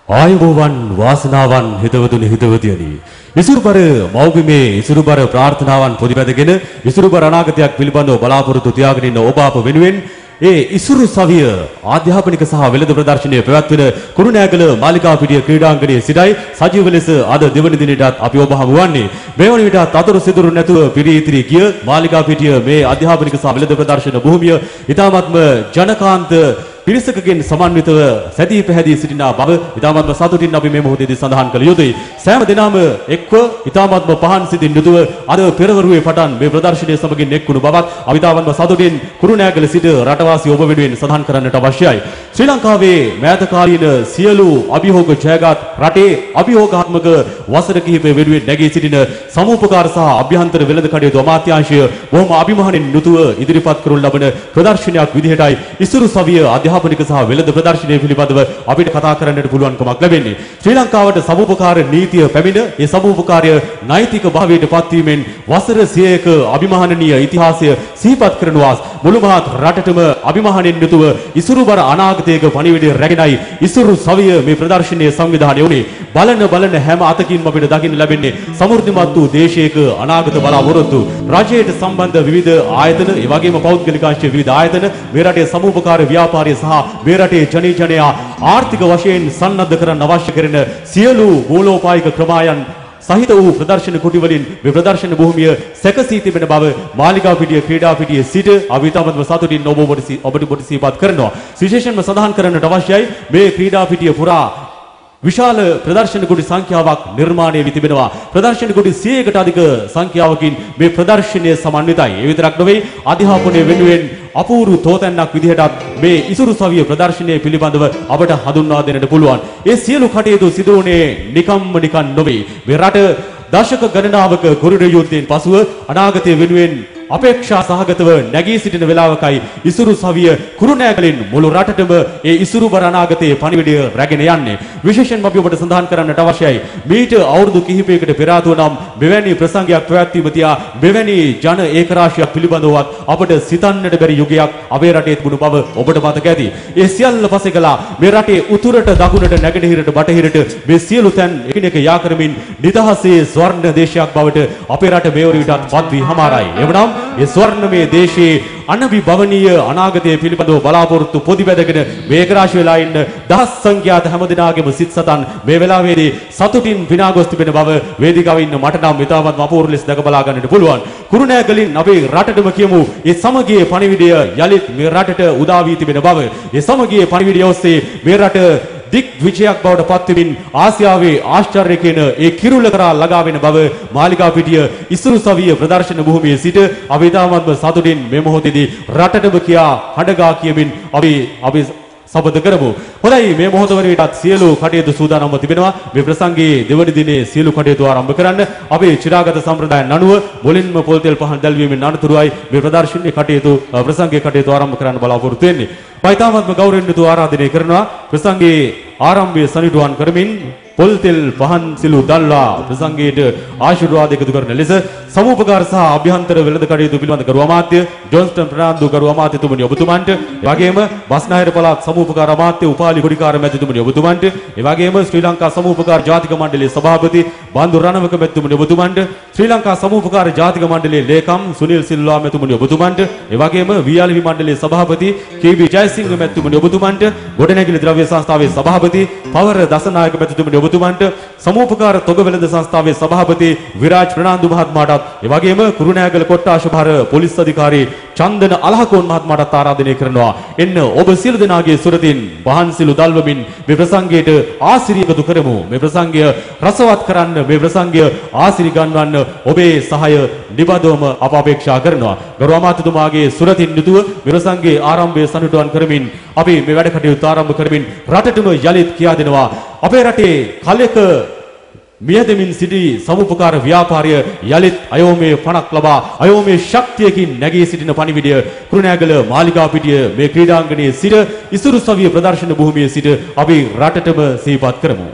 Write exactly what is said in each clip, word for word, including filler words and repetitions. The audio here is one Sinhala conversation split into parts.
ආයුබෝවන් වාසනාවන් හිතවතුනි හිතවතියනි ඉසුරුබර මෞබිමේ ඉසුරුබර ප්‍රාර්ථනාවන් පොදිබැදගෙන ඉසුරුබර අනාගතයක් පිළිබඳව බලාපොරොත්තු තියාගෙන ඉන්න ඔබ අප වෙනුවෙන් ඒ ඉසුරු සවිය ආධ්‍යාපනික සහ වෙළඳ ප්‍රදර්ශනය පැවැත්වෙන කුරුණෑගල මාලිකාපිටිය ක්‍රීඩාංගණයේ සිටයි සජීව ලෙස අද දෙවන දිනටත් අපි ඔබ හමු වන්නේ මේ වන විට අතුරු සිදුරු නැතුව පිරී ඉතිරි ගිය මාලිකාපිටිය මේ ආධ්‍යාපනික සහ වෙළඳ ප්‍රදර්ශන භූමිය ඉතාමත්ම ජනකාන්ත පිරිසකගෙන් සමන්විතව සැදී පැහැදී සිටින බව ඉතාමත්ම සතුටින් අපි මේ මොහොතේදී සඳහන් කළ යුතුයි. සෑම දිනම එක්ව ඉතාමත්ම පහන් සිතින් යුතුව අද පෙරවරුවේ පටන් මේ ප්‍රදර්ශනයේ සමගින් එක්වුණු බවත් අපි ඉතාමත්ම සතුටින් කුරුණෑගල සිට රටවාසී ඔබ වෙනුවෙන් සඳහන් කරන්නට අවශ්‍යයි. ශ්‍රී ලංකාවේ මෑත කාලීන සියලු අභියෝග ජයගත් රටේ අභියෝගාත්මක වසර කිහිපය වෙනුවෙන් නැගී සිටින සමූපකාර සහ අභ්‍යන්තර වෙළඳ කටයුතු අමාත්‍යාංශය බොහොම අභිමාණයෙන් යුතුව ඉදිරිපත් කරනු ලබන ප්‍රදර්ශනයක් විදිහටයි ඉසුරු සවිය ආධ්‍යාපනික සහ වෙළඳ ප්‍රදර්ශනය පිළිබඳව අපිට කතා කරන්නට පුළුවන්කමක් ලැබෙන්නේ. ශ්‍රී ලංකාවට සමූපකාර නීතිය පැමිණ ඒ සමූපකාරය නෛතික භාවයට පත්වීමෙන් වසර සියයක අභිමානනීය ඉතිහාසය සිහිපත් කරනවා. මුළු මහත් රටටම අභිමානයෙන් යුතුව ඉසුරුබර අනාගතයක පණිවිඩය රැගෙනයි ඉසුරු සවිය මේ ප්‍රදර්ශනයේ සංවිධානය වුණේ. බලන බලන හැම අතකින්ම අපිට දකින්න ලැබෙන්නේ සමෘද්ධිමත් වූ දේශයක අනාගත බලාපොරොත්තු. රජයට සම්බන්ධ විවිධ ආයතන, ඒ වගේම පෞද්ගලික අංශයේ විවිධ ආයතන, මේ රටේ සමූපකාර ව්‍යාපාරය සහ මේ රටේ ජනී ජනයා ආර්ථික වශයෙන් සන්නද්ධ කරන්න අවශ්‍ය කරන සියලු මූලෝපායික ක්‍රමයන් සහිත වූ ප්‍රදර්ශන කුටි වලින් මේ ප්‍රදර්ශන භූමිය සැකසී තිබෙන බව මාලිගාපිටිය ක්‍රීඩාපිටියේ සිට අවිතමත්ව සතුටින් ඔබ ඔබට ඔබට සිහිපත් කරනවා. විශේෂයෙන්ම සඳහන් කරන්නට අවශ්‍යයි මේ ක්‍රීඩාපිටිය පුරා විශාල ප්‍රදර්ශන කුටි සංඛ්‍යාවක් නිර්මාණය වී තිබෙනවා. ප්‍රදර්ශන කුටි සියයකට අධික සංඛ්‍යාවකින් මේ ප්‍රදර්ශනය සමන්විතයි. ඒ විතරක් නෙවෙයි අධ්‍යාපනය වෙනුවෙන් අපූර්ව තෝතැන්නක් විදිහටත් මේ ඉසුරු සවිය ප්‍රදර්ශනය පිළිබඳව අපට හඳුන්වා දෙන්නට පුළුවන්. ඒ සියලු කටයුතු සිදු වුණේ නිකම්ම නිකන් නොවේ. මේ රට දශක ගණනාවක කුරුණ යුද්ධයෙන් පසුව අනාගතය වෙනුවෙන් අපේක්ෂා සහගතව නැගී සිටින වෙලාවකයි ඉසුරු සවිය කුරුණෑගලින් මුළු රටටම ඒ ඉසුරුබර අනාගතයේ පණිවිඩය රැගෙන යන්නේ. විශේෂයෙන්ම අපි ඔබට සඳහන් කරන්නට අවශ්‍යයි මීට අවුරුදු කිහිපයකට පෙර ආතුව නම් මෙවැනි ප්‍රසංගයක් පැවැත්වීම තියා මෙවැනි ජන ඒකරාශියක් පිළිබඳවත් අපට සිතන්නට බැරි යුගයක් අපේ රටේ තිබුණු බව ඔබට මතක ඇති. ඒ සියල්ල පසෙකලා මේ රටේ උතුරට දකුණට නැගෙනහිරට බටහිරට මේ සියලු තැන් එකිනෙක යා කරමින් නිදහසේ ස්වර්ණ දේශයක් බවට අපේ රට මේවර විටත් පත් වී හමාරයි. එවනම් ඒ ස්වර්ණමය දේශයේ අනවිභවනීය අනාගතය පිළිබඳව බලාපොරොත්තු පොදිබැදගෙන මේකරාශි වෙලා ඉන්න දහස් සංඛ්‍යාත හැමදිනාගේම සිත් සතන් මේ වෙලාවේදී සතුටින් විනාගොස් තිබෙන බව වේදිකාවේ ඉන්න මට නම් ඉතාමත් අපූර්ව ලෙස දැක බලා ගන්නට පුළුවන්. කුරුණෑගලින් අපේ රටටම කියමු ඒ සමගියේ පණිවිඩය යලිත් මේ රටට උදා වී තිබෙන බව. ඒ සමගියේ පණිවිඩය ඔස්සේ මේ රට දික් විජයක් බවට පත්වෙමින් ආසියාවේ ආශ්චර්ය කියන ඒ කිරුළ කරා ළඟා වෙන බව මාලිගාපිටිය ඉසුරු සවිය ප්‍රදර්ශන භූමියේ සිට අපි ඉතාමත්ම සතුටින් මේ මොහොතේදී රටටම කියා හඬගා කියමින් අපි අපි සබඳ කරමු. හොඳයි මේ මොහොත වන විටත් සියලු කටයුතු සූදානම්ව තිබෙනවා. මේ ප්‍රසංගයේ දෙවන දිනේ සියලු කටයුතු ආරම්භ කරන්න අපේ චිරාගත සම්ප්‍රදායන් අනුව මුලින්ම පොල් තෙල් පහන් දැල්වීමෙන් අනතුරුවයි මේ ප්‍රදර්ශනයේ කටයුතු ප්‍රසංගයේ කටයුතු ආරම්භ කරන්න බලාපොරොත්තු වෙන්නේ. මයිතාමත්ම ගෞරවයෙන් යුතුව ආරාධනය කරනවා ප්‍රසංගයේ ආරම්භය සනිටුවන් කරමින් පොල් තෙල් පහන් සිලු දල්වා ප්‍රසංගයට ආශිර්වාද එකතු කරන ලෙස සමූපකාර සහ අභ්‍යන්තර වෙළඳ කටයුතු පිළිබඳ කරු අමාත්‍ය ජොන්ස්ටන් ප්‍රනාන්දු කරු අමාත්‍යතුමනි ඔබතුමන්ට, ඒ වගේම බස්නාහිර පළාත් සමූපකාර අමාත්‍ය උපාලි කුඩිකාර මැතිතුමනි ඔබතුමන්ට, ඒ වගේම ශ්‍රී ලංකා සමූපකාර ජාතික මණ්ඩලයේ සභාපති බන්දු රණවක මැතිතුමනි ඔබතුමන්ට, ශ්‍රී ලංකා සමූපකාර ජාතික මණ්ඩලයේ ලේකම් සුනිල් සිල්වා මැතිතුමනි ඔබතුමන්ට, ඒ වගේම වීආල්වි මණ්ඩලයේ සභාපති කී.බී. ජයසිංහ මැතිතුමනි ඔබතුමන්ට, ගොඩනැගිලි ද්‍රව්‍ය සංස්ථාවේ සභාපති පවර දසනායක මැතිතුමනි ඔබතුමන්ට, සමූපකාර තොග වෙළඳ සංස්ථාවේ සභාපති විරාජ් ප්‍රනාන්දු මහත්මයාටත්, ඒ වගේම කුරුණෑගල කොට්ටාශ භාර පොලිස් අධිකාරී චන්දන අලහකෝන් මහත්මයාටත් ආරාධනය කරනවා. එන්න ඔබ සියලු දෙනාගේ සුරතින් වහන් සිලු දල්වමින් මේ ප්‍රසංගයට ආශිර්වාද කරමු. මේ ප්‍රසංගය රසවත් කරන්න, මේ ප්‍රසංගය ආශිර්වාද ගන්නවන්න ඔබේ සහාය නිබඳවම අප අපේක්ෂා කරනවා. ගරු අමාත්‍යතුමාගේ සුරතින් යුතුව මේ ප්‍රසංගයේ ආරම්භය සනිටුවන් කරමින් අපි මේ වැඩ කටයුතු ආරම්භ කරමින් රටටම යලිත් කියා දෙනවා අපේ රටේ කලක මියදමින් සිටි සමුපකාර ව්‍යාපාරය යලිත් අයෝමයේ පණක් ලබා අයෝමයේ ශක්තියකින් නැගී සිටින පණිවිඩය කුරුණෑගල මාලිගාපිටිය මේ ක්‍රීඩාංගණයේ සිට ඉසුරු සවිය ප්‍රදර්ශන භූමියේ සිට අපි රටටම සිහිපත් කරමු.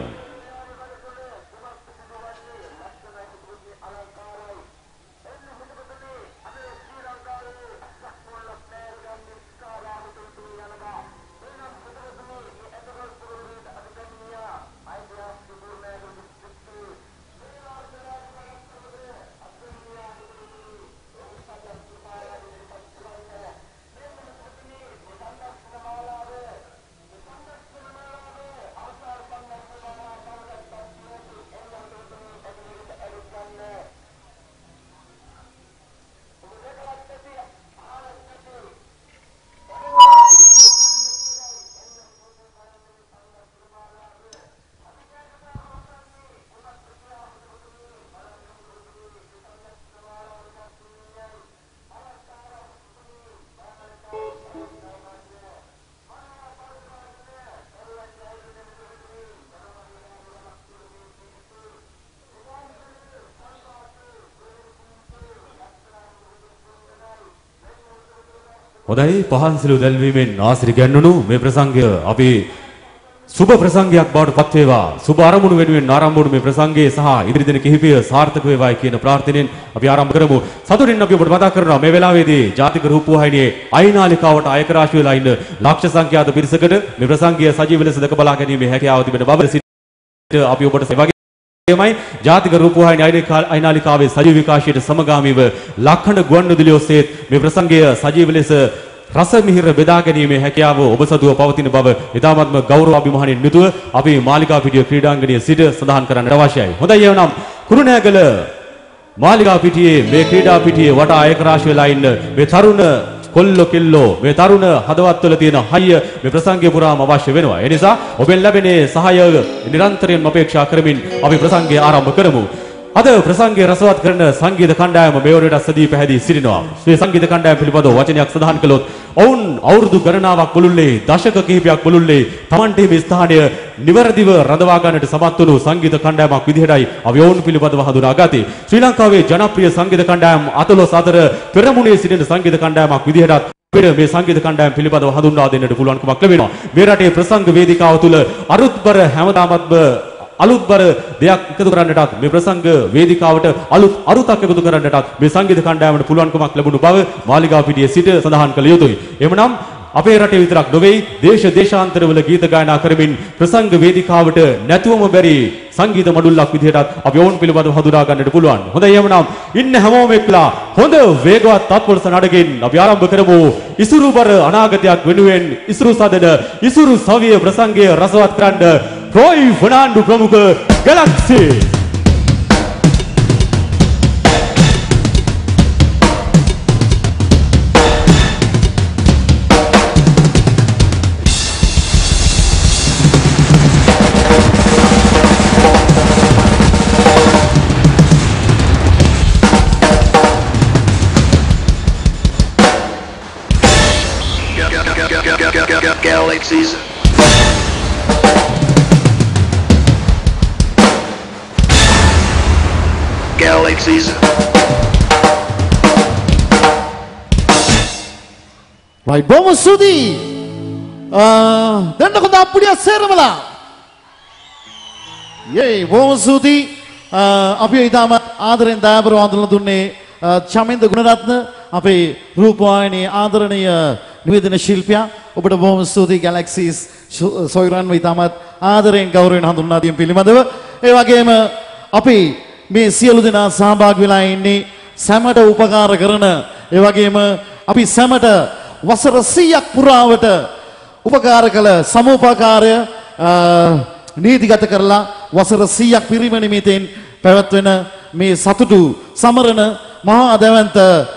හොඳයි පහන්සිලු දැල්වීමෙන් ආසිරි ගැන්වුණු මේ ප්‍රසංගය අපි සුබ ප්‍රසංගයක් බවට පත් වේවා. සුබ ආරමුණු වෙනුවෙන් ආරම්භ වුණු මේ ප්‍රසංගයේ සහ ඉදිරි දින කිහිපය සාර්ථක වේවායි කියන ප්‍රාර්ථනාවෙන් අපි ආරම්භ කරමු. සතුටින් අපි ඔබට මතක් කරනවා මේ වෙලාවේදී ජාතික රූපවාහිනියේ අයිනාලිකාවට අයක රාශි වෙලා ඉන්න ලක්ෂ සංඛ්‍යාත පිරිසකට මේ ප්‍රසංගය සජීව ලෙස දැක බලා ගැනීමේ හැකියාව තිබෙන බව සිට අපි ඔබට සේවකමයි ජාතික රූපවාහිනී අයිනාලිකාවේ සජීව විකාශයට සමගාමීව ලක්ෂණ ගුවන්විදුලිය ඔස්සේ මේ ප්‍රසංගය සජීව ලෙස රස මිහිර බෙදා ගැනීමේ හැකියාව ඔබ සතුව පවතින බව ඉතාමත්ම ගෞරව අභිමානයෙන් යුතුව අපි මාලිගා පිටිය ක්‍රීඩාංගණයේ සිට සඳහන් කරන්නට අවශ්‍යයි. හොඳයි එවනම් කුරුණෑගල මාලිගා පිටියේ මේ ක්‍රීඩා පිටියේ වටා ඒක රාශි වෙලා ඉන්න මේ තරුණ කොල්ලෝ කෙල්ලෝ මේ තරුණ හදවත්වල තියෙන හයිය මේ ප්‍රසංගය පුරාම අවශ්‍ය වෙනවා. ඒ නිසා ඔබෙන් ලැබෙන සහාය නිරන්තරයෙන්ම අපේක්ෂා කරමින් අපි ප්‍රසංගය ආරම්භ කරමු. අද ප්‍රසංගය රසවත් කරන සංගීත කණ්ඩායම මෙවරට සදී පැහැදී සිටිනවා. මේ සංගීත කණ්ඩායම පිළිබඳව වචනයක් සඳහන් කළොත් ඔවුන් අවුරුදු ගණනාවක් මුළුල්ලේ දශක කිහිපයක් මුළුල්ලේ Tamante මේ ස්ථානය නිවැරදිව රඳවා ගන්නට සමත් වුණු සංගීත කණ්ඩායමක් විදිහටයි අපි ඔවුන් පිළිබඳව හඳුනාගත්තේ. ශ්‍රී ලංකාවේ ජනප්‍රිය සංගීත කණ්ඩායම් අතලොස් අතර පෙරමුණේ සිටින සංගීත කණ්ඩායමක් විදිහටත් අපිට මේ සංගීත කණ්ඩායම් පිළිබඳව හඳුන්වා දෙන්නට පුළුවන්කමක් ලැබෙනවා. මේ රටේ ප්‍රසංග වේදිකාව තුළ අරුත්බර හැමදාමත්ම අලුත්බර දෙයක් එකතු කරන්නටත් මේ ප්‍රසංග වේදිකාවට අලුත් අරුතක් එකතු කරන්නටත් මේ සංගීත කණ්ඩායමට පුළුවන්කමක් ලැබුණු බව මාලිගාව පිටියේ සිට සඳහන් කළ යුතුයි. එhmenan අපේ රටේ විතරක් නොවේ දේශ දේශාන්තරවල ගීත ගායනා කරමින් ප්‍රසංග වේදිකාවට නැතුවම බැරි සංගීත මඩුල්ලක් විදිහටත් අපි ඕන් පිළිබඳව හඳුනා ගන්නට පුළුවන්. හොඳයි එhmenan ඉන්න හැමෝම එක්ලා හොඳ වේගවත් තත්පොරස නඩකින් අපි ආරම්භ කරමු. ඉසුරුබර අනාගතයක් වෙනුවෙන් ඉසුරු සදන ඉසුරු සවිය ප්‍රසංගය රසවත් කරන්න Roy Fernando ප්‍රමුඛ Galaxy Galaxies Galaxies Right, bom sudi dan aku tak punya seremala ye bom sudi අපි ඉතාමත් ආදරෙන් දායබර වන්දන දුන්නේ චමින්ද ගුණරත්න අපේ රූපවාහිනී ආදරණීය නිවේදන ශිල්පියා ඔබට බොහොම ස්තුතියි Galaxies සොයුරන්ව ඉතාමත් ආදරෙන් ගෞරවයෙන් හඳුන්වා දීම පිළිබඳව ඒ වගේම අපි මේ සියලු දෙනා සහභාගී වෙලා ඉන්නේ සැමට උපකාර කරන ඒ වගේම අපි සැමට වසර සීයක් පුරාවට උපකාර කළ සමෝපකාරය නීතිගත කරලා වසර සීයක් පිරීම නිමිතෙන් පැවැත්වෙන මේ සතුටු සමරන මහා දැවැන්ත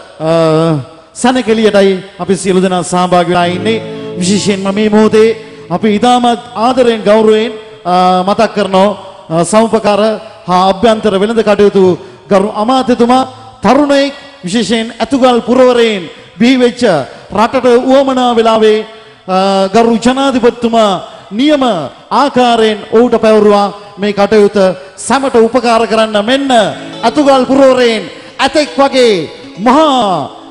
සැනකෙළියටයි අපි සියලු දෙනා සහභාගී වෙලා ඉන්නේ. විශේෂයෙන්ම මේ මොහොතේ අපි ඉතාමත් ආදරයෙන් ගෞරවයෙන් මතක් කරනවා සමුපකාර හා අභ්‍යන්තර වෙළඳ කටයුතු ගරු අමාත්‍යතුමා තරුණයෙක් විශේෂයෙන් අතුගල් පුරවරයෙන් බිහි වෙච්ච රටට උවමනා වෙලාවේ ගරු ජනාධිපතිතුමා නියම ආකාරයෙන් ඔහුට පැවරුවා මේ කටයුත සැමට උපකාර කරන්න මෙන්න අතුගල් පුරවරයෙන් ඇතෙක් වගේ මහා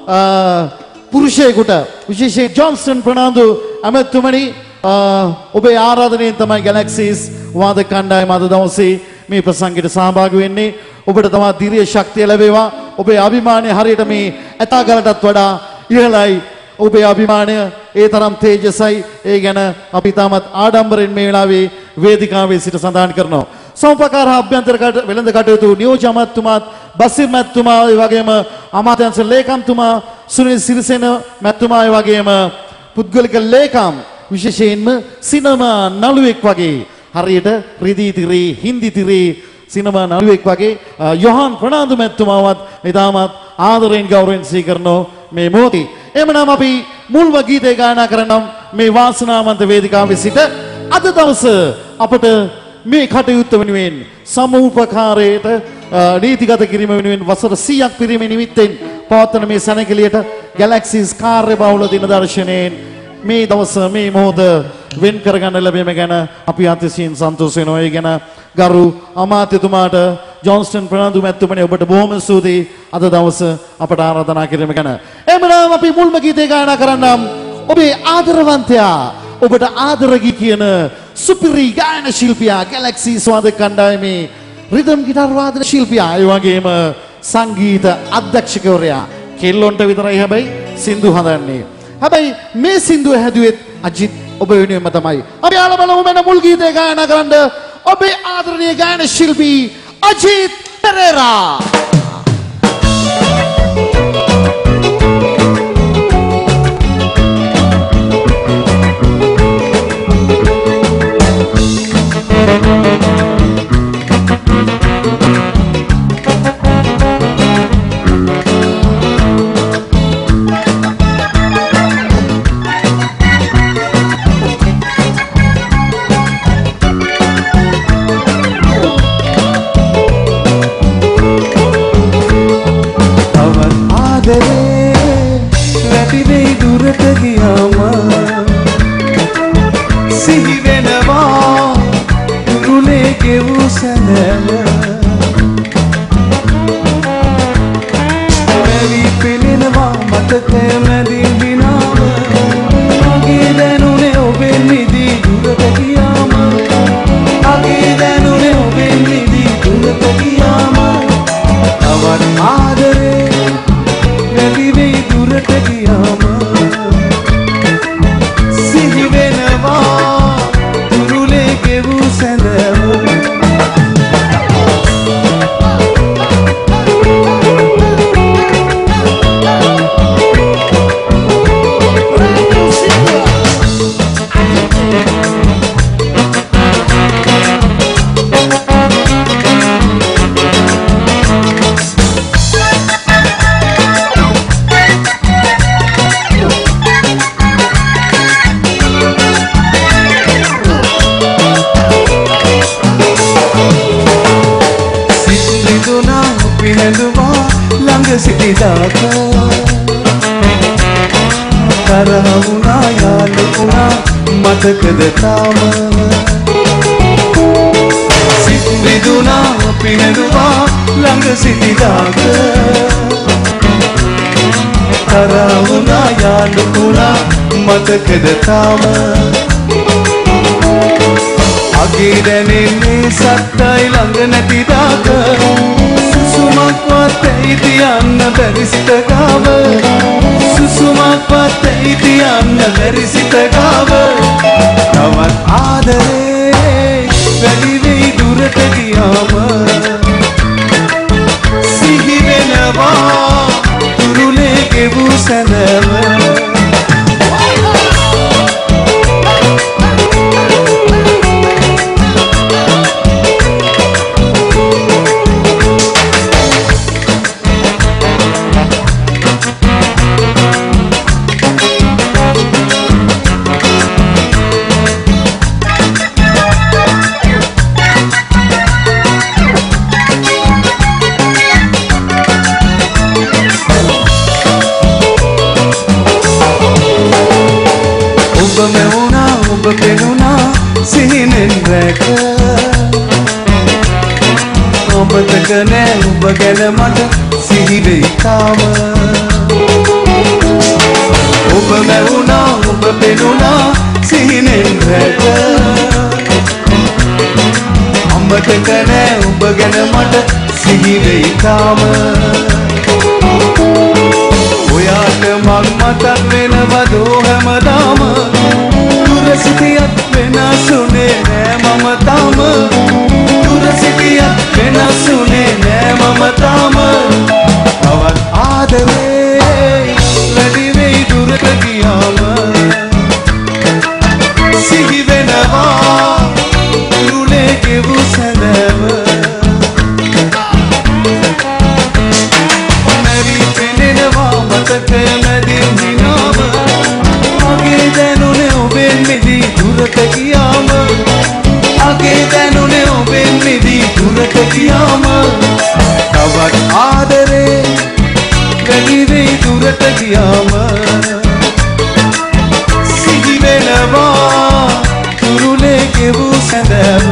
පුරුෂයෙකුට විශේෂයෙන් ජොන්ස්ටන් ප්‍රනාන්දු ඇමතුමනි ඔබේ ආරාධනයෙන් තමයි Galaxies වාදක කණ්ඩායම අද දවසේ මේ ප්‍රසංගයට සහභාගී වෙන්නේ. ඔබට තමා ධීරිය ශක්තිය ලැබේවා. ඔබේ අභිමානය හරියට මේ ඇතාගලටත් වඩා ඉහළයි. ඔබේ අභිමානය ඒ තරම් තේජසයි. ඒ ගැන අපි තාමත් ආඩම්බරෙන් මේ වෙලාවේ වේදිකාවේ සිට සඳහන් කරනවා. සමුපකාර අභ්‍යන්තර වෙළඳ කටයුතු නියෝජ්‍ය අමාත්‍යතුමාත් බසිර් මැතිතුමා ඒ වගේම අමාත්‍යාංශ ලේකම්තුමා සුනිල් සිරිසේන මැතිතුමා ඒ වගේම පුද්ගලික ලේකම් විශේෂයෙන්ම සිනමා නළුවෙක් වගේ හරියට රිදී තිරේ හින්දි තිරේ සිනමා නළුවෙක් වගේ යොහාන් ප්‍රනාන්දු මැතිතුමාවත් ඉතාමත් ආදරෙන් ගෞරවයෙන් සීකරනෝ මේ මොහොතේ. එමනම් අපි මුල්ම ගීතය ගායනා කරනම් මේ වාසනාවන්ත වේදිකාවේ සිට අද දවස අපට මේ කටයුත්ත වෙනුවෙන් සමූපකාරයට නීතිගත කිරීම වෙනුවෙන් වසර සීයක් පිරීම නිමිත්තෙන් පවත්වන මේ සැනකෙළියට Galaxies කාර්යබහුල දින දර්ශනයෙන් මේ දවස මේ මොහොත වෙන් කරගන්න ලැබීම ගැන අපි අතිශයින් සන්තෝෂ වෙනවා. ඒ ගැන ගරු අමාත්‍යතුමාට ජොන්ස්ටන් ප්‍රනාන්දු මැතිතුමනි ඔබට බොහොම ස්තුතියි අද දවස අපට ආරාධනා කිරීම ගැන. එමනම් අපි මුල්ම ගීතය ගායනා කරන්නම්. ඔබේ ආදරවන්තයා ඔබට ආදරගී කියන සුපිරි ගායන ශිල්පියා Galaxy ස්වාදක කණ්ඩායමේ රිද්ම් ගිටාර් වාදන ශිල්පියා ඒ වගේම සංගීත අධ්‍යක්ෂකවරයා කෙල්ලොන්ට විතරයි හැබැයි සින්දු හදන්නේ. හැබැයි මේ සින්දුව හැදුවෙත් අජිත් ඔබ වෙනුවෙන්ම තමයි. අපි ආල බලමු මෙන්න මුල් ගීතය ගායනා කරන්න ඔබේ ආදරණීය ගායන ශිල්පී අජිත් පෙරේරා. මතකද තාම අගේ දැනෙන්නේ සත්තයි ළඟ නැති දාක සුසුමක්වත් ඇයි තියන්න බැරි සිත ගාව සුසුමක්වත් ඇයි තියන්න බැරි සිත ගාව තවත් ආදරේ වැඩි වෙයි දුරට ගියාම සිහි වෙනවා තුරුලේ ගෙවූ සැනව නෑ ඔබ ගැන මට සිහි වෙයි තාම ඔබ මැවුණා ඔබ පෙනුණා සිහිනෙන් රැක අමතක නෑ ඔබ ගැන මට සිහි වෙයි තාම ඔයාට මං මතක් වෙනවදෝ හැමදාම දුර සිටියත් වෙනසුනේ නෑ මම තාම දුර සිටියත් වෙනසුනේ නෑ මම තාම තවත් ආදරේ වැඩි වෙයි දුරට ගියාම සිහි වෙනවා උරුලේ ගෙවූ සැනව නැවි පෙනෙනවා මතක මැදින් හිනාව මගේ දැනුනේ ඔබෙන් මිදී දුරට ගියාම අගේ දැනුනේ ඔබෙන් මිදී දුරට ගියාම තවත් ආදරේ වැඩි වෙයි දුරට ගියාම සිහි වෙනවා තුරුලේ ගෙවූ සැඳව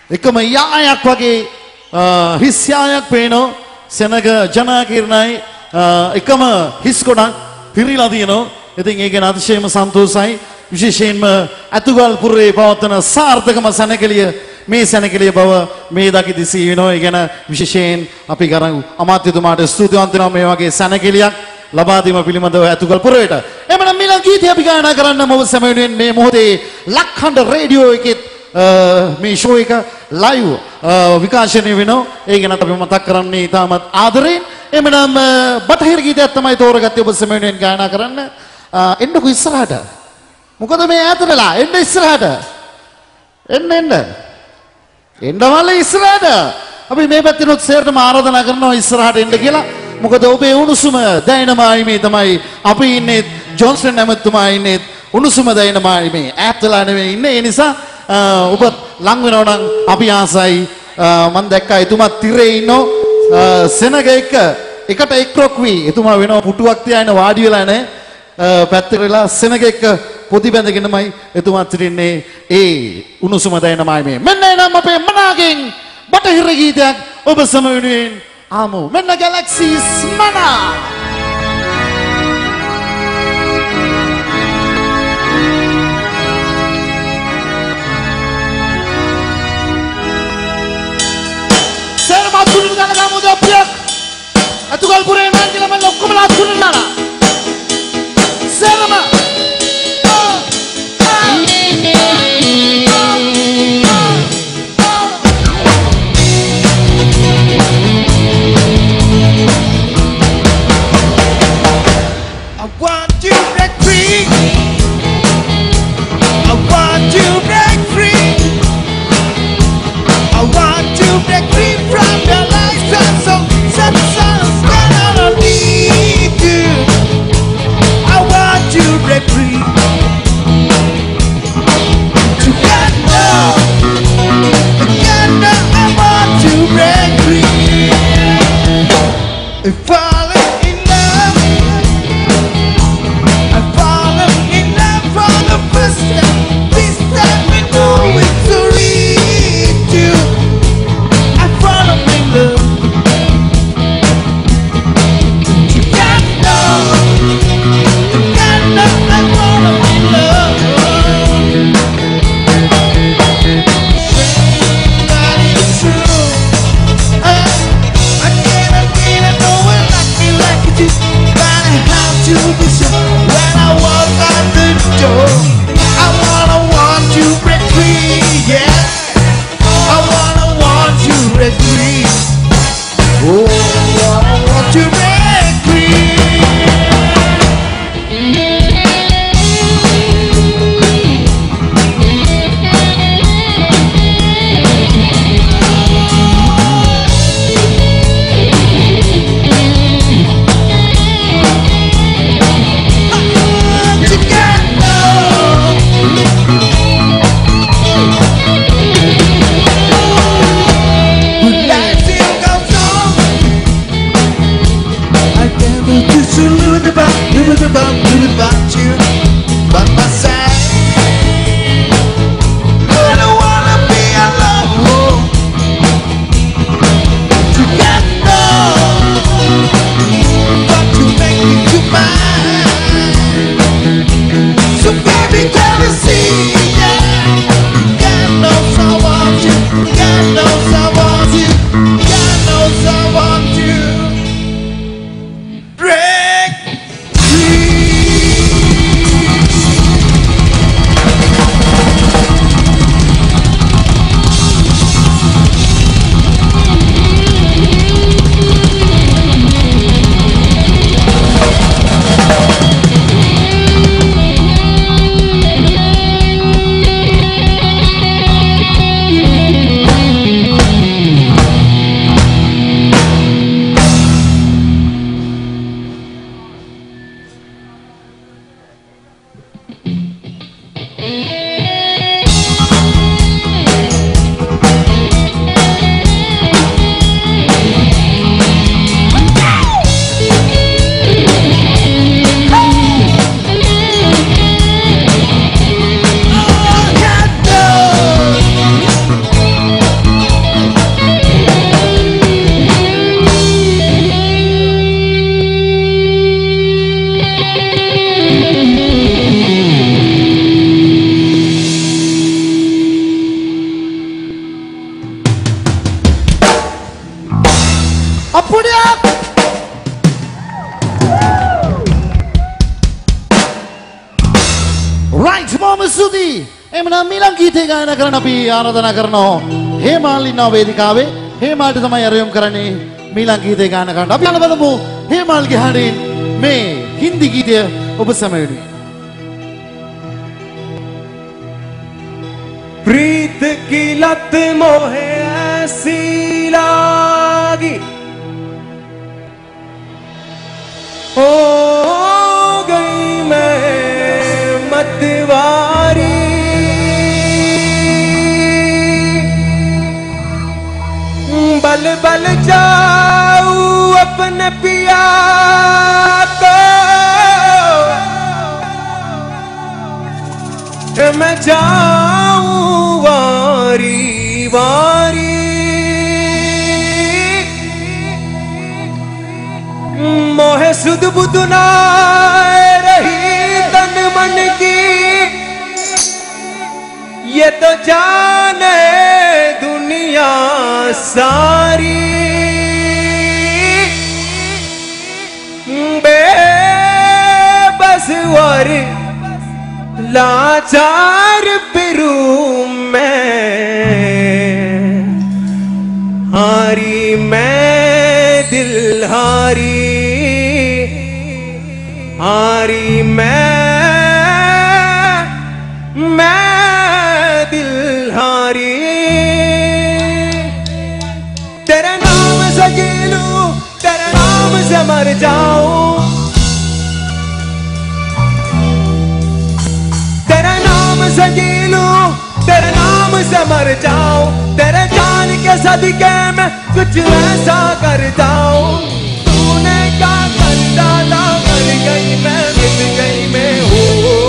එකම යායක් වගේ හිස් යායක් පේනවා. සෙනග ජනාකීර්ණයි එකම හිස් ගොඩක් පිරීලා තියෙනවා. ඉතින් ඒක ගැන අතිශයම සන්තෝෂයි. විශේෂයෙන්ම අතුගල් පුරේ පවත්වන සාර්ථකම සැනකෙළිය මේ සැනකෙළිය බව මේ දකිදි සී වෙනවා. ඒ ගැන විශේෂයෙන් අපි ගරු අමාත්‍යතුමාට ස්තුතිවන්ත වෙනවා මේ වගේ සැනකෙළියක් ලබා දීම පිළිබඳව අතුගල් පුරේට. එමනම් මිල ගීතය අපි ගායනා කරන්න මොව සමයුනෙන් මේ මොහොතේ ලක්හඬ රේඩියෝ එකේ මේ ෂෝ එක ලයිව් විකාශනය වෙනවා. ඒ ගැන අපි මතක් කරන්නේ ඉතාමත් ආදරෙන්. එමනම් බටහිර ගීතයක් තමයි තෝරගත්තේ ඔබ සමයුනෙන් ගායනා කරන්න. එන්නකෝ ඉස්සරහට. මොකද මේ ඈතටලා එන්න ඉස්සරහට. එන්න එන්න. එන්නවල ඉස්සරහට. අපි මේ පැත්තෙනොත් සේරටම ආරාධනා කරනවා ඉස්සරහට එන්න කියලා. මොකද ඔබේ උණුසුම දැනෙනමායි තමයි අපි ඉන්නේ ජොන්සන් ඇමතුමා ඉන්නේ උණුසුම දැනෙනමායි මේ ඈතලා නෙවෙයි ඉන්නේ. ඒ නිසා ඔබ ලං වෙනවා නම් අපි ආසයි. මම දැක්කා එතුමා තිරේ ඉන්නෝ සෙනග එක එකට එක්රොක් වී එතුමා වෙනවා පුටුවක් තියාගෙන වාඩි වෙලා නැහැ. පැත්තට වෙලා සෙනග එක පොඩි බැඳගෙනමයි එතුමා තිරින්නේ. ඒ උණුසුම දැනෙනමායි මේ. මෙන්න එනම් අපේ මනාගෙන් බටහිර ගීතයක් ඔබ සමවෙනුවෙන් ආමු. මෙන්න Galaxies මනා. Turun ka na kamo daw piyak. Atugal pure man kila man lokko mala turun na na. Selama. I want you break free. I want you break free. I want to break free from the lies and so set us gonna need you. ස්තුතියි. එමනම් ඊළඟ ගීතය ගායනා කරන්න අපි ආරාධනා කරනවා හේමාල් ඉන්නා වේදිකාවේ. හේමාල්ට තමයි අරයොම් කරන්නේ ඊළඟ ගීතය ගායනා කරන්න. අපි අහලා බලමු හේමාල්ගේ හඬින් මේ හින්දි ගීතය ඔබ සැම වෙනුවෙන්. प्रीत की लत मोहे ऐसी लागी हो गई मैं मतवारी बल बल जाऊं अपने पिया को मैं जाऊं वारी वारी मोहे सुध बुध ना रही तन मन की ये तो जाने दुनिया सारी बेबस वर लाचार पिरू मैं हारी मैं दिल हारी हारी मैं मैं दिल हारी तेरा नाम से जी लूं तेरा नाम से मर जाऊं से जी लूं तेरे नाम से मर जाऊं तेरे जान के सदके में कुछ ऐसा कर जाऊं तूने क्या कर डाला मर गई मैं मिट गई मैं हो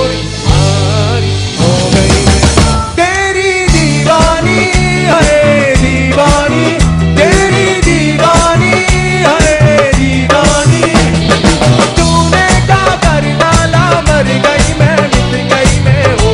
हो गई तेरी दीवानी है दीवानी तेरी दीवानी है दीवानी तूने क्या कर डाला मर गई मैं मिट गई मैं हो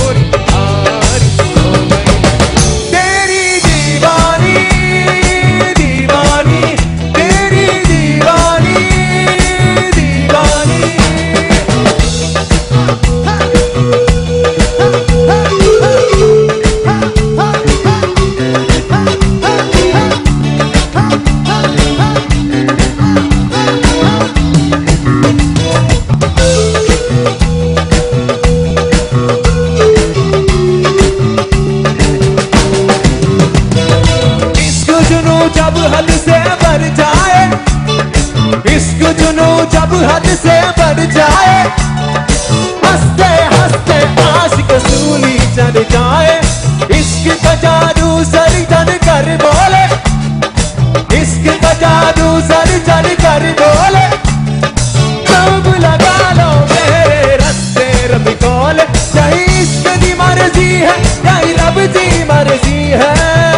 जब हद से बढ़ जाए हंसते हंसते आशिक सूली चढ़ जाए इश्क का जादू सर चढ़ कर बोले इश्क का जादू सर चढ़ कर बोले सब लगा लो मेरे रस्ते रब खोले यही इश्क की मर्जी है यही रब की मर्जी है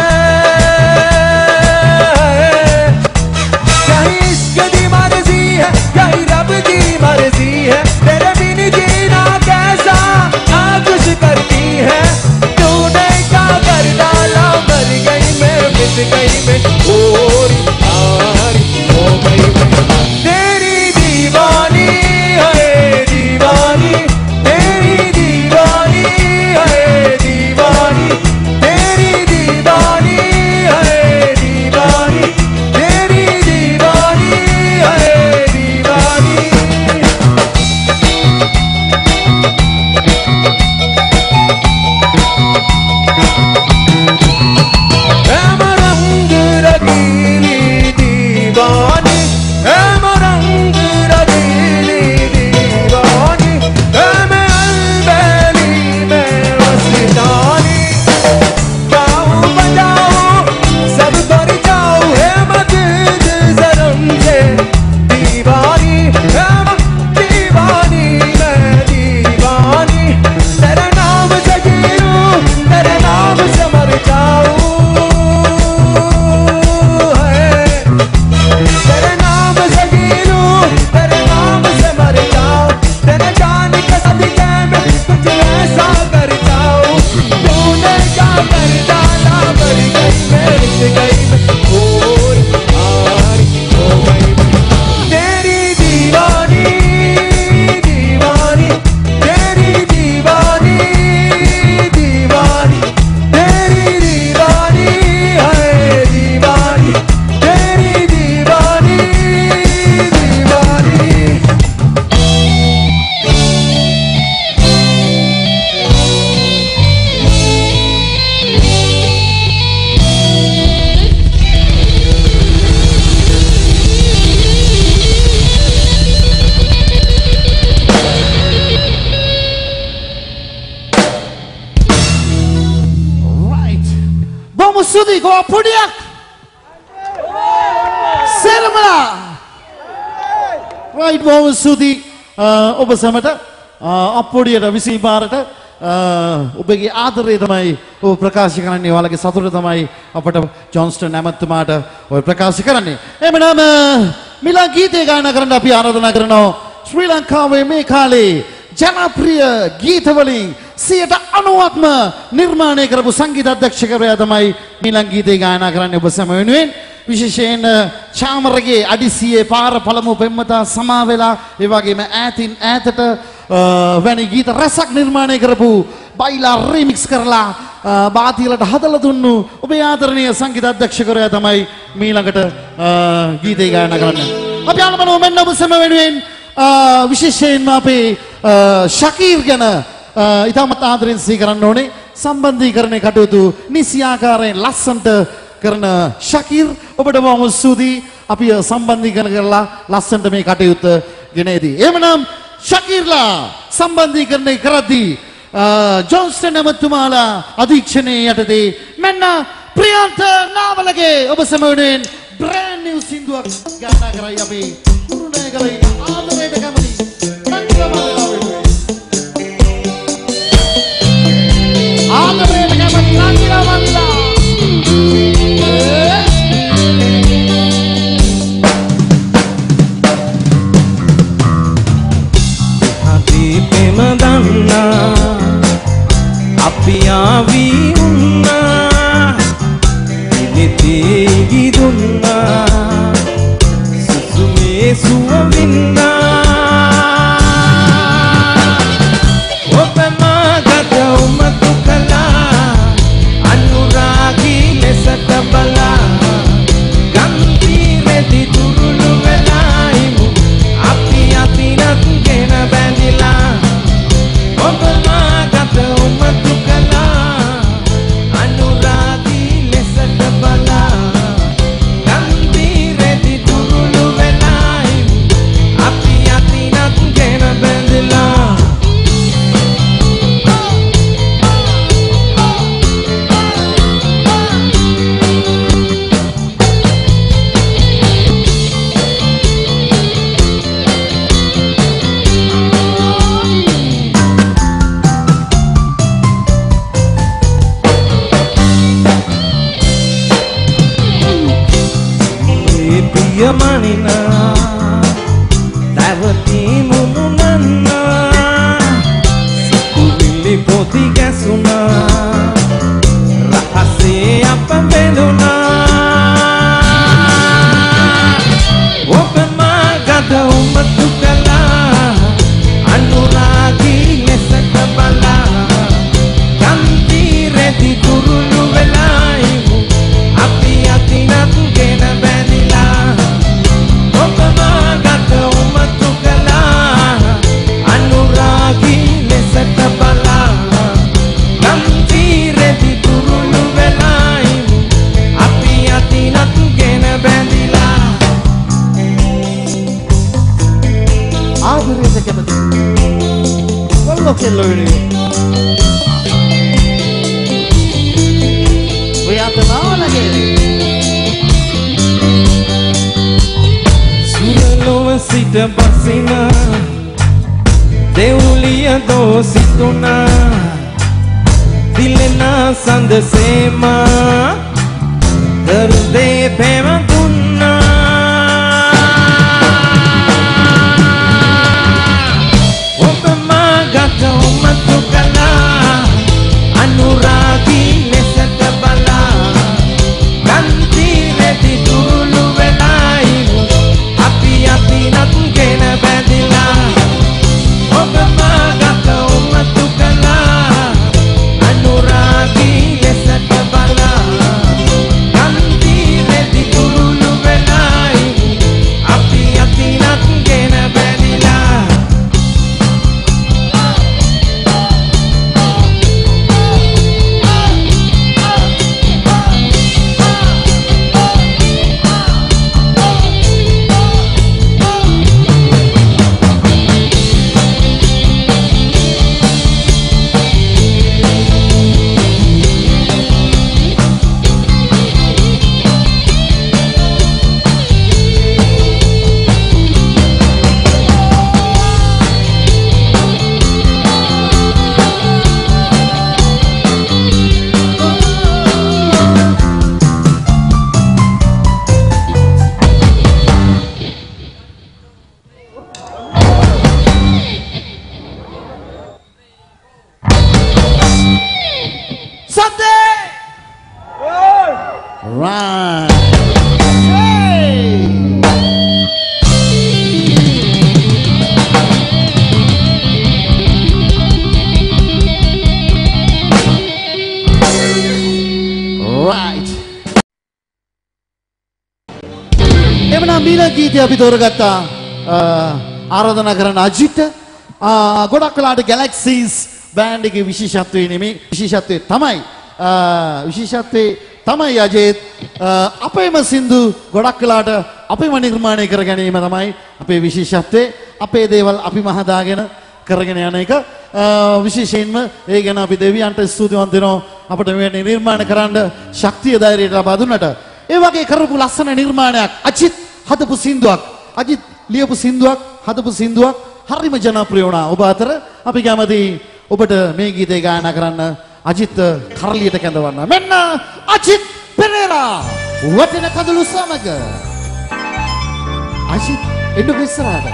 यही इश्क की मर्जी है यही रब की मर्जी है तेरे बिन जीना कैसा ना कुछ करती है तूने क्या कर डाला मर गई मैं मिट गई मैं गोरी हारी हो गई मैं तेरी दीवानी है दीवानी तेरी दीवानी है दीवानी तेरी दीवानी है दीवानी तेरी दीवानी है तेरे नाम से जी लूं तेरे नाम से मर जाऊं බොහොම ස්තුතියි ගෝ පොඩියක් සෙල්මලා right බොහොම ස්තුතියි ඔබ සමට අප්පොඩියට විසී පාරට ඔබගේ ආදරය තමයි ඔබ ප්‍රකාශ කරන්නේ ඔයාලගේ සතුට තමයි අපට ජොන්ස්ටන් ඇමතුමාට ඔය ප්‍රකාශ කරන්නේ එමනම් මිලා ගීතය ගායනා කරන්න අපි ආරාධනා කරනවා ශ්‍රී ලංකාවේ මේ කාලේ ජනප්‍රිය ගීත වලින් සියයට අනූවක්ම නිර්මාණය කරපු සංගීත අධ්‍යක්ෂකවරයා තමයි මිලන් ගීතය ගායනා කරන්නේ ඔබ සැම වෙනුවෙන් විශේෂයෙන් චාමරගේ අඩිසියේ පාර පළමු පෙම්වතා සමා වෙලා ඒ වගේම ඈතින් ඈතට වැනි ගීත රසක් නිර්මාණය කරපු බයිලා රීමික්ස් කරලා බාතිලට හදලා දුන්නු ඔබේ ආදරණීය සංගීත අධ්‍යක්ෂකවරයා තමයි මීළඟට ගීතය ගායනා කරන්නේ අපි අනුමනෝ මෙන්න ඔබ සැම වෙනුවෙන් විශේෂයෙන්ම අපේ ශකීර් ගැන ඉතාමත් ආදරෙන් සිහි කරන්න ඕනේ සම්බන්ධීකරණය කටයුතු නිසි ආකාරයෙන් ලස්සනට කරන ශකීර් ඔබට බොහොම ස්තුතියි අපි සම්බන්ධීකරණ කරලා ලස්සනට මේ කටයුත්ත ගෙනේදී එහෙමනම් ශකීර්ලා සම්බන්ධීකරණය කරද්දී ජොන්ස්ටන් ඇමතුමාලා අධීක්ෂණයේ යටතේ මෙන්න ප්‍රියන්ත නාවලගේ ඔබ සැම වෙනුවෙන් brand new සින්දුවක් ගායනා කරයි අපි කුරුණෑගලේ ආදරයට කැමති නංගිරමල්ලා වෙනුවෙන් ආදරයට කැමති නංගිරමල්ලා ප්‍රේම දන්නා අපි ආවි උන්නා ඉනිතේ ගිදුන්නා සුසුමේ සුවමින්නා ඔබ මාගත උමතු කලා අනුරාගී ලෙසට බලා ගම්පීරෙදි දුරුළු වෙලායිමු අපි අතිනත් ගෙන බැඳිලා ඔබ මාගත උමතු කලා අනුරාගී ලෙසට බලා ගම්පීරෙදි දුරුළු වෙලායිමු අපි අතිනත් ගෙන බැඳිලා යමනිනා තවති මුමුණන්නා සිතුවිලි පොති ගැසුණා රහසේ අප බැඳුණා ඔබ මාගත උමතු කලා අනුරාගී ලෙසට බලා ගම්පීරෙදි දුරුළු වෙලායිමු අපි අතිනත් ගෙන බැඳිලා ඔබ මාගත උමතු කලා අනුරාගී ලෙසට බලා ගම්පීරෙදි දුරුළු වෙලායිමු අපි අතිනත් ගෙන බැඳිලා ආදරයට කැමති කොල්ලෝ කෙල්ලෝ වෙනුවෙන් ප්‍රියන්ත නාවලගේ සුරලොව සිට බසින දෙවුලිය දෝසිතුන දිලෙන සඳසේම දරුදේ පෙවතුන්නා ඔබ මාගත උමතු කලා අනුරාගී ලෙසට බලා ගම්පීරෙදි දුරුළු වෙලායිමු අපි අතිනත් ගෙන බැඳිලා ඔබ මාගත උමතු කලා අනුරාගී ලෙසට බලා Right. Hey. Right. එවනම් මීලා ගීතය අපි තෝරගත්තා ආරාධනා කරන අජිත් ගොඩක් වෙලාට Galaxies බෑන්ඩ් එකේ විශේෂත්වය නෙමෙයි විශේෂත්වය තමයි විශේෂත්වයේ තමයි අජිත් අපේම සින්දු ගොඩක් වෙලාට අපේම නිර්මාණය කර ගැනීම තමයි අපේ විශේෂත්වය අපේ දේවල් අපිම හදාගෙන කරගෙන යන එක විශේෂයෙන්ම ඒ ගැන අපි දෙවියන්ට ස්තුතිවන්ත වෙනවා අපිට මේ නිර්මාණ කරන්න ශක්තිය ධෛර්යය ලබා දුන්නට ඒ වගේ කරපු ලස්සන නිර්මාණයක් අජිත් හදපු සින්දුවක් අජිත් ලියපු සින්දුවක් හදපු සින්දුවක් හරිම ජනප්‍රිය වුණා ඔබ අතර අපි කැමති ඔබට මේ ගීතය ගායනා කරන්න අජිත් කරලියට කැඳවන්න මෙන්න අජිත් පෙරේරා වටින කඳුළු සමග අජිත් එන්න ඉස්සරහට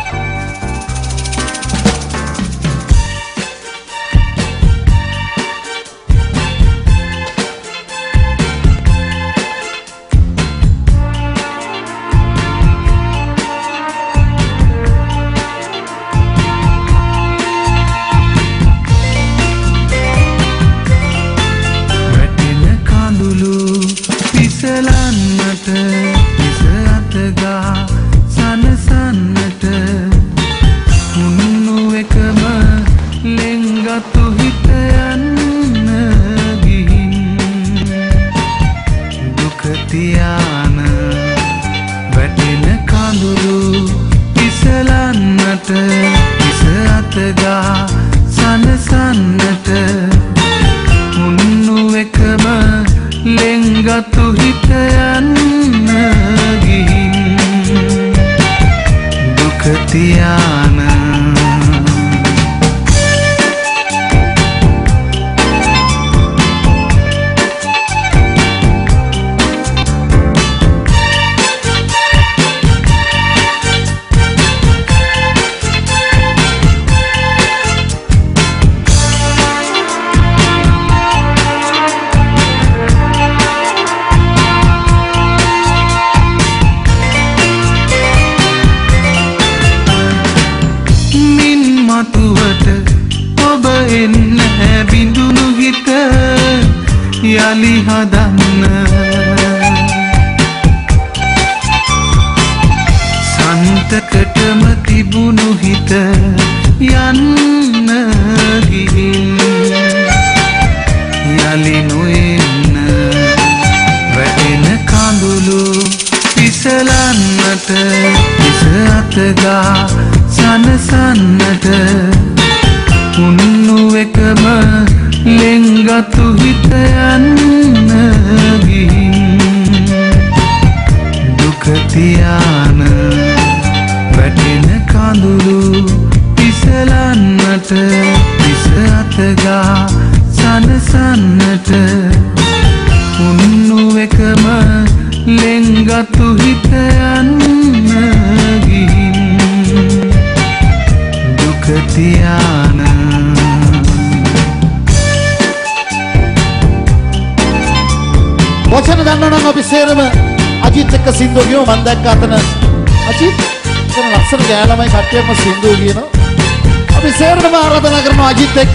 වචන දන්නවනම් අපි සේරම අජිත් එක්ක සින්දුව කියමු මම දැක්ක අතන අජිත් එතන ලස්සන ගෑනමයි කට්ටියක්ම සින්දුව කියනවා අපි සේරම ආරාධනා කරනවා අජිත් එක්ක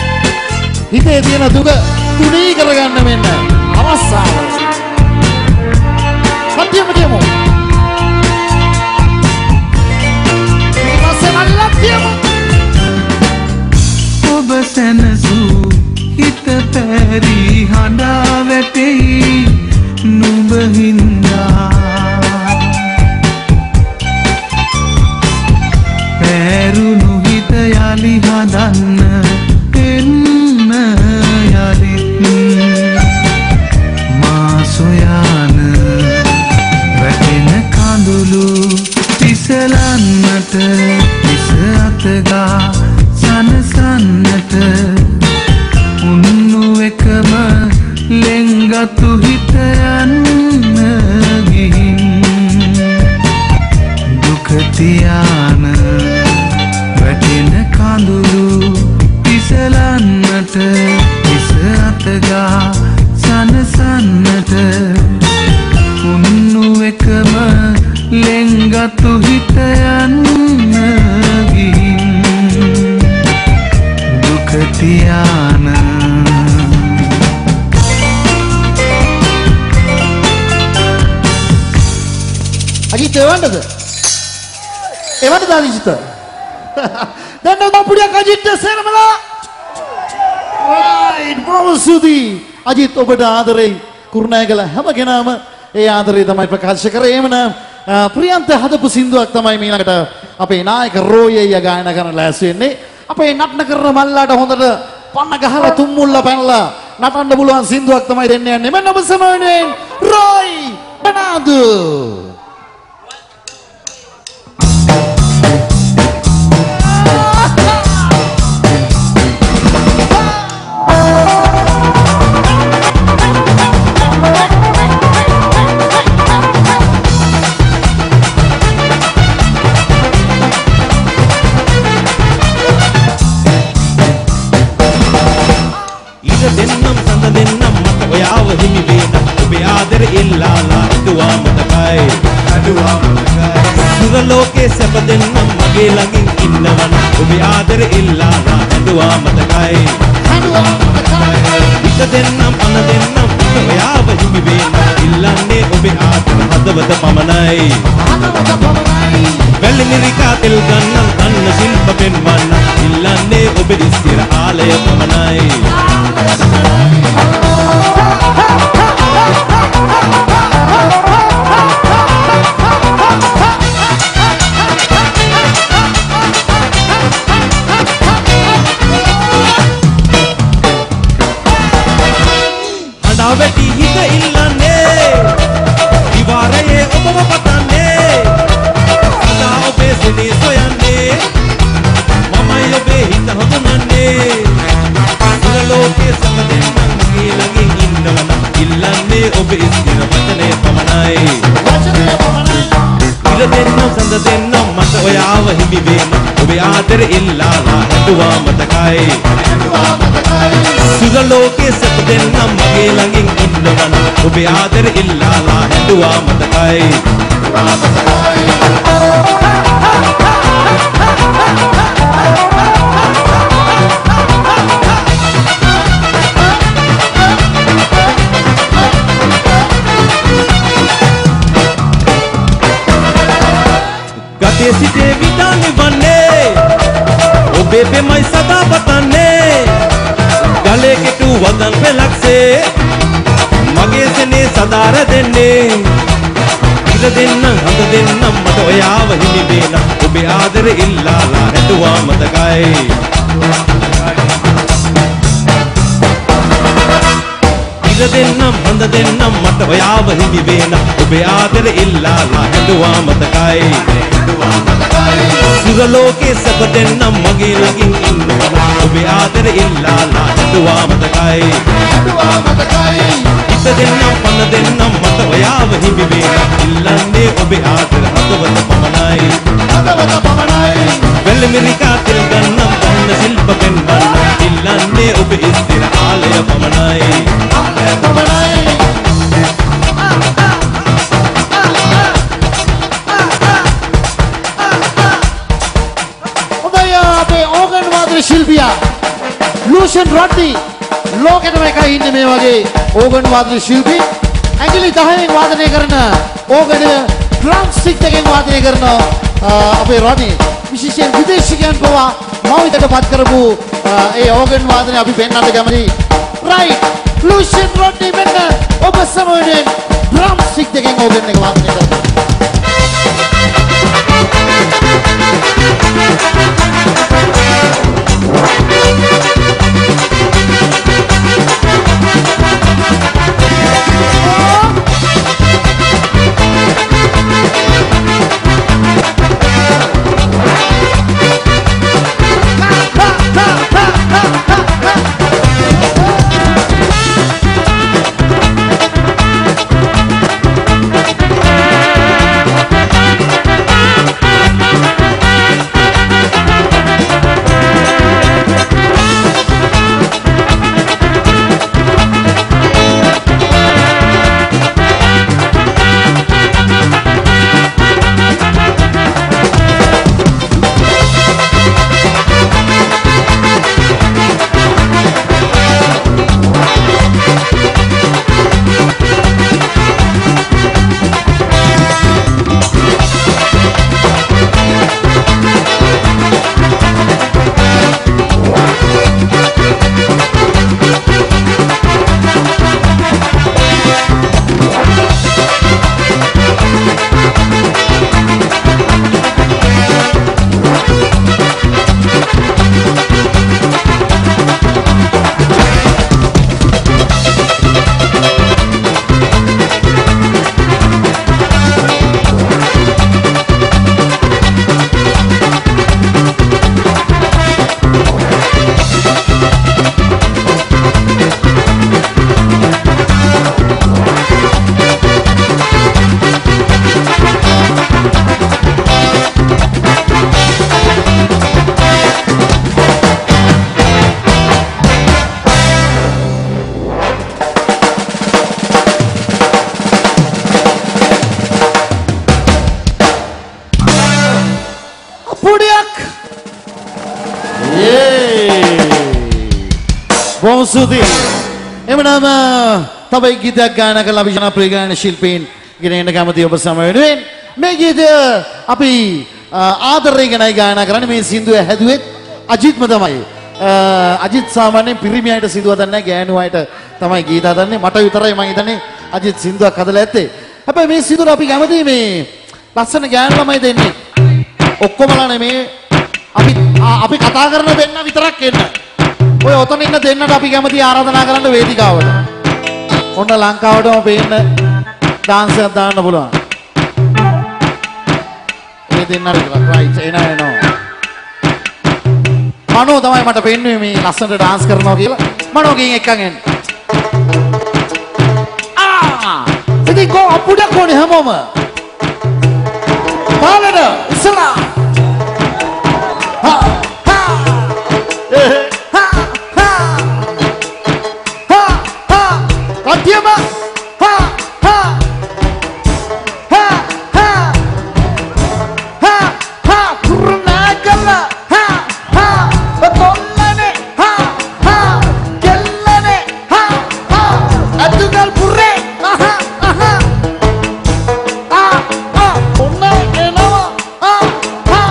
හිතේ තියෙන දුක තුනී කරගන්න මෙන්න අවස්ථාව කට්ටියම කියමු මසලල්ලා කියමු ඔබ සැනසූ හිත පැරි හඬා වැටෙයි නුඹ හින්දා පැරුණු හිත යලි හදන්න එන්න යලිත් මා සොයන වැටෙන කඳුළු පිසලන්නට පිස අතගා සනසන්නට උන්නු එකම ලෙන්ගතු හිත යන්න ගිහින් දුක තියාන වැටෙන කඳුළු පිසලන්නට පිස අතගා සනසන්නට අජිත් එවන්නද? එවන්නද අජිත්? දැන් නම් අපුඩියක් අජිත් සේනමලා. right බොසුදි. අජිත් ඔබට ආදරේ කුරුණෑගල හැම කෙනාම ඒ ආදරේ තමයි ප්‍රකාශ කරේ. එමනම් ප්‍රියන්ත හදපු සින්දුවක් තමයි ඊළඟට අපේ නායක රෝයය ගායනා කරන්න ලෑස්ති වෙන්නේ. අපේ නටන කරන මල්ලාට හොඳට පන්න ගහලා තුම්මුල්ල පැනලා නටන්න පුළුවන් සින්දුවක් තමයි දෙන්න යන්නේ. මෙන්න ඔබ සමෝනෙන් රොයි බනාදු. ලෝකේ සැප දෙන්නම් මගේ ළඟින් ඉන්නවනම් ඔබේ ආදර ඉල්ලාලා ඇඬුවා මතකයි හිත දෙන්නම් පන දෙන්නම් ඔයාව හිමි වේනම් ඉල්ලන්නේ ඔබේ ආදර හදවත පමණයි වැලි මිරිකා තෙල් ගන්නම් අන්න ශිල්ප පෙන්වන්න ඉල්ලන්නේ ඔබේ ඉස්තිර ආලය පමණයි වැටි හිත ඉල්ලන්නේ දිවාරයේ ඔබව පතන්නේ සදා ඔබේ සෙනෙහ සොයන්නේ මමයි ඔබේ හිත හඳුනන්නේ සුර ලෝකයේ සැප දෙන්නම් මගේ ළඟින් ඉන්නවනම් ඉල්ලන්නේ ඔබේ ඉස්තිර වචනය පමණයි ඉල දෙන්නම් සඳ දෙන්නම් මට ඔයාව හිමි වේනම් ඔබේ ආදර ඉල්ලාලා ඇඬුවා මතකයි සුර ලෝකයේ සැප දෙන්නම් මගේ ළඟින් ඉන්නවනම් ඔබේ ආදර ඉල්ලාලා ඇඬුවා මතකයි ගතේ සිටේ විඩානේ වන්නේ ඔබේ පෙමයි සදා පතන්නේ ගලේ කෙටු වදන් පෙලක්සේ මගේ සෙනේ සදාර දෙන්නේ ඉර දෙන්නම් හඳ දෙන්නම් මට ඔයාව හිමි වේනම් ඔබේ ආදර ඉල්ලාලා ඇඬුවා මතකයි ඉර දෙන්නම් හඳ දෙන්නම් මට ඔයාව හිමි වේනම් ඔබේ ආදර ඉල්ලාලා ඇඬුවා මතකයි සුර ලෝකේ සැප දෙන්නම් මගේ ළඟින් ඉන්නවා ඔබේ ආදර ඉල්ලාලා ඇඬුවා මතකයි ඇඬුවා මතකයි හිත දෙන්නම් පන දෙන්නම් මට ඔයාව හිමි වේනම් ඉල්ලන්නේ ඔබේ ආදර හදවත පමණයි හදවත පමණයි වෙල මිරිකා තෙල් ගන්නම් අන්න ශිල්ප පෙන්වන්න ඉල්ලන්නේ ඔබේ ඉස්තිර ආලය පමණයි ආලය පමණයි ශිල්පියා ලූෂන් රොඩ්නි ලෝකෙටම එකයි ඉන්නේ මේ වගේ ඕගන් වාදන ශිල්පී ඇඟිලි දහයෙන් වාදනය කරන ඕගන ඩ්‍රම් ස්ටික් එකෙන් වාදනය කරන අපේ රොඩ්නි විශේෂයෙන් විදේශිකයන් පවා මවිතට පත් කරපු ඒ ඕගන් වාදනය අපි පෙන්වන්න කැමතියි රයිට් ලූෂන් රොඩ්නි මෙන්න ඔබ සමෝනෙන් ඩ්‍රම් ස්ටික් එකෙන් ඕගන් එක වාදනය කරනවා ස්තුතියි. එමනම් තව ගීතයක් ගායනා කළ අපි ජනප්‍රිය ගායන ශිල්පීන් ගෙනෙන්න කැමති ඔබ සම වෙනුවෙන් මේ ගීතය අපි ආදරයෙන් ගැනයි ගායනා කරන්නේ. මේ සින්දුව හැදුවෙත් අජිත්ම තමයි. අජිත් සාමාන්‍යයෙන් පිරිමි අයට සින්දුව හදන්නේ නැහැ, ගෑනු අයට තමයි ගීත හදන්නේ. මට විතරයි මම හිතන්නේ අජිත් සින්දුවක් හදලා ඇත්තේ. හැබැයි මේ සින්දුව අපි කැමති මේ ලස්සන ගෑනු ළමයි දෙන්නේ. ඔක්කොමලා නෙමේ අපි අපි කතා කරන දෙන්න විතරක් එන්න. ඔය ඔතන ඉන්න දෙන්නට අපි කැමති ආරාධනා කරන්න වේදිකාවට. ඔන්න ලංකාවටම පේන්න ඩාන්ස් එකක් දාන්න පුළුවන්. මේ දෙන්නට විතරක් රයිට් එන එනවා. මනෝ තමයි මට පෙන්වන්නේ මේ ලස්සනට ඩාන්ස් කරනවා කියලා. මනෝගෙන් එක්කන් එන්න. ආ! ඉතින් කො අපුඩ කොනේ හැමෝම. පාලන ඉස්සලා. හා හා. හා හා. හා හා. කටියම. හා හා. හා හා. හා හා. කුරුනාකල. හා හා. බතොල්ලනේ. හා හා. කෙල්ලනේ. හා හා. අතුගල් පුරේ. ආහා ආහා. ආ ආ. ඔන්න එනවා. ආ හා.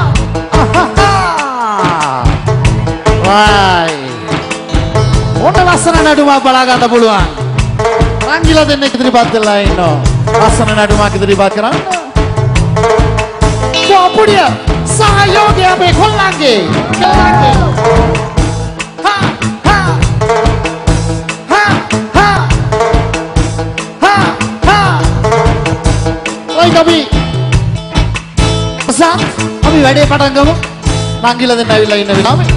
ආහා. වයි. ඔන්න ලස්සන නඩුමක් බලා ගන්න පුළුවන්. රංගිලා දෙන්නෙක් ඉදිරිපත් වෙලා ඉන්නවා. ලස්සන නඩුමක් ඉදිරිපත් කරන්න. කොපුඩිය සහයෝගය අපේ කොල්ලන්ගේ. කොල්ලන්ගේ. හා හා. හා හා. හා හා. ඔයි කපි. සා අපි වැඩේ පටන් ගමු. රංගිලා දෙන්න ඇවිල්ලා ඉන්න වෙලාවේ.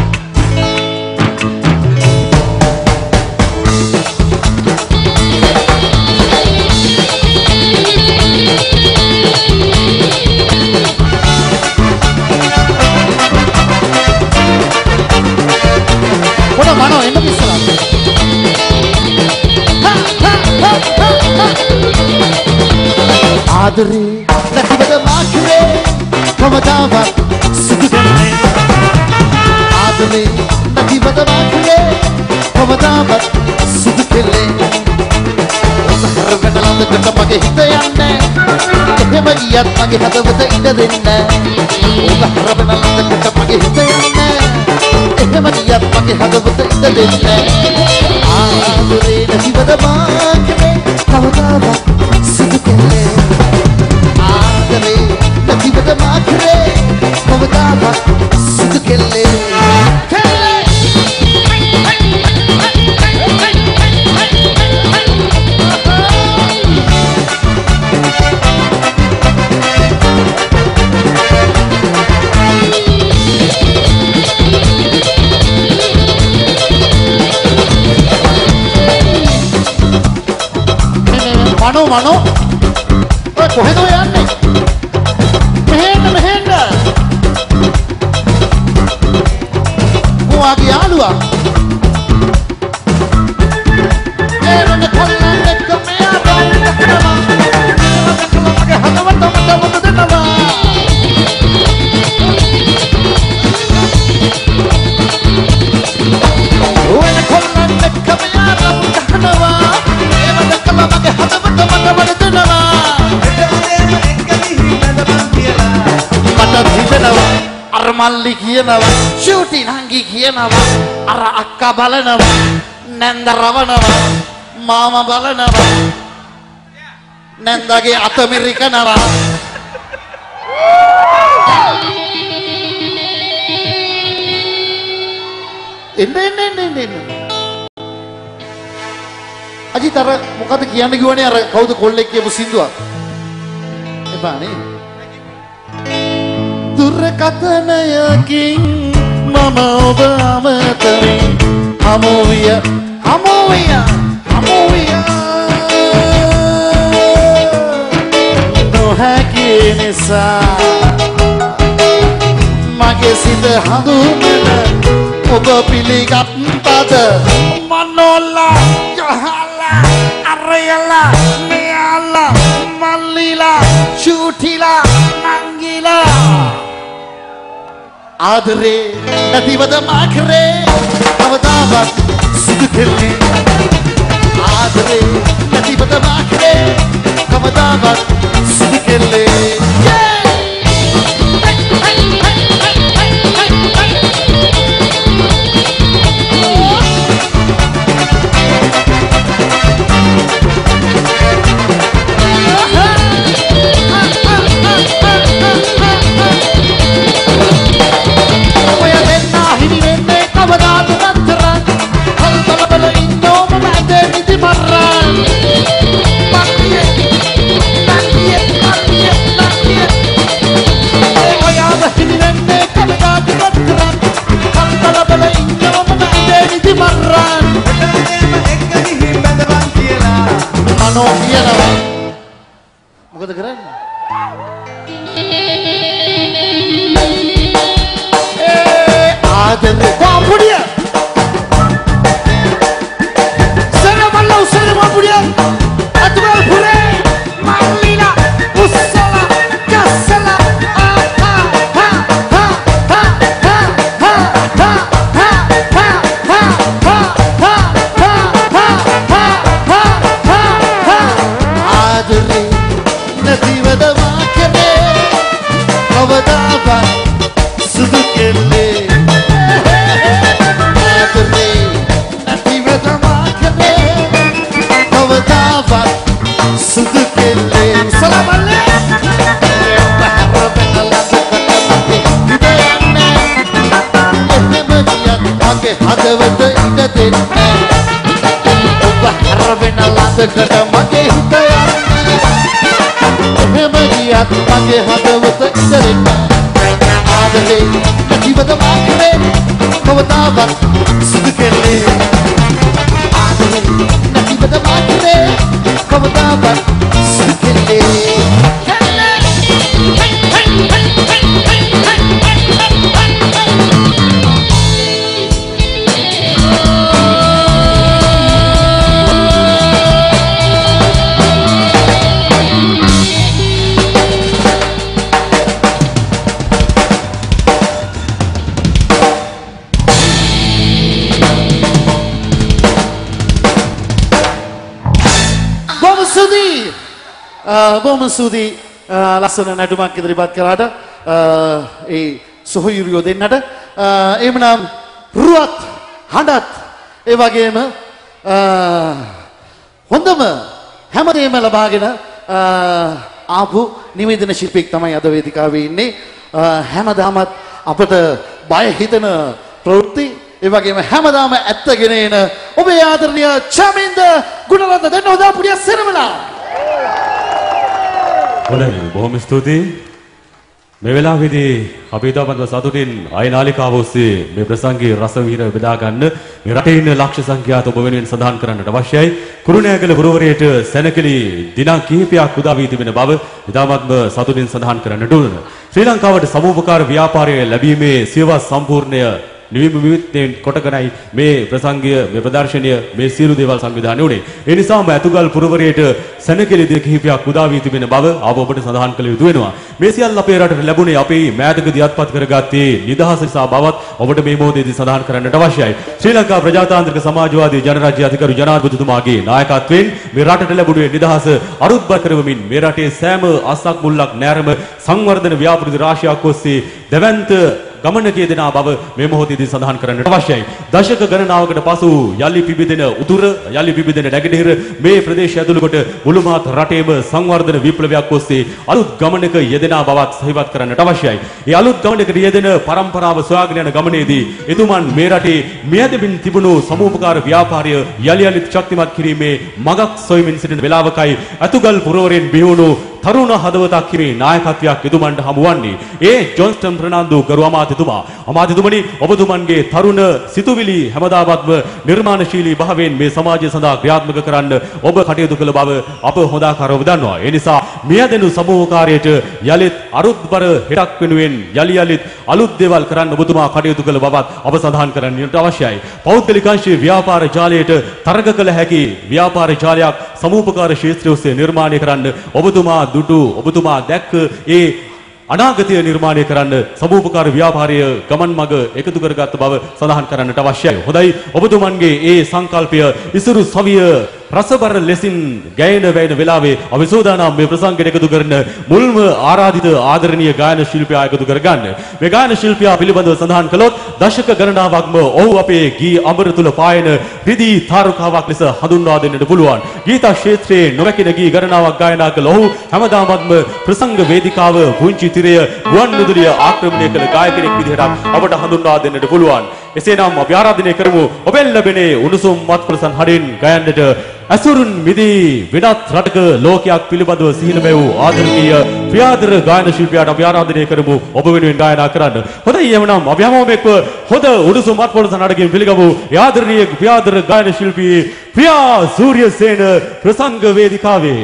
What am I now? End of this one. Ha ha ha ha ha. Adri, naki bada makre, kamadawa sudukane. Adri, naki bada makre, kamadawa sudukele. Harvena landa kata mage hita yanne, ehema iyat mage hadawata ida denne. Harvena landa kata mage hita yanne. එහෙම නියත් මගේ හදවත ඉඳ දෙන්නේ ආදරේ නැතිවද මාගේ කවදාවත් සිදු කෙරේ ආදරේ නැතිවද මාගේ කවදාවත් සිදු කෙරේ Mano, mano. Oye, cogiendo ya, ¿no? Mejenda, mejenda. ¿Cómo aquí algo? Eh, donde con la de comida, donde la crema. Que jala, mata, mata, mata de nada. Donde con la de comida, donde la crema. Mage hadawata mata wadadenawa මට හිතෙනවා අර මල්ලි කියනවා ෂූටි නංගි කියනවා අර අක්කා බලනවා නැන්ද රවනවා මාමා බලනවා නැන්දගේ අත මෙරිකනවා එන්න එන්න එන්න එන්න අජිත් අර මොකද කියන්න කිව්වනේ අර කවුද කොල්ලෙක් කියපු සින්දුවක් එපා නේ දුර්කතනයකින් මම ඔබ අමතමින් හමුවිය හමුවිය හමුවිය නොහැකි නිසා මගේ සිත හඳුනන ඔබ පිළිගත්තද මනෝලා යහලා අරයලා මෙයලා මල්ලිලා ෂූටිලා නංගිලා ආදරේ නැතිවද මා කරේ කවදාවත් සුදු කෙල්ලේ ආදරේ නැතිවද මා කරේ කවදාවත් සුදු කෙල්ලේ Ano කියනවා මොකද කරන්නේ ඒ ආදරේ කොම්පුඩිය සරමල්ල උසලම පුඩිය අතුගල් පුරේ මල්ලිලා උස්සලා කස්සලා ආ ආ හා හා හා හා හා හා සුදු කෙල්ලේ ආදරේ නැතිවද මා කරේ කවදාවත් සුදු කෙල්ලේ සලමල්ලේ හදවත ඉඩ දෙන්නේ ඔබ හරවෙන ළඟකට මගේ හිත යන්නේ එහෙම ගියත් මගේ හදවත ඉඩ දෙන්නේ ආදරේ නැතිවද මා කරේ කවදාවත් සුදු කෙල්ලේ ආදරේ නැතිවද මා කරේ කවදාවත් සුදු කෙල්ලේ බොහොම ස්තුතියි ලස්සන නැටුමක් ඉදිරිපත් කරාට ඒ සොහොයුරියෝ දෙන්නට එහෙමනම් රුවත් හඬත් ඒ වගේම හොඳම හැමදේම ලබාගෙන ආපු නිවේදන ශිල්පියෙක් තමයි අද වේදිකාවේ ඉන්නේ හැමදාමත් අපට බය හිතෙන ප්‍රවෘත්ති ඒ වගේම හැමදාම ඇත්තගෙන එන ඔබේ ආදරණීය චමින්ද ගුණරත්න දෙන්න හොදා පුඩිය සෙරමලා හොඳයි බොහොම ස්තුතියි මේ වෙලාවේදී අපි තාමත් සතුටින් ආය නාලිකාව ඔස්සේ මේ ප්‍රසංගයේ රස විහිර බෙදා ගන්න මේ රටේ ඉන්න ලක්ෂ සංඛ්‍යාත ඔබ වෙනුවෙන් සඳහන් කරන්නට අවශ්‍යයි කුරුණෑගල පුරවරයට සැනකෙලි දින කිහිපයක් උදා වී තිබෙන බව ඉතාමත්ම සතුටින් සඳහන් කරන්නට ඕන ශ්‍රී ලංකාවට සමූපකාර ව්‍යාපාරය ලැබීමේ සියවස් සම්පූර්ණය නිවිම විවිධයෙන් කොටගෙනයි මේ ප්‍රසංගය මේ ප්‍රදර්ශනය මේ සියලු දේවල් සංවිධානය වුණේ. ඒ නිසාම අතුගල් පුරවරයට සැනකෙලි දින කිහිපයක් උදා වී තිබෙන බව ආව ඔබට සඳහන් කළ යුතු වෙනවා. මේ සියල්ල අපේ රටට ලැබුණේ අපේ මෑතකදී අත්පත් කරගත්තේ නිදහස නිසා බවත් ඔබට මේ මොහොතේදී සඳහන් කරන්නට අවශ්‍යයි. ශ්‍රී ලංකා ප්‍රජාතාන්ත්‍රික සමාජවාදී ජනරාජ්‍ය අධිකරු ජනාධිපතිතුමාගේ නායකත්වයෙන් මේ රටට ලැබුණේ නිදහස අරුත්බර කරවමින් මේ රටේ සෑම අස්සක් මුල්ලක් නැරම සංවර්ධන ව්‍යාපෘති රාශියක් ඔස්සේ දැවැන්ත ගමනක යෙදෙනා බව මේ මොහොතේදී සඳහන් කරන්නට අවශ්‍යයි. දශක ගණනාවකට පසු යලි පිබිදෙන උතුර යලි පිබිදෙන නැගෙනහිර මේ ප්‍රදේශය ඇතුළු කොට මුළු මහත් රටේම සංවර්ධන විප්ලවයක් ඔස්සේ අලුත් ගමනක යෙදෙනා බවත් සහිවත් කරන්නට අවශ්‍යයි. ඒ අලුත් ගමනකට යෙදෙන පරම්පරාව සොයාගෙන යන ගමනේදී එතුමන් මේ රටේ මෙයදමින් තිබුණු සමූපකාර ව්‍යාපාරය යලි යලිත් ශක්තිමත් කිරීමේ මගක් සොයමින් සිටින වේලාවකයි අතුගල් පුරවරයෙන් බිහිවුණු තරුණ හදවතක් කිරීමේ නායකත්වයක් එතුමන්ට හමු වන්නේ. ඒ ජොන්ස්ටන් ප්‍රනාන්දු ගරු අමාත්‍යතුමා. අමාත්‍යතුමනි ඔබතුමන්ගේ තරුණ සිතුවිලි හැමදාමත්ම නිර්මාණශීලී භාවයෙන් මේ සමාජය සඳහා ක්‍රියාත්මක කරන්න ඔබ කටයුතු කළ බව අප හොඳාකාරව දන්නවා. ඒ නිසා මෙයදෙනු සමූහකාරයට යලිත් අරුත්බර හෙටක් වෙනුවෙන් යලි යලිත් අලුත් දේවල් කරන්න ඔබතුමා කටයුතු කළ බවත් අප සඳහන් කරන්නට අවශ්‍යයි. පෞද්ගලික අංශයේ ව්‍යාපාර ජාලයට තරග කළ හැකි ව්‍යාපාර ජාලයක් සමූපකාර ක්ෂේත්‍රය ඔස්සේ නිර්මාණය කරන්න ඔබතුමා දුටු ඔබතුමා දැක්ක ඒ අනාගතය නිර්මාණය කරන්න සමූපකාර ව්‍යාපාරය ගමන් මඟ එකතු කරගත් බව සඳහන් කරන්නට අවශ්‍යයි. හොඳයි ඔබතුමන්ගේ ඒ සංකල්පය ඉසුරු සවිය රසබර ලෙසින් ගායන වැයන වෙලාවේ අවිසෝදානම් මේ ප්‍රසංගයට එකතු කරන මුල්ම ආරාධිත ආදරණීය ගායන ශිල්පියා එකතු කරගන්න. මේ ගායන ශිල්පියා පිළිබඳව සඳහන් කළොත් දශක ගණනාවක්ම ඔහු අපේ ගී අඹර තුල පායන රිදී තාරුකාවක් ලෙස හඳුන්වා දෙන්නට පුළුවන්. ගීත ක්ෂේත්‍රයේ නොවැකින ගී ගණනාවක් ගායනා කළ ඔහු හැමදාමත්ම ප්‍රසංග වේදිකාව පුංචි තිරය ගුවන් විදුලිය ආක්‍රමණය කළ ගායකයෙක් විදිහට අපට හඳුන්වා දෙන්නට පුළුවන්. එසේනම් අපි ආරාධනය කරමු ඔබෙන් ලැබෙනේ උණුසුම් මත් ප්‍රසන් හඩින් ගයන්නට අසුරුන් මිදී වෙනත් රටක ලෝකයක් පිළිබඳව සිහින මෙවූ ආදරණීය ප්‍රියාදර ගායන ශිල්පියාට අපි ආරාධනය කරමු ඔබ වෙනුවෙන් ගායනා කරන්න. හොඳයි එවනම් අපි හැමෝම එක්ව හොඳ උණුසුම් මත් ප්‍රසන් හඩකින් පිළිගමු ආදරණීය ප්‍රියාදර ගායන ශිල්පී ප්‍රියා සූර්යසේන ප්‍රසංග වේදිකාවේ.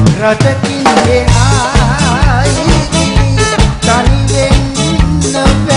රටකින් එහායි තනි වෙන්න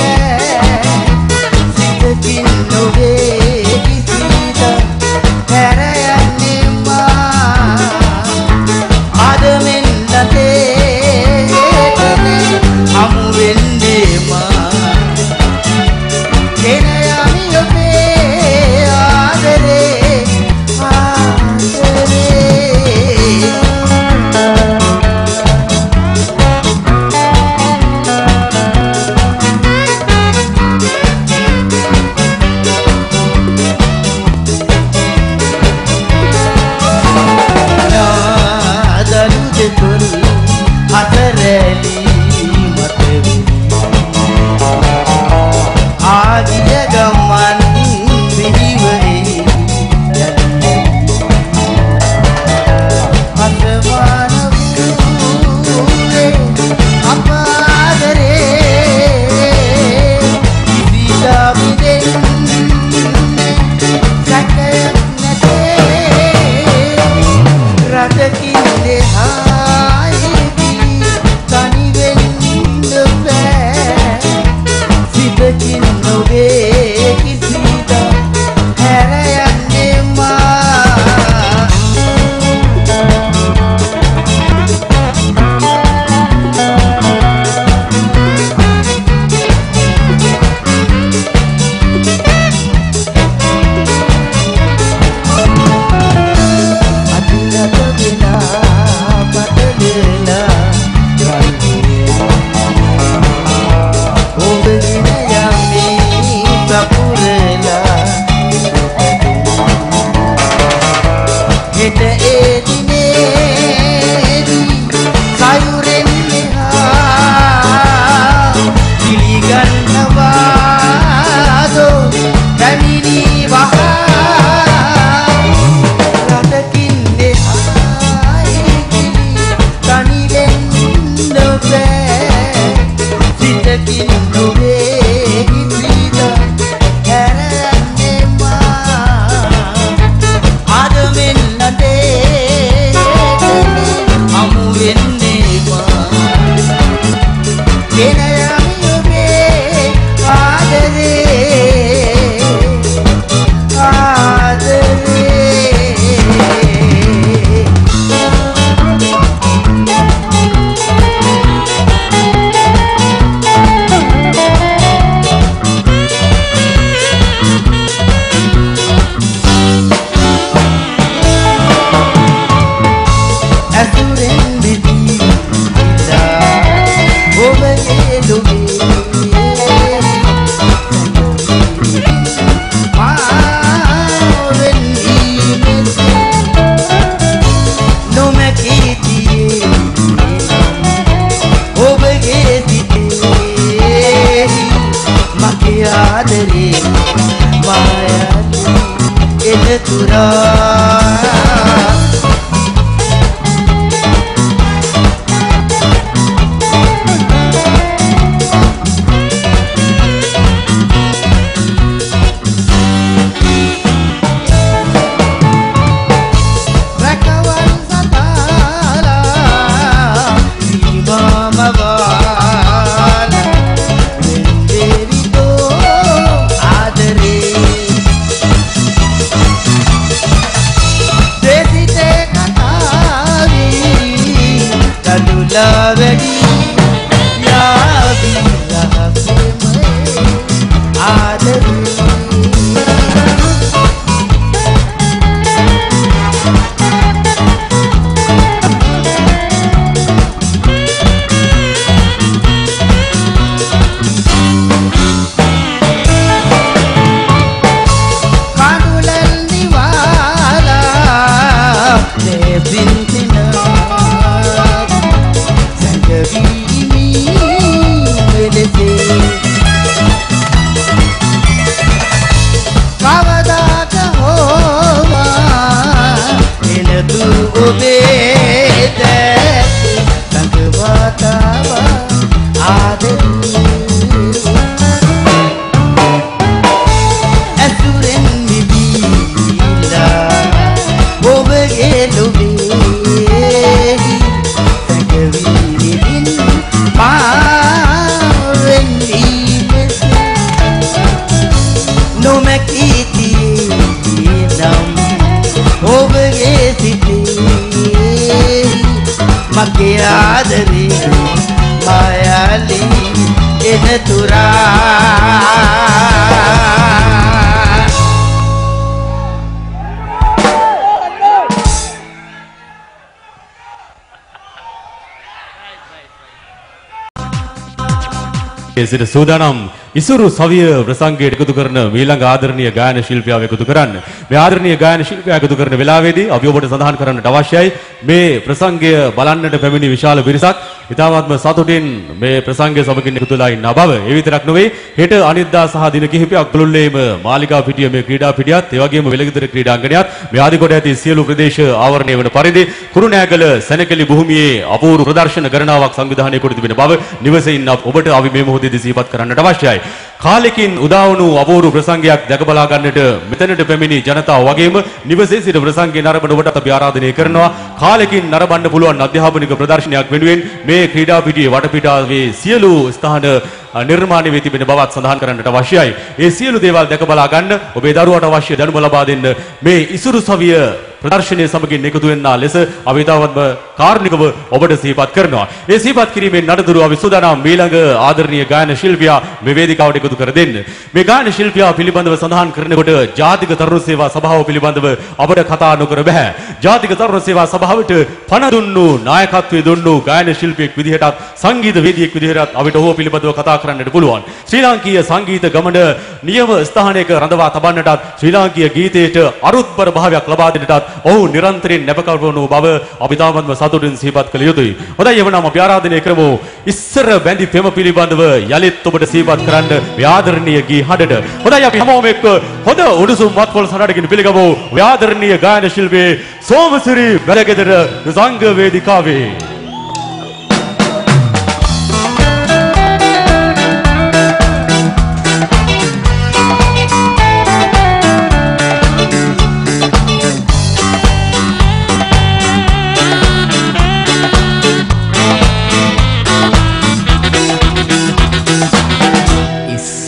සිට සූදානම් ඉසුරු සවිය ප්‍රසංගයට එකතු කරන මීළඟ ආදරණීය ගායන ශිල්පියාව එකතු කරන්න. මේ ආදරණීය ගායන ශිල්පියා එකතු කරන වෙලාවේදී අපි ඔබට සඳහන් කරන්නට අවශ්‍යයි මේ ප්‍රසංගය බලන්නට පැමිණි විශාල පිරිසක් ඉතාමත්ම සතුටින් මේ ප්‍රසංගය සමගින් එකතු වෙලා ඉන්න බව. ඒ විතරක් නෙවෙයි හෙට අනිද්දා සහ දින කිහිපයක් පුළුල්ලේම මාලිකා පිටිය මේ ක්‍රීඩා පිටියත් ඒ වගේම වෙලගිදර ක්‍රීඩාංගණයත් මේ ආදි කොට ඇති සියලු ප්‍රදේශ ආවරණය වන පරිදි කුරුණෑගල සැනකෙළි භූමියේ අපූර්ව ප්‍රදර්ශන ගණනාවක් සංවිධානය කොට තිබෙන බව නිවසේ ඉන්න ඔබට අපි මේ මොහොතේදී සිහිපත් කරන්නට අවශ්‍යයි. කාලෙකින් උදා වුණු අපූර්ව ප්‍රසංගයක් දැක බලා ගන්නට මෙතනට පැමිණි ජනතාව වගේම නිවසේ සිට ප්‍රසංගය නරඹන ඔබට අපි ආරාධනය කරනවා කාලෙකින් නරඹන්න පුළුවන් අධ්‍යාපනික ප්‍රදර්ශනයක් වෙනුවෙන් මේ ක්‍රීඩා පිටියේ වටපිටාවේ සියලු ස්ථාන නිර්මාණය වී තිබෙන බවත් සඳහන් කරන්නට අවශ්‍යයි. ඒ සියලු දේවල් දැක බලා ගන්න ඔබේ දරුවාට අවශ්‍ය දැනුම ලබා දෙන්න මේ ඉසුරු සවිය ප්‍රදර්ශනයේ සමගින් එකතු වෙන්නා ලෙස අපි තවත්ම කාර්නිකව ඔබට සිහිපත් කරනවා. ඒ සිහිපත් කිරීමෙන් නඩතුරු අපි සූදානම් මීළඟ ආදරණීය ගායන ශිල්පියා මේ වේදිකාවට එකතු කර දෙන්න. මේ ගායන ශිල්පියා පිළිබඳව සඳහන් කරනකොට ජාතික තරුණ සේවා සභාව පිළිබඳව අපට කතා නොකර බෑ. ජාතික තරුණ සේවා සභාවට පණ දුන්නු නායකත්වයේ දුන්නු ගායන ශිල්පියෙක් විදිහටත් සංගීත වේදිකෙක් විදිහටත් අපිට ඔහු පිළිබඳව කතා කරන්නට පුළුවන්. ශ්‍රී ලාංකීය සංගීත ගමන නියම ස්ථානයක රඳවා තබන්නටත් ශ්‍රී ලාංකීය ගීතයට අරුත්බර භාවයක් ලබා දෙන්නටත් ඔහු නිරන්තරයෙන් නැපකරවන බව අපි තාමත්ම සතුටින් සිහිපත් කළ යුතුයි. හොඳයි එවනම් අපි ආරාධනය කරමු ඉස්සර බැඳි පෙම පිළිබඳව යලිත් ඔබට සිහිපත් කරන්න මේ ආදරණීය ගී හඬට. හොඳයි අපි හැමෝම එක්ක හොඳ උණුසුම් වත්පොළ සටහනකින් පිළිගමු මේ ආදරණීය ගායන ශිල්පී සෝමසිරි වැලගෙදර සංග වේදිකාවේ.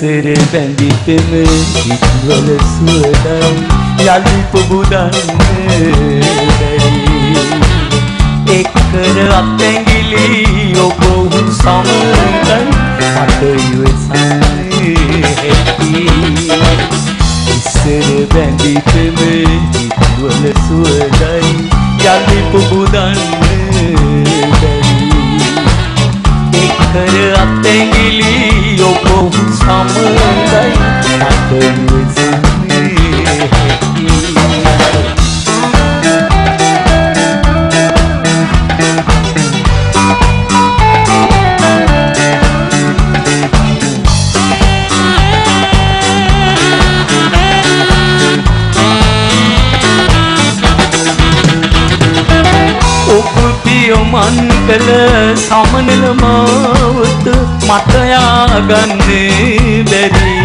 ඉස්සර බැඳිතම හිත්වල සුවදයි යලි පොබුදන්න බැරි එක්කර අත්ඇඟිලි ඔබ සමඟයි මට ඉවසන්නේ හැකි ඉස්සර බැඳිතම හිත්වල සුවදයි යලි පොබුදන්න බැරි එක්කර අත්ඇඟිලි ඔබ සමඟයි මට ඉවසන්නේ හැකි මන් කළ සමනල මාවත මට යාගන්නේ බැරි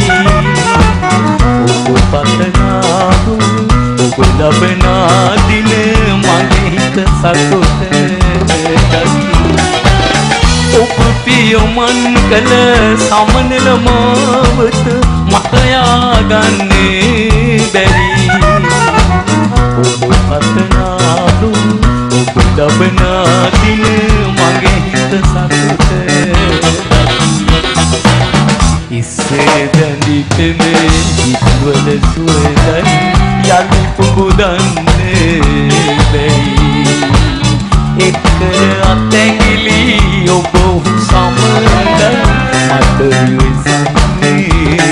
ඔබ පතනාහු ඔබ ලබනා දින මගේ හිත සතුට දකි ඔබ පියෝ මන් කළ සමනල මාවත මට යාගන්නේ බැරි ඔබ පතනාහු ලබනා දින මගේ හිත සතුට ඉස්සේ බැඳිතම හිත්වල සුවදයි යලි පුබුදන්න බැරි එක්කර අත්ඇඟිලි ඔබ සමඟයි මට ඉවසන්නේ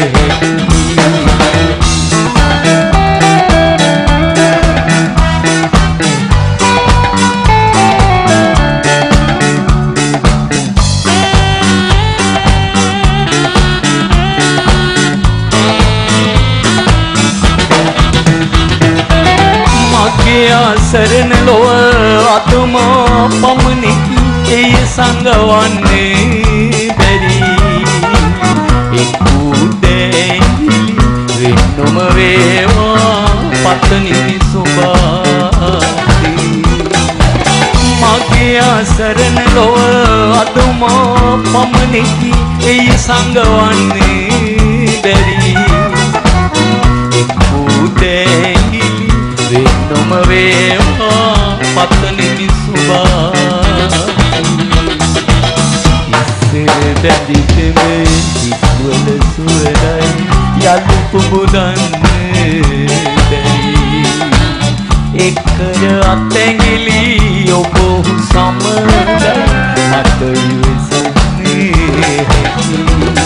සරණ ලොව අතුමා පමණකි එය සංගවන්නේ බැරි එක්කුදැයි වෙන්නොම වේවා පතනිමි සුභාති මගේ සරණ ලොව අතුමා පමණකි එය සංගවන්නේ බැරි එක්කුදැයි වෙන්නොම වේවා පතනිමි සුභාති ඉස්සර බැඳිතම හිත්වල සුවදයි යලි පුබුදන්න බැරි එක්කර අත්ඇඟිලි ඔබ සමඟයි මට ඉවසන්නේ හැකි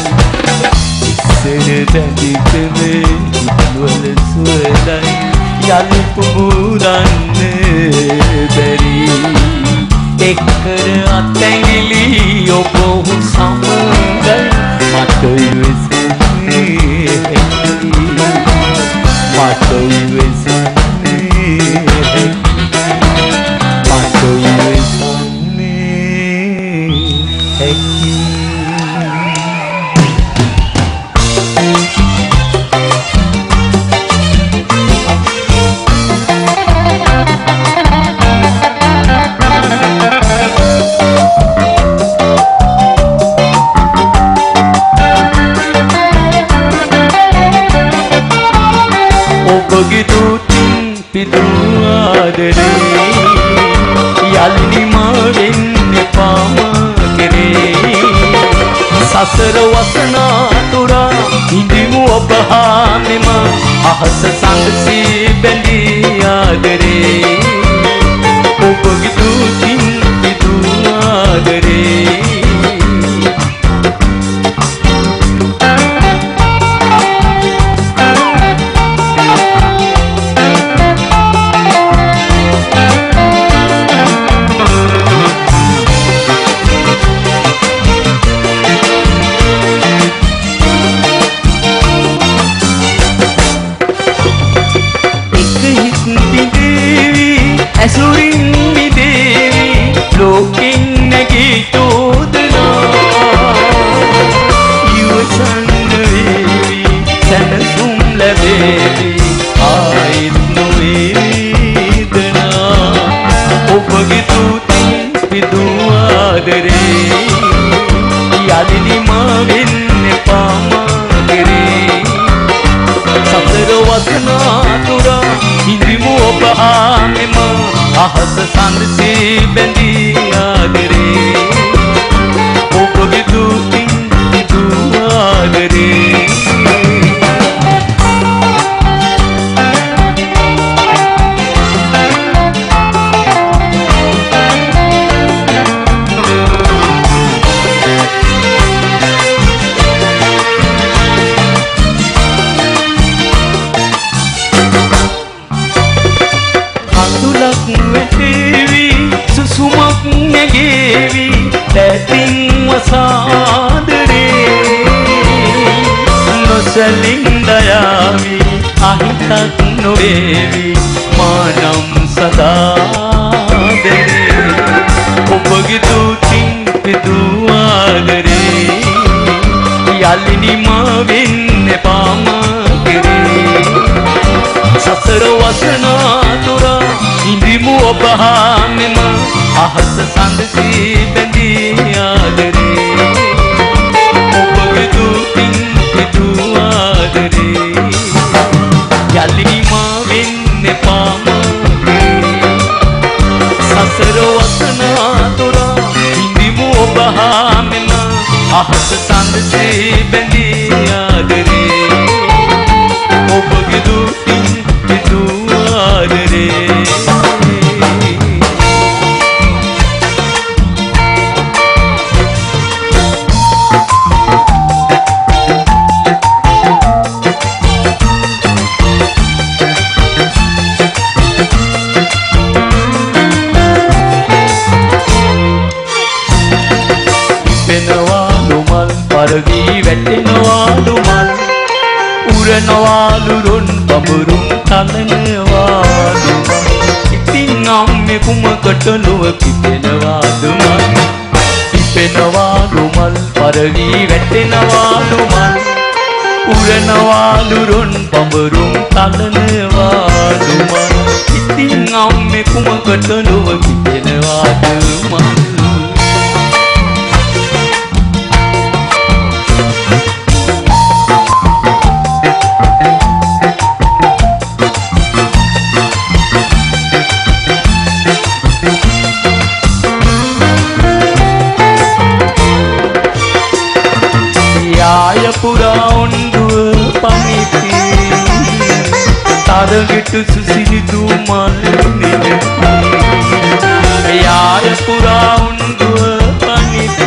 ඉස්සර බැඳිතම හිත්වල සුවදයි යලි පුබුදන්න බැරි එක්කර අත්ඇඟිලි ඔබ සමඟයි මට ඉවසන්නේ හැකි මට ඉවසන්නේ හැකි මට ඉවසන්නේ හැකි ඔබගිදුතින් පිදුආදරේ යල්ලි මාවෙන් එපාම කෙරේ සසර වසනා තුරා ඉඳිමු ඔබ හා මෙම අහස සංසී බැඳී ආදරේ ඔබගිදුතින් පිදුආදරේ ඇසුරින් මිදේවි ලෝකෙන් නැගී අහස සඳසී බැඳී ආදරේ ඔබගේ දුකින් පිදූ ආදරේ සුසුමක් නැගේවි දැතින් වසාදරේ නොසලින් දයාවි අහිතක් නොවේවි මානම් සදාදරේ ඔබගේ දුකින් පිදූ ආදරේ යල්ලිනි මා වෙන්න පාම කෙරේ සසර වසනාතුරා ඉඳිමු ඔබ හාමෙම අහස සඳසී බැඳී ආදරේ ඔබගේ දුකින් පිදූ ආදරේ යල්ලිනි මා වෙන්න පාම සසර වසනාතුරා ඉඳිමු ඔබ හාමෙම අහස සඳසී බැඳී ආදරේ ඔබගේ දුකින් පිදූ ආදරේ පරවී වැටෙනවාලු මල් උරනවාලු රොන් බඹරුම් තලනවාලු ඉතින් අම්මේ කුමකට ලොව පිපෙනවාලු මල් පිපෙනවාලු මල් පරවී වැටෙනවාලු මල් උරනවාලු රොන් බඹරුම් තලනවාලු මල් ඉතින් අම්මේ කුමකට ලොව පිපෙනවාලු මල් පුරා ඔන්දුව පමිති තරගෙට සුසිරිදු මල් නෙලති යාය පුරා ඔන්දුව පමිති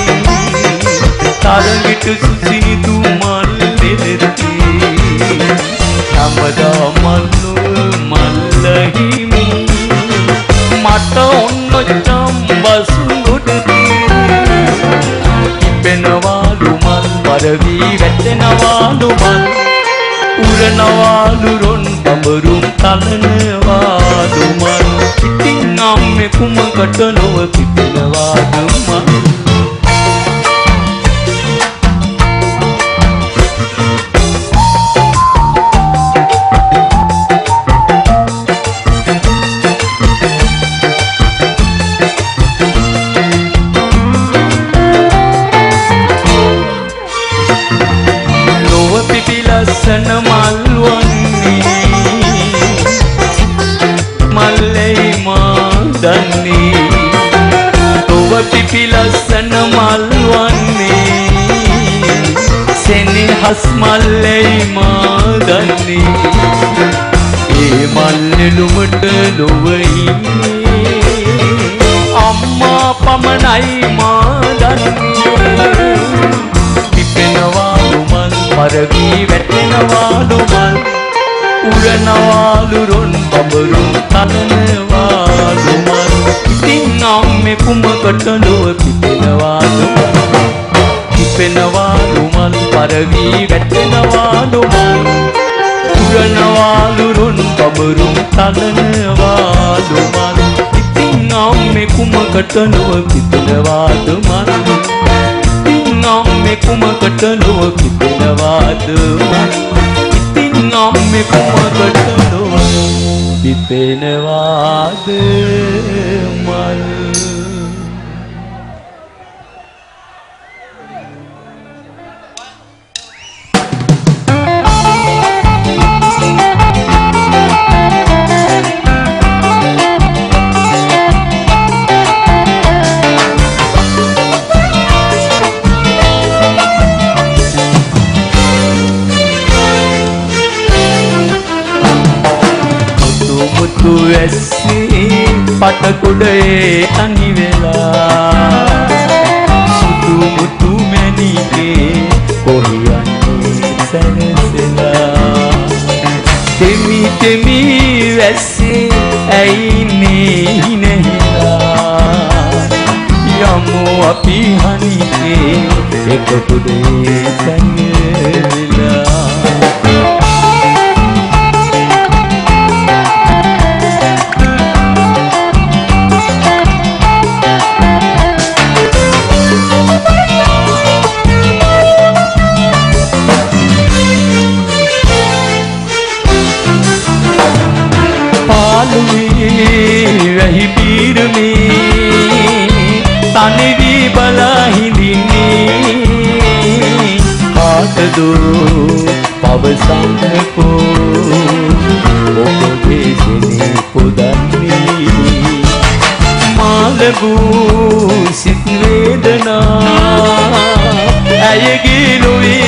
තරගෙට සුසිරිදු මල් නෙලති නම්බදා මල්ලු මල්ලහිමි මට ඔන්න චම්බස් ගොඩති ඉපෙනවාලු මල් පරවී වැටෙනවාලු මල් උරනවාලු රොන් බඹරුම් තලනවාලු මල් ඉතින් අම්මේ කුමකට නොව පිපෙනවාලු මල් ලස්සන මල් වන්නේ මල්ලේ මා දන්නේ තොව පිපි ලස්සන මල් වන්නේ සෙනෙහස් මල්ලේ මා දන්නේ ඒ මල් නෙළුමට ලොවෙයි අම්මා පමණයි මා දන්නේ පිපෙනවාලු මල් පරවී වැටෙනවාලු මල් උරනවාලු රොන් බඹරුම් තලනවාලු මල් ඉතින් අම්මේ කුමකට ලොව පිපෙනවාලු මල් පිපෙනවාලු මල් පරවී වැටෙනවාලු මල් උරනවාලු රොන් බඹරුම් තලනවාලු මල් ඉතින් අම්මේ කුමකට ලොව පිපෙනවාලු මල් අම්මේ කුමකට ලොව පිපෙනවාද මල් ඉතින් අම්මේ කුමකට ලොව පිපෙනවාද මල් පටකුඩේ තනි වෙලා සුදු මුතු මැණිකේ කොහියන්නේ සැනසෙලා තෙමි තෙමි වැස්සේ ඇයිනේ හිනෙහිලා යමු අපි හනිකේ එක කුඩේ තනියලා වැහි පීරමේ තනිවි බලා හිඳින්නේ කාටදෝ පවසන්නකෝ ඔබගේ සෙනෙහ පුදන්නේ මාළබූ සිත් වේදනා ඇයගේ ලොවේ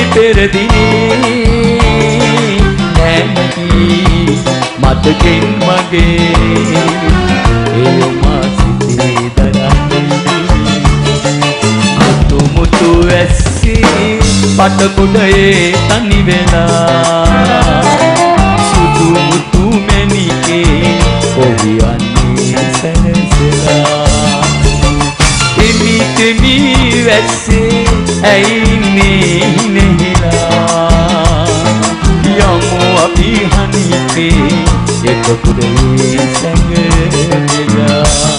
පෙරදිනේ නැති මතකෙන් මගේ එයොමා සිතේ දරන්නේ මුතු මුතු ඇස්සේ පටකුඩේ තනි වෙලා සුදු මුතු මැණිකේ කොහියන්නේ සැනසෙලා තෙමි තෙමි වැස්සේ ඇයිනේ හිනෙහිලා යමු අපි හනිකේ එක කුඩේ සැඟවෙලා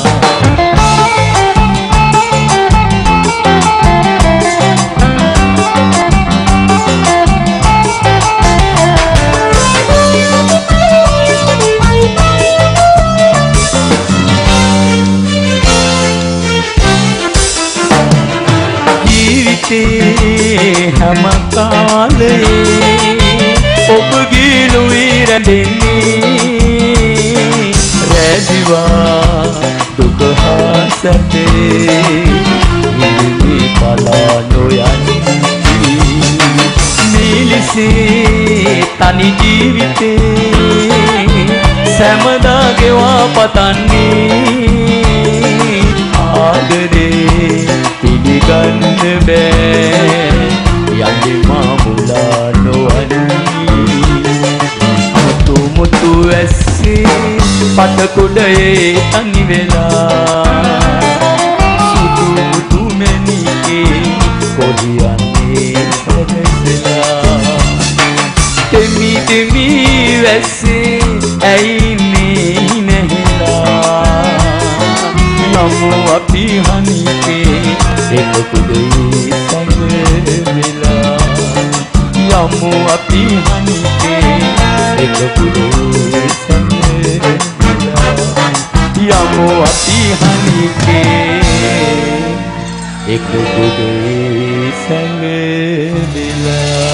ජීවිතේ හැම කාලේ ඔබගේ ලොවේ රැඳෙන්නේ රැදිවා දුක හා සැපේ ඉඳි පලා නොයන්නේ නිලිසේ තනි ජීවිතේ සෑමදා ගෙවා පතන්නේ ආදරේ පිළිගන්න බෑ යන්නේ මා මුලා නොවන්නේ මුතු මුතු ඇස්සේ පටකුඩේ තනි වෙලා සුදු මුතු මැණිකේ කොහියන්නේ සැනසෙලා තෙමි තෙමි වැස්සේ ඇයිනේ හිනෙහිලා යමු අපි හනිකේ එක කුඩේ සැඟවෙලා යමු අපි හනිකේ එක කුඩේ සැඟවෙලා යමු අපි හනිකේ එක කුඩේ සැඟවෙලා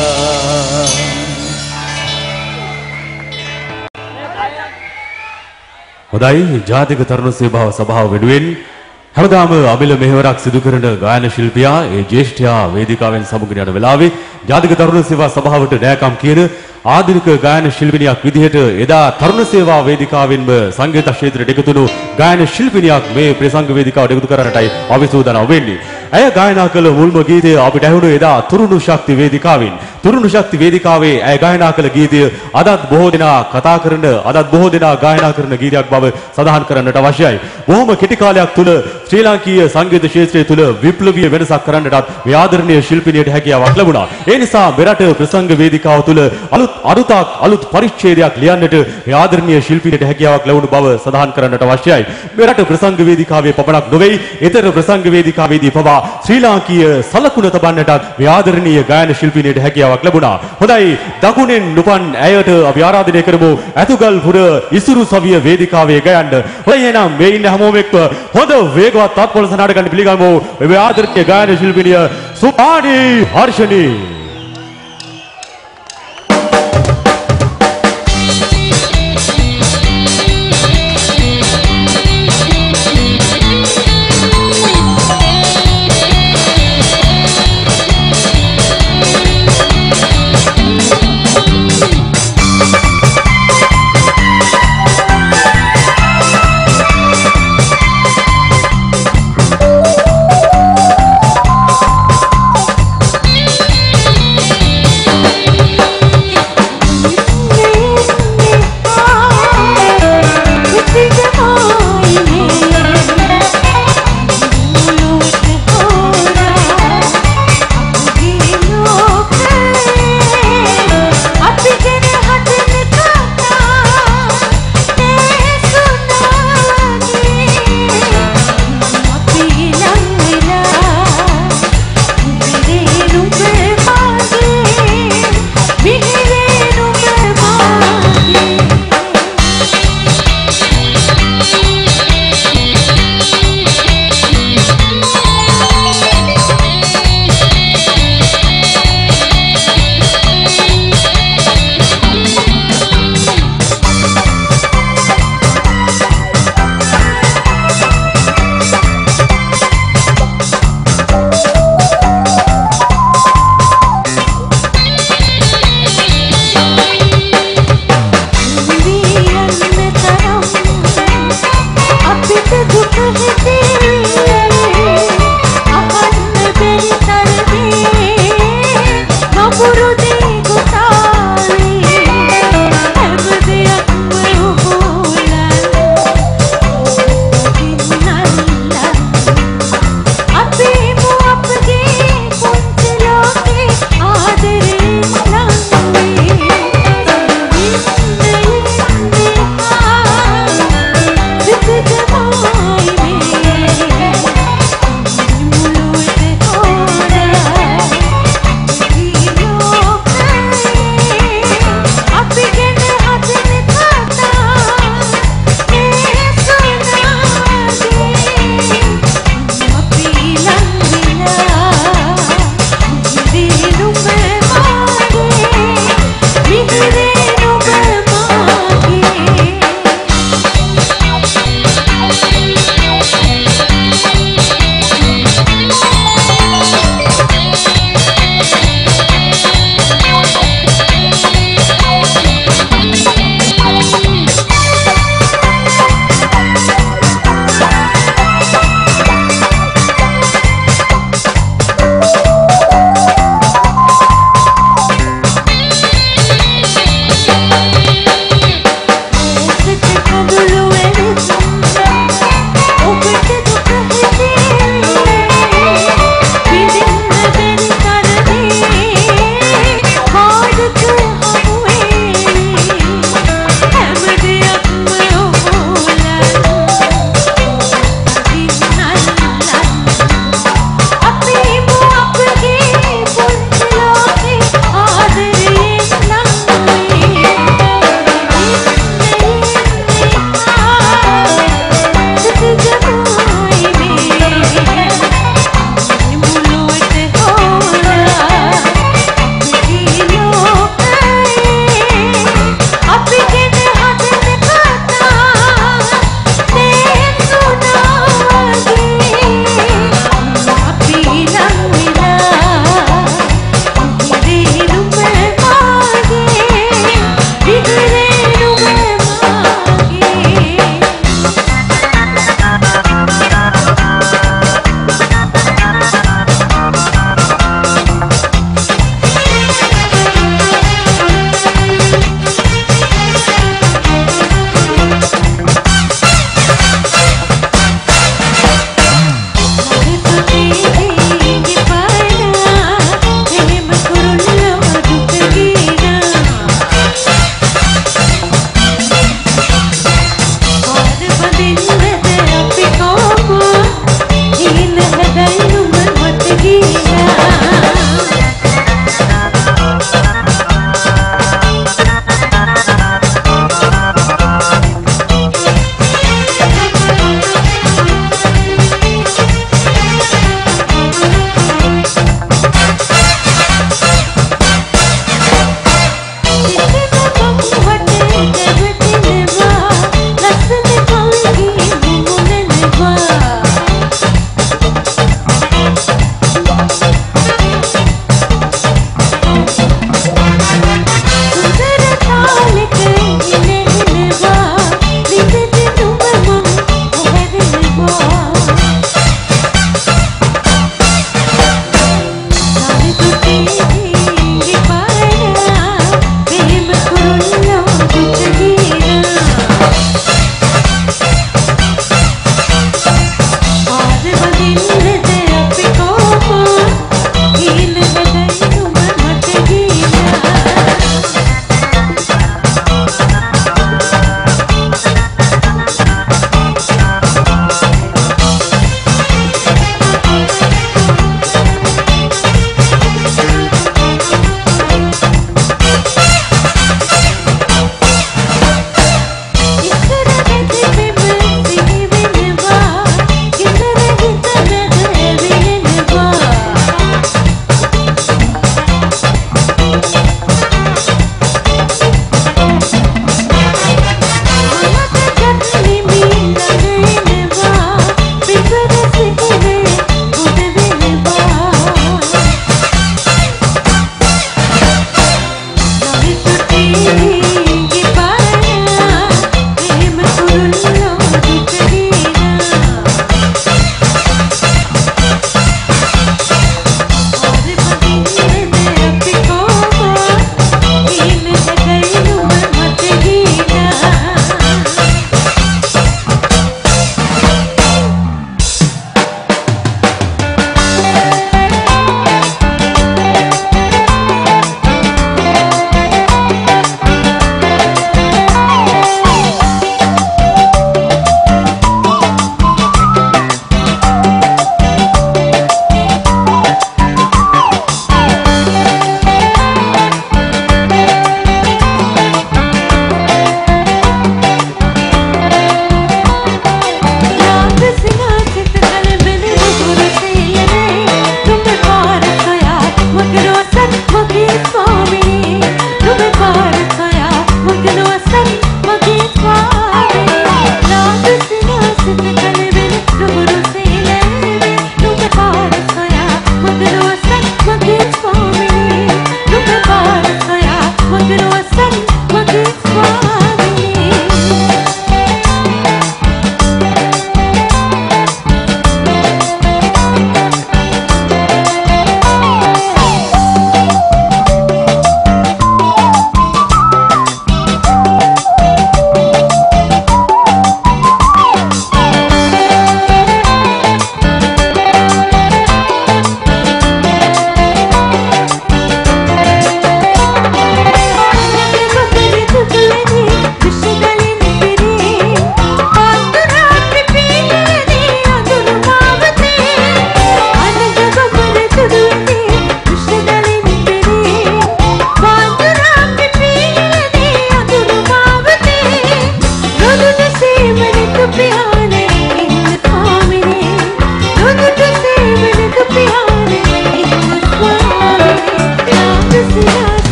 හොඳයි ජාතික තරුණ සේවාව සභාව වෙනුවෙන් හැමදාම අමිල මෙහෙවරක් සිදු කරන ගායන ශිල්පියා ඒ ජ්‍යෙෂ්ඨයා වේදිකාවෙන් සමුගෙන යන වෙලාවේ ජාතික තරුණ සේවා සභාවට නෑකම් කියන ආධුනික ගායන ශිල්පිනියක් විදිහට එදා තරුණ සේවා වේදිකාවෙන්ම සංගීත ක්ෂේත්‍රයට එකතුණු ගායන ශිල්පිනියක් මේ ප්‍රසංග වේදිකාවට එකතු කරන්නටයි අපි සූදානම් වෙන්නේ. ඇය ගායනා කළ මුල්ම ගීතය අපිට ඇහුණු එදා තුරුණු ශක්ති වේදිකාවෙන්. තුරුණු ශක්ති වේදිකාවේ ඇය ගායනා කළ ගීතය අදත් බොහෝ දෙනා කතා කරන අදත් බොහෝ දෙනා ගායනා කරන ගීතයක් බව සඳහන් කරන්නට අවශ්‍යයි. බොහොම කෙටි කාලයක් තුල ශ්‍රී ලාංකීය සංගීත ක්ෂේත්‍රය තුල විප්ලවීය වෙනසක් කරන්නටත් මේ ආදරණීය ශිල්පිනියට හැකියාවක් ලැබුණා. ඒ නිසා මෙරට ප්‍රසංග වේදිකාව තුල අලුත් අරුතක් අලුත් පරිච්ඡේදයක් ලියන්නට මේ ආදරණීය ශිල්පිනියට හැකියාවක් ලැබුණු බව සඳහන් කරන්නට අවශ්‍යයි. මෙරට ප්‍රසංග වේදිකාවේ පමණක් නොවේ, ඊතර ප්‍රසංග වේදිකාවේදී පවා ශ්‍රී ලාංකීය සලකුණ තබන්නටත් මේ ආදරණීය ගායන ශිල්පිනියට හැකියාවක් ලැබුණා. හොඳයි දකුණෙන් නුපන් ඇයට අපි ආරාධනය කරමු ඇතුගල්පුර ඉසුරු සවිය වේදිකාවේ ගයන්න. හොඳයි එහෙනම් මේ ඉන්න හැමෝම එක්ක හොඳ වේගවත් තත්පොළ සනාට ගන්න පිළිගමු. මේ ආදරණීය ගායන ශිල්පිනිය සුපානි හර්ෂණී.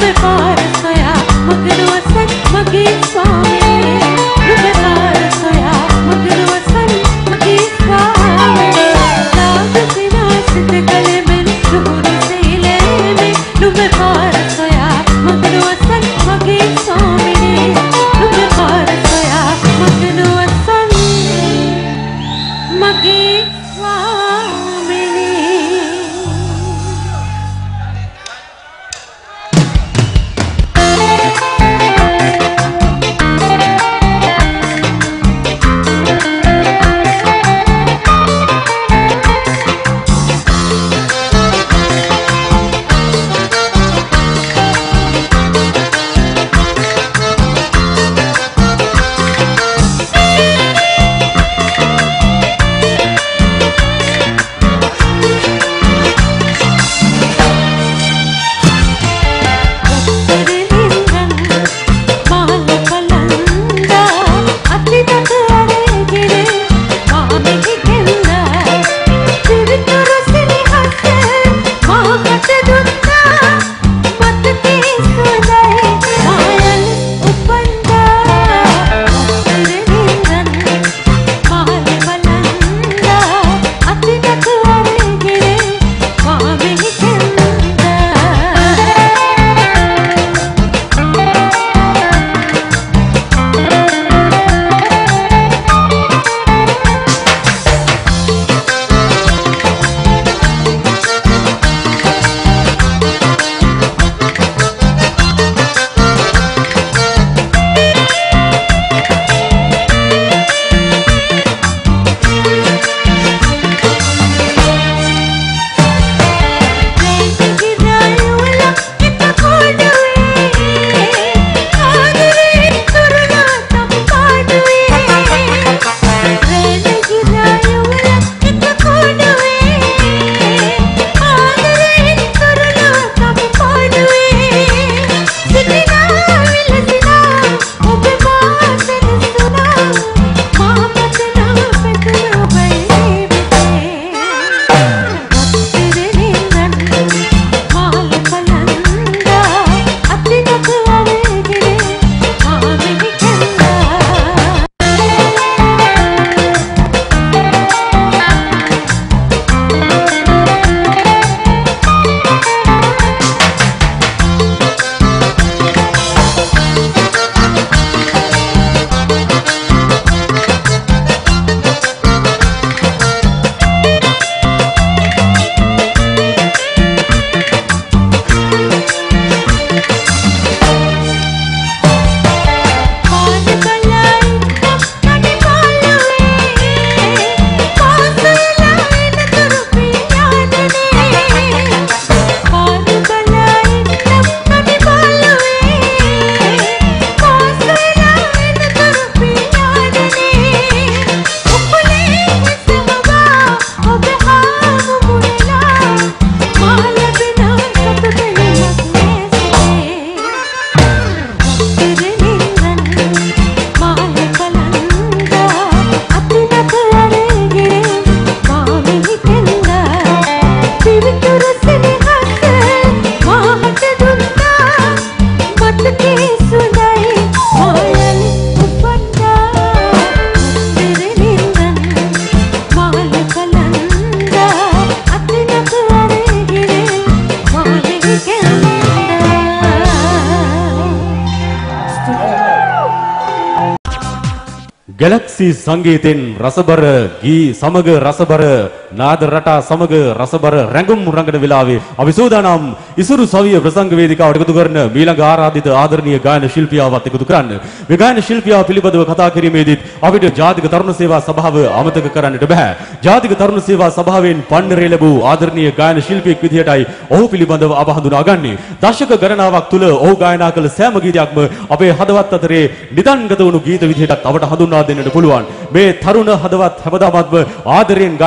Galaxy සංගීතෙන් රසබර ගී සමග රසබර නාද රටා සමග රසබර රැඟුම් රඟන වෙලාවේ අපි සූදානම් ඉසුරු සවිය ප්‍රසංග වේදිකාවට එකතු කරන මීළඟ ආරාධිත ආදරණීය ගායන ශිල්පියාවත් එකතු කරන්න. මේ ගායන ශිල්පියා පිළිබඳව කතා කිරීමේදීත් අපිට ජාතික තරුණ සේවා සභාව අමතක කරන්නට බෑ. ජාතික තරුණ සේවා සභාවෙන් පන්නරේ ලැබූ ආදරණීය ගායන ශිල්පියෙක් විදිහටයි ඔහු පිළිබඳව අප හඳුනාගන්නේ. දශක ගණනාවක් තුල ඔහු ගායනා කළ සෑම ගීතයක්ම අපේ හදවත් අතරේ නිදන්ගත වුණු ගීත විදිහටත් අපට හඳුන්වා දෙන්නට පුළුවන්. මේ තරුණ හදවත් හැමදාමත්ම ආදරයෙන් ගායනා කළ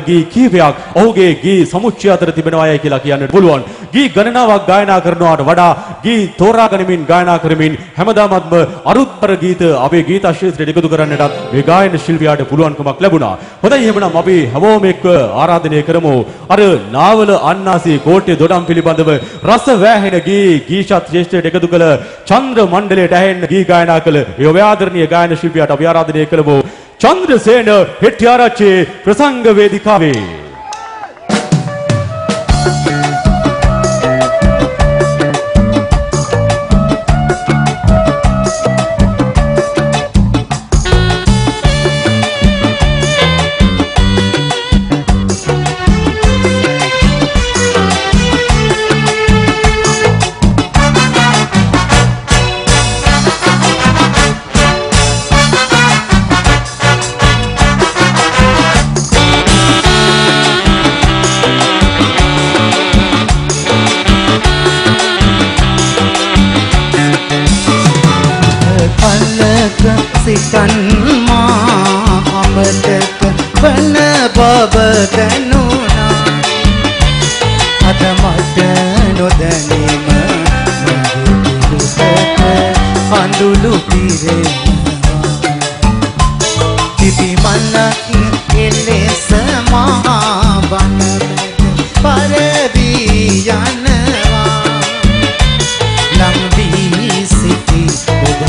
ගී කීපයක් ඔහුගේ ගී සමුච්චය අතර තිබෙනවායි කියලා කියන්නට පුළුවන්. ගී ගණනාවක් ගායනා කරනවාට වඩා ගී තෝරා ගනිමින් ගායනා කරමින් හැමදාමත්ම අරුත්පර ගීත අපේ ගීත ශාස්ත්‍රයට එකතු කරන්නටත් මේ ගායන ශිල්පියාට පුළුවන්කමක් ලැබුණා. හොඳයි එහෙනම් අපි හැමෝම එක්ක ආරාධනය කරමු. අර නාවල අන්නාසී කෝට්ටේ දොඩම් පිළිබඳව රස වෑහෙන ගී ගීෂත් ශාස්ත්‍රයට එකතු කළ චන්ද්‍ර මණ්ඩලයට ඇහෙන්න ගී ගායනා කළ ඒ ඔබයාදරණීය ගායන ශිල්පියාට අපි ආරාධනය කරමු. චන්ද්‍රසේන හෙට්ටිආරච්චි ප්‍රසංග වේදිකාවේ සිතන් මා අමතක වන බව දැනුණා අද මට නොදැනීම මගේ පිටට කඳුළු පිරෙනවා තිබි මනක් එලෙස මහා වන පරවී යනවා ලම් වී සිටි ඔබ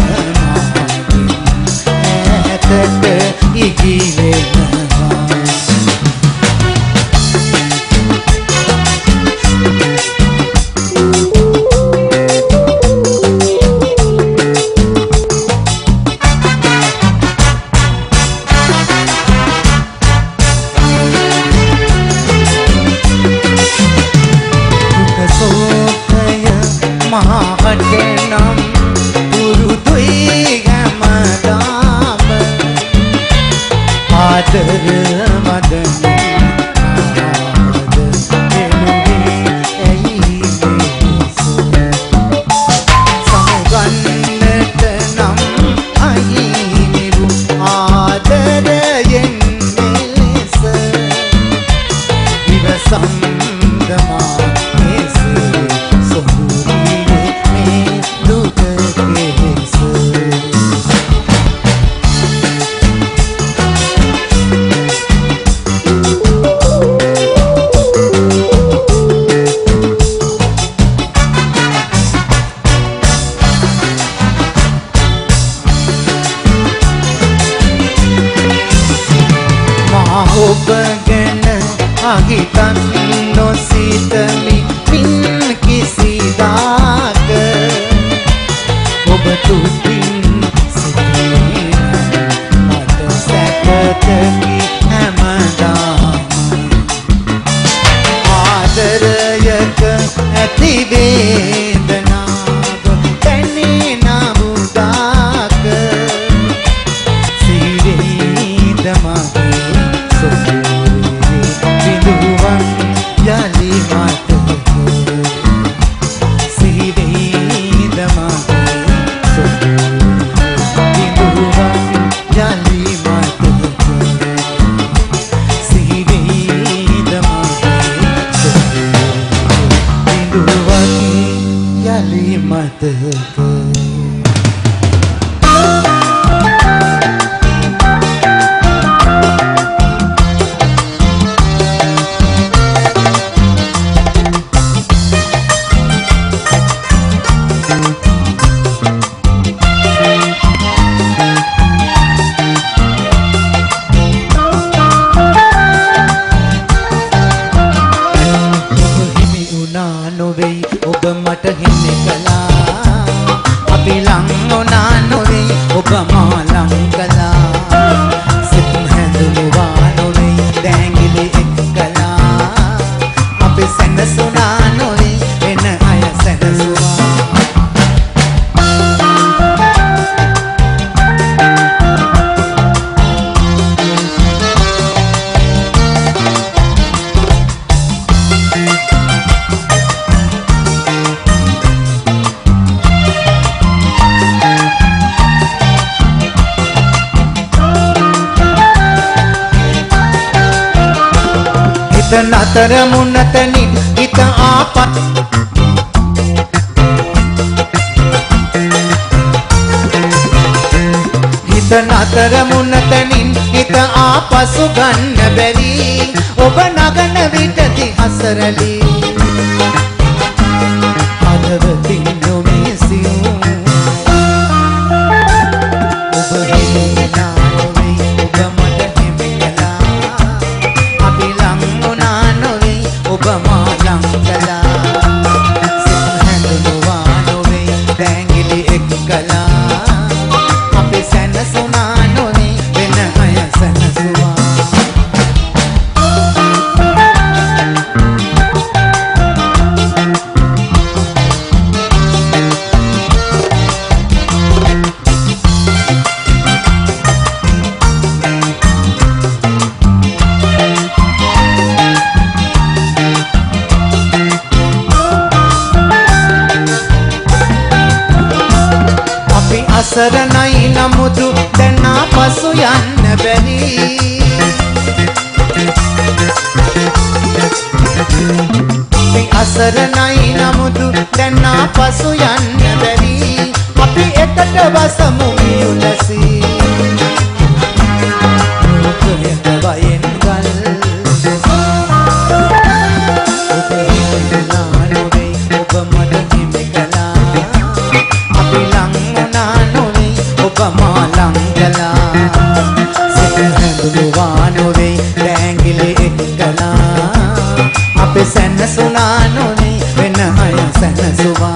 හිත නතර මුන්නතනින් හිත ආපත් හිත නතර මුන්නතනින් හිත ආපසු ගන්න බැරි ඔබ නගන විටදි අසරලි අදවතින් නොමේ සිව් ඔබ හිනා නොවේ ඔබ මට හිමි කළා අපි ලං වුණා නොවේ ඔබ මා ලං කළා සිත හැඳුනුවා නොවේ දැඟිලි එක් කළා අපි සැනසුණා නොවේ වෙන අය සැනසුවා අසරණයි නමුදු දැන් ආපසු යන්න බැරි අසරණයි නමුදු දැන් ආපසු යන්න බැරි අපි එකට වසමු මියුලසි කොහෙද වයෙන් ගල් ඔබ හිනා නොවේ ඔබ මට හිමි කළා අපි ලං ඔබ මා ලං කළා සිත හැඳුනුවා නොවේ දැඟිලි එක් කළා අපි සැනසුණා නොවේ වෙන අය සැනසුවා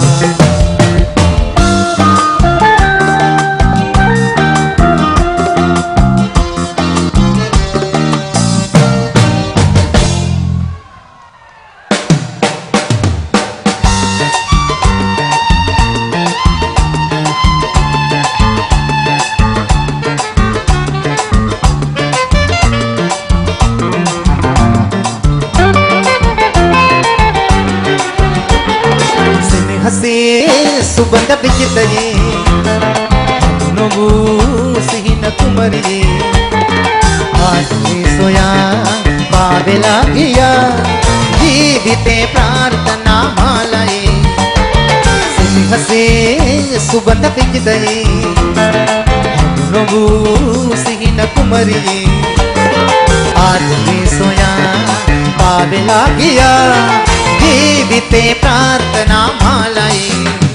सुबंध बिजतये नोबू सिहिन कुमरिये आज सोया पावेला गया जीविते प्रार्थना मालये सिंहसे सुबंध बिजतये नोबू सिहिन कुमरिये आज सोया पावेला गया जीविते प्रार्थना मालये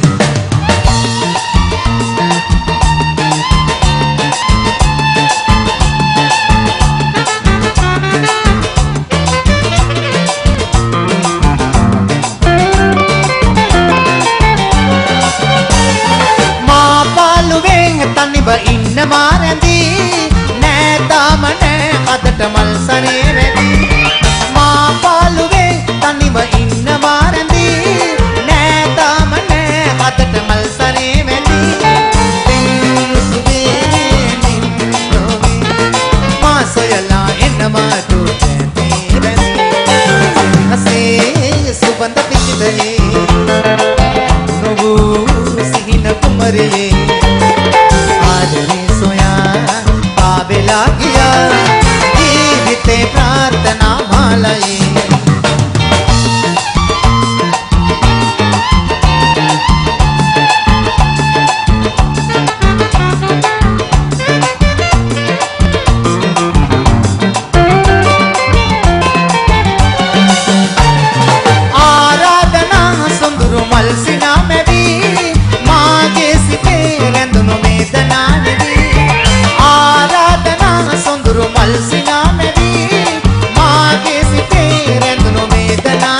ඉන්න මාරැඳී නෑතාම නෑ අදට මල් සනේ රැඳී මා පාළුවේ තනිව ඉන්න මාරැඳී නෑතාම නෑ අදට මල් සනේ වැඳී මා සොයලා එන්නවා දුටේ රැඳී හසේ සුබඳ පිච්චිදයේ නොවූ සිහින කුමරියේ पावेला गया जीविते प्रार्थना मालये आराधना सुंदर मलसिना मेरी मागे सिते रंदनो मेदना मलसिना मेरी मागे सिते रंदनो मेदना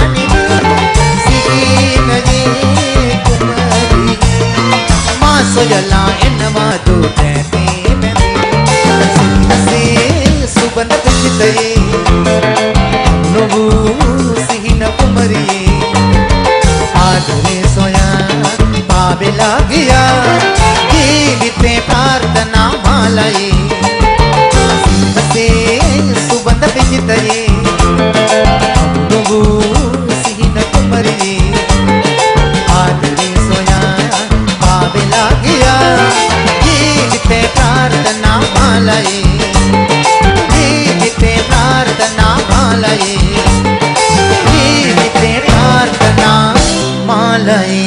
सिगिनये कुमरी मां सोयला एन्नमा दुटे से सुबंध पिचितये नोबू सिहिन कुमरिये आदरे सोया पावेला गया जीविते प्रार्थना मालये सुबंध पिचितये नोबू सिहिन कुमरिये आदरे सोया पावेला गया जीविते प्रार्थना मालये जीविते प्रार्थना मालये අසලයි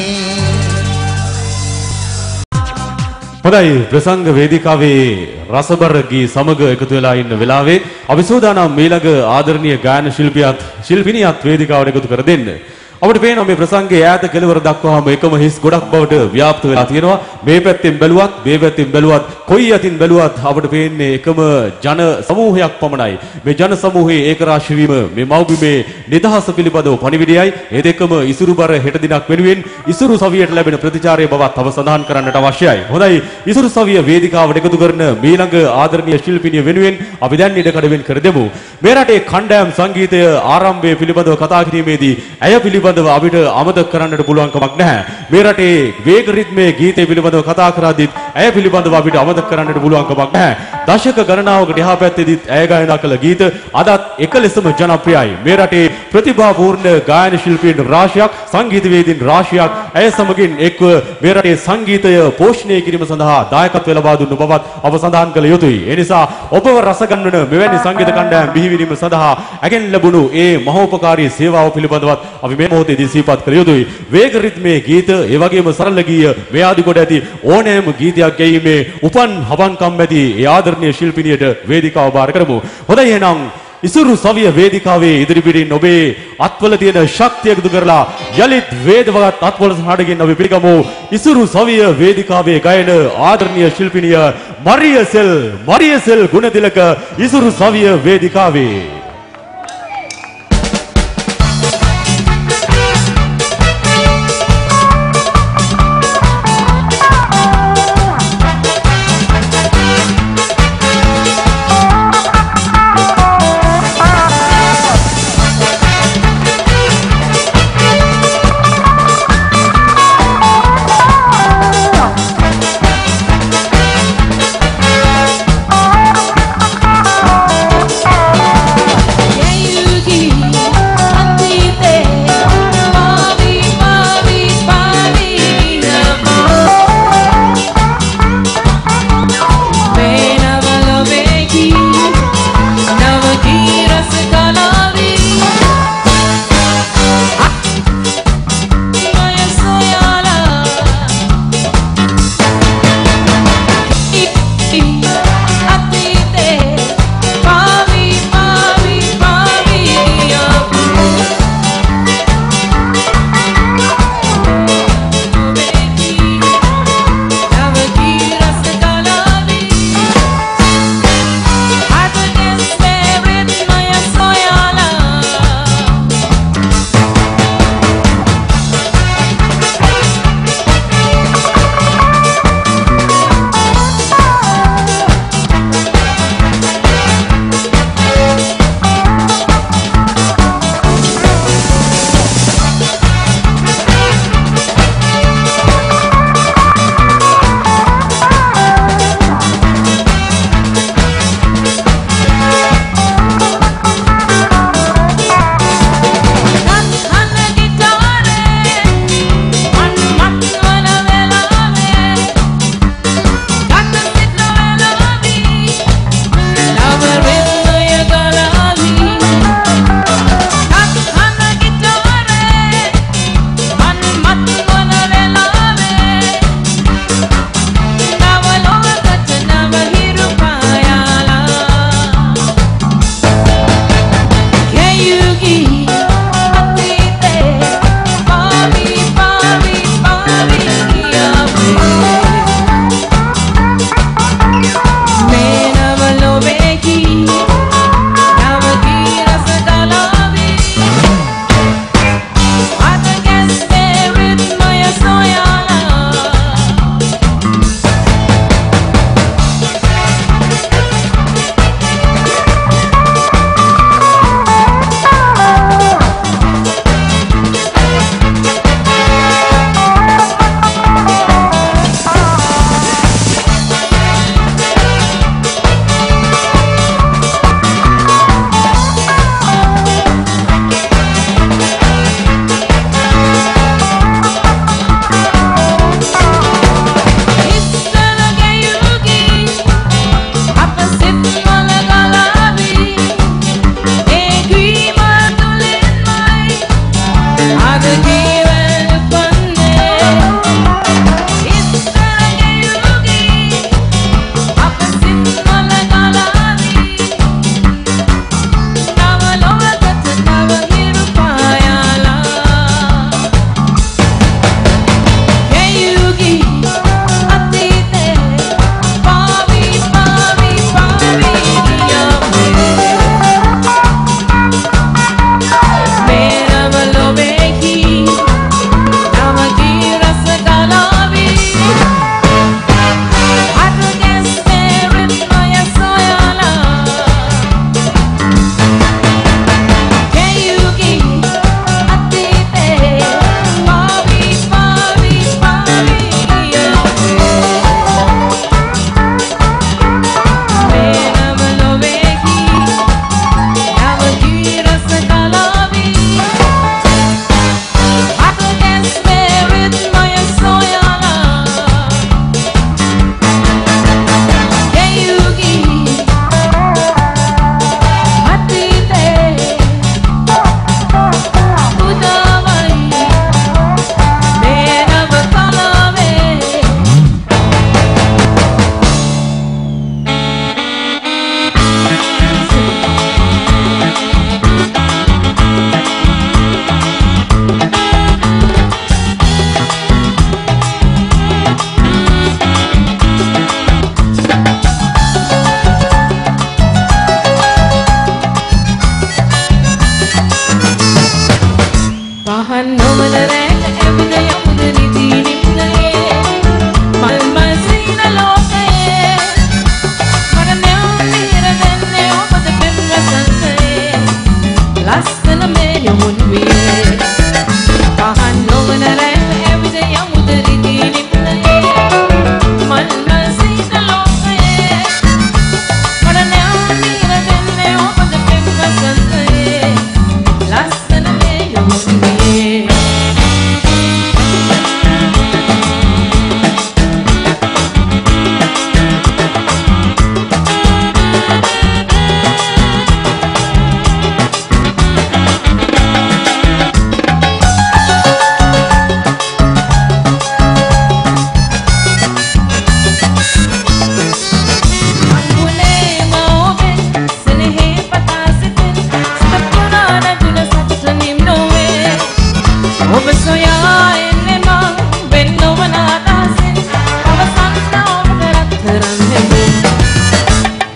හොඳයි ප්‍රසංග වේදිකාවේ රසබර ගී සමග එකතු වෙලා ඉන්න වෙලාවේ අපි සූදානම් ඊළඟ ආදරණීය ගායන ශිල්පියාත් ශිල්පිනියත් වේදිකාවට එකතු කර දෙන්න. අපිට පේනවා මේ ප්‍රසංගයේ ඈත කෙළවර දක්වාම එකම හිස් ගොඩක් බවට ව්‍යාප්ත වෙලා තියෙනවා. මේ පැත්තෙන් බැලුවත් මේ පැත්තෙන් බැලුවත් කොයි අතින් බැලුවත් අපිට පේන්නේ එකම ජන සමූහයක් පමණයි. මේ ජන සමූහයේ ඒකරාශී වීම මේ මව්බිමේ නිදහස පිළිබඳව පණිවිඩයයි. ඒ දෙකම ඉසුරුබර හෙට දිනක් වෙනුවෙන් ඉසුරු සවියට ලැබෙන ප්‍රතිචාරය බවත් තව සඳහන් කරන්නට අවශ්‍යයි. හොඳයි ඉසුරු සවිය වේදිකාවට එකතු කරන මීළඟ ආදරණීය ශිල්පිනිය වෙනුවෙන් අපි දැන් ඉඩකඩ වෙන් කර දෙමු. මේ රටේ කණ්ඩායම් සංගීතය ආරම්භය පිළිබඳව කතා කිරීමේදී ඇය පිළිබඳව අපිට අමතක කරන්නට පුළුවන් කමක් නැහැ. මේ රටේ වේග රිද්මේ ගීතය පිළිබඳව කතා කරද්දිත් ඇය පිළිබඳව අපිට අමතක කරන්නට පුළුවන් කමක් නැහැ. දශක ගණනාවකට එහා පැත්තේදීත් ඇය ගායනා කළ ගීත අදත් එක ලෙසම ජනප්‍රියයි. මේ රටේ ප්‍රතිභාපූර්ණ ගායන ශිල්පීන් රාශියක්, සංගීතවේදීන් රාශියක් ඇය සමගින් එක්ව මේ රටේ සංගීතය පෝෂණය කිරීම සඳහා දායකත්ව ලබා දුන්නු බවත් අප සඳහන් කළ යුතුයි. ඒ නිසා ඔබව රස ගන්නන මෙවැනි සංගීත කණ්ඩායම් බිහිවීම සඳහා ඇගෙන් ලැබුණු ඒ මහෝපකාරී සේවාව පිළිබඳවත් අපි මේ මොහොතේදී සිහිපත් කළ යුතුයි. වේග රිද්මේ ගීත, ඒ වගේම සරල ගීය මේ ආදි කොට ඇති ඕනෑම ගීතයක් ගැයීමේ උපන් හවන්කම් ඇති ඒ ආදරණීය ශිල්පිනියට වේදිකාව බාර කරමු. හොඳයි එහෙනම් ඉසුරු සවිය වේදිකාවේ ඉදිරිපිටින් ඔබේ අත්වල තියෙන ශක්තිය එකතු කරලා යලිත් වේදවත් අත්වල සහඩකින් අපි පිළිගමු ඉසුරු සවිය වේදිකාවේ ගයන ආදරණීය ශිල්පිනිය මරියසෙල් මරියසෙල් ගුණතිලක ඉසුරු සවිය වේදිකාවේ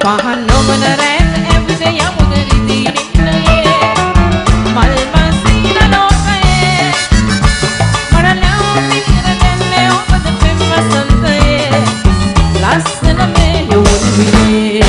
පහන් නොවන රැත් ඇවිද යමුද රිදී නින්නයේ මල් මසින ලෝකයේ මට නැවුම් නිරදන්නේ ඔබද පෙම් වසන්තයේ ලස්සන මේ යොමුනේ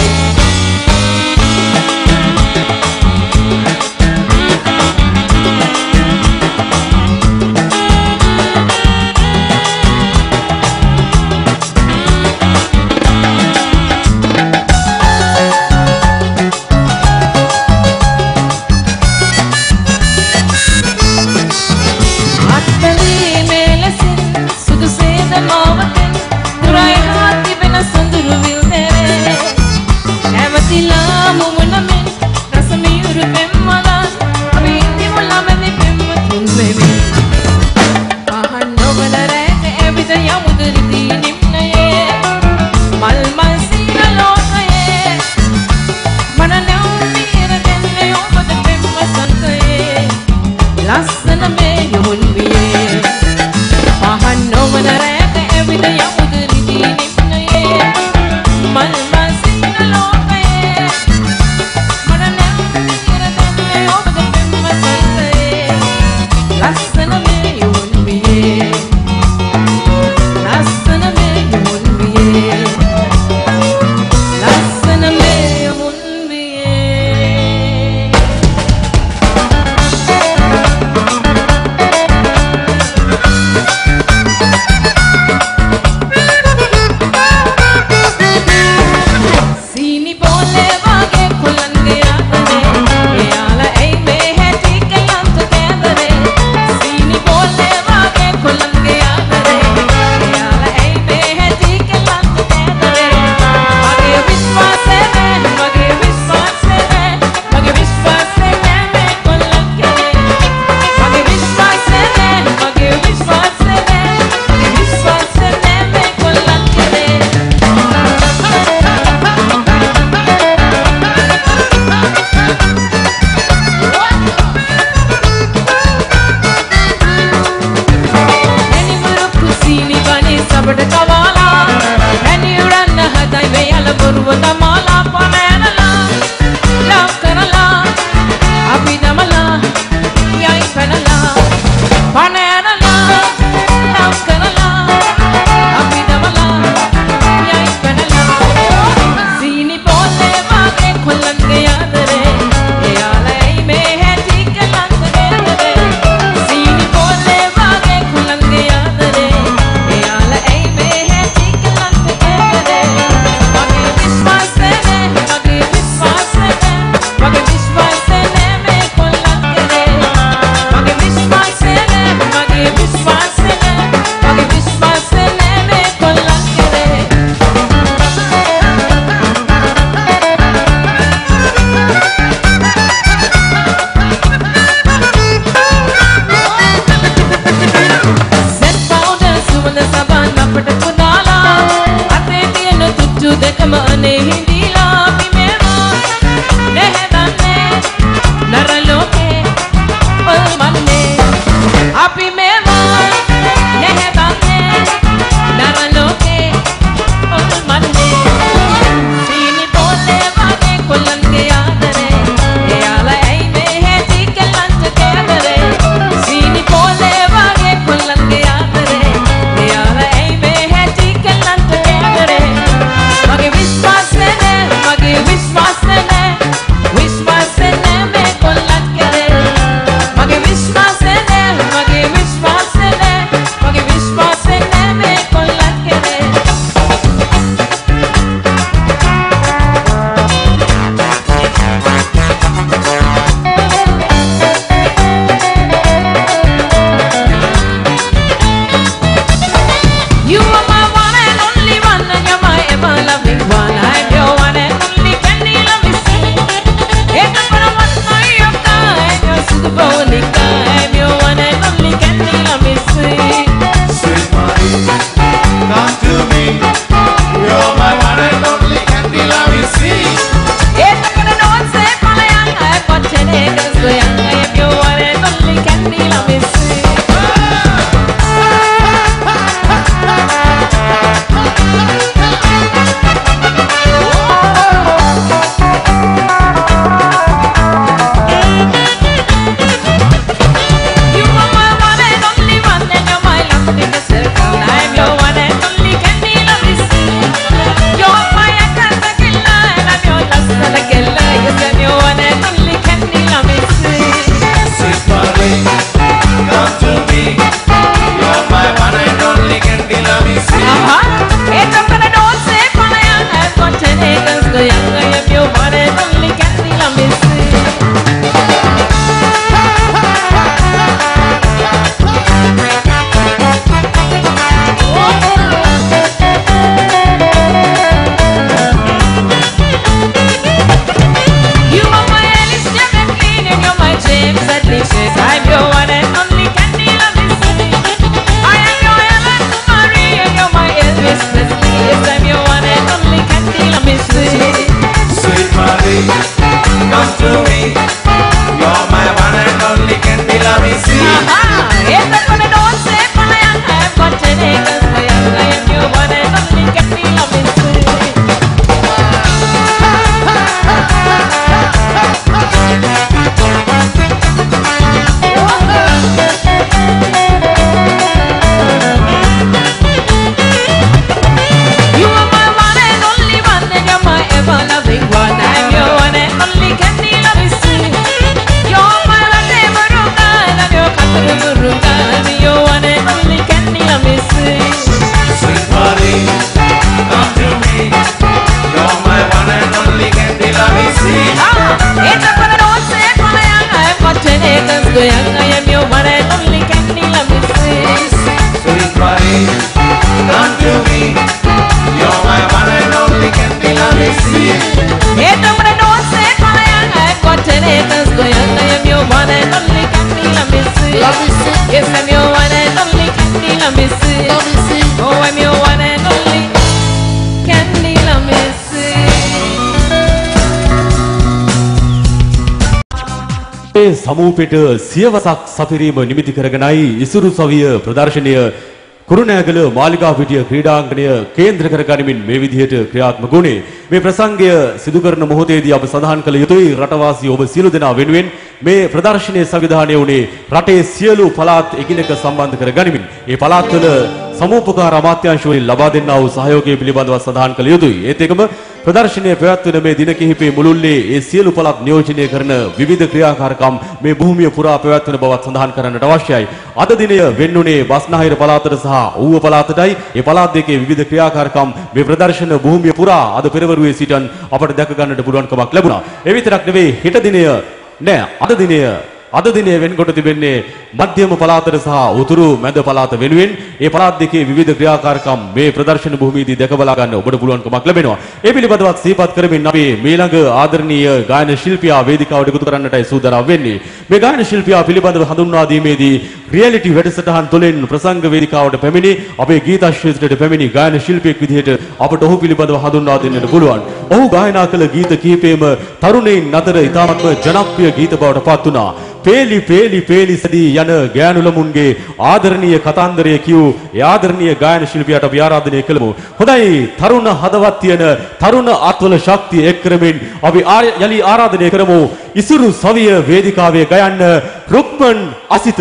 සමූපයට සියවසක් සපිරීම නිමිති කරගෙනයි ඉසුරු සවිය ප්‍රදර්ශනය කුරුණෑගල මාලිගාපිටිය ක්‍රීඩාංගණය කේන්ද්‍ර කරගනිමින් මේ විදිහට ක්‍රියාත්මක වුණේ. මේ ප්‍රසංගය සිදු කරන මොහොතේදී අප සඳහන් කළ යුතුයි රටවාසී ඔබ සියලු දෙනා වෙනුවෙන් මේ ප්‍රදර්ශනයේ සංවිධානය වුණේ රටේ සියලු පළාත් එකිනෙක සම්බන්ධ කරගනිමින්. මේ පළාත්වල සමූපකාර අමාත්‍යාංශ වලින් ලබා දෙන්නා වූ සහයෝගය පිළිබඳව සඳහන් කළ යුතුයි. ඒත් එකම ප්‍රදර්ශනයේ පැවැත්වෙන මේ දින කිහිපයේ මුළුල්ලේ ඒ සියලු පළාත් නියෝජනය කරන විවිධ ක්‍රියාකාරකම් මේ භූමිය පුරා පැවැත්වෙන බවත් සඳහන් කරන්නට අවශ්‍යයි. අද දිනය වෙන්නුනේ බස්නාහිර පළාතට සහ ඌව පළාතටයි. ඒ පළාත් දෙකේ විවිධ ක්‍රියාකාරකම් මේ ප්‍රදර්ශන භූමිය පුරා අද පෙරවරුවේ සිටන් අපට දැක ගන්නට පුළුවන්කමක් ලැබුණා. ඒ විතරක් නෙවෙයි හෙට දිනය නෑ අද දිනය අද දිනේ වෙන්කොට තිබෙන්නේ මධ්‍යම පළාතට සහ උතුරු මැද පළාත වෙනුවෙන් ඒ පළාත් දෙකේ විවිධ ක්‍රියාකාරකම් මේ ප්‍රදර්ශන භූමියේදී දැක බලා ගන්න ඔබට පුළුවන්කමක් ලැබෙනවා. ඒ පිළිබඳව සිහිපත් කරමින් අපි ඊළඟ ආදරණීය ගායන ශිල්පියා වේදිකාවට එකතු කරන්නටයි සූදානම් වෙන්නේ. මේ ගායන ශිල්පියා පිළිබඳව හඳුන්වා දීමේදී රියැලිටි වැඩසටහන් තුළින් ප්‍රසංග වේදිකාවට පැමිණි අපේ ගීතශ්‍රේෂ්ඨයට පැමිණි ගායන ශිල්පියෙක් විදිහට අපට ඔහු පිළිබඳව හඳුන්වා දෙන්නට පුළුවන්. ඔහු ගායනා කළ ගීත කිහිපෙම තරුණයින් අතර ඉතාමත්ම ජනප්‍රිය ගීත බවට පත් වුණා. පේලි පේලි පේලි සදී යන ගෑනුලමුන්ගේ ආදරණීය කතන්දරය කියූ ඒ ආදරණීය ගායන ශිල්පියාට අපි ආරාධනය කළමු. හොඳයි තරුණ හදවත් තියෙන තරුණ ආත්වල ශක්තිය එක් කරමින් අපි යලි ආරාධනය කරමු ඉසුරු සවිය වේදිකාවේ ගයන්න රුක්මන් අසිත.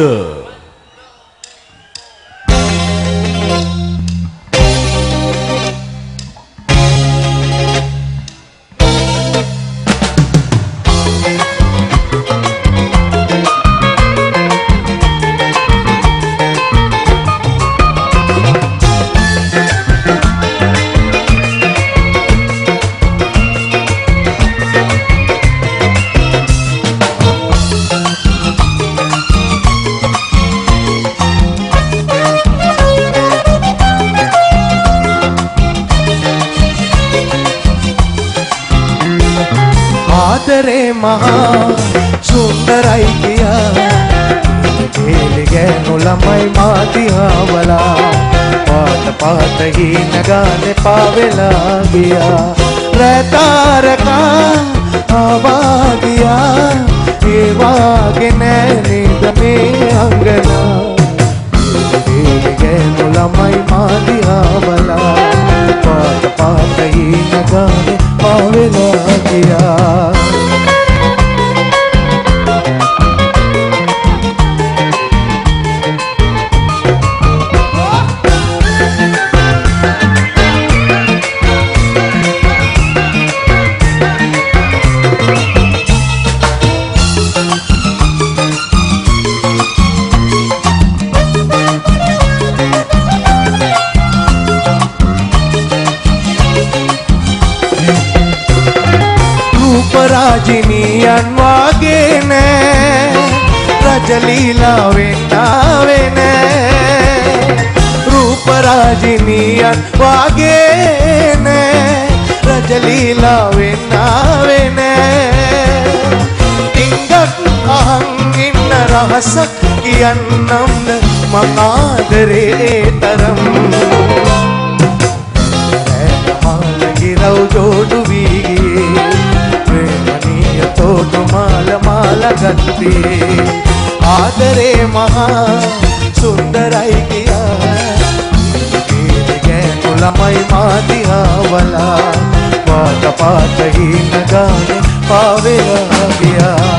සුන්දරයි කියා කෙලිගෑනු ළමයි මාතිහාවලා පාත පාත හීන ගානේ පාවෙලා ගියා රැතාරකා ආවා ගියා ඒ වාගේ නෑ නේද මේ අංගනා කෙලිගෑනු ළමයි මාතිහාවලා පාත පාත හීන ගානේ පාවෙලා ගියා රාජිනියන් වාගේ නෑ රජලීලා වෙන්නාවේ නෑ රූප රාජිනියන් වාගේ නෑ රජලීලා වෙන්නාවේ නෑ ටිංගක් අහන් ඉන්න රහසක් කියන්නම්ද මං ආදරේ තරම් ඇලමාලගිරව් ජෝඩු වීගේ තෝටු මාල මාල ගත්තේ ආදරේ මහා සුන්දරයි කියා කෙලිගෑනු ළමයි මාතිහාවලා පාත පාත හීන ගානේ පාවෙලා ගියා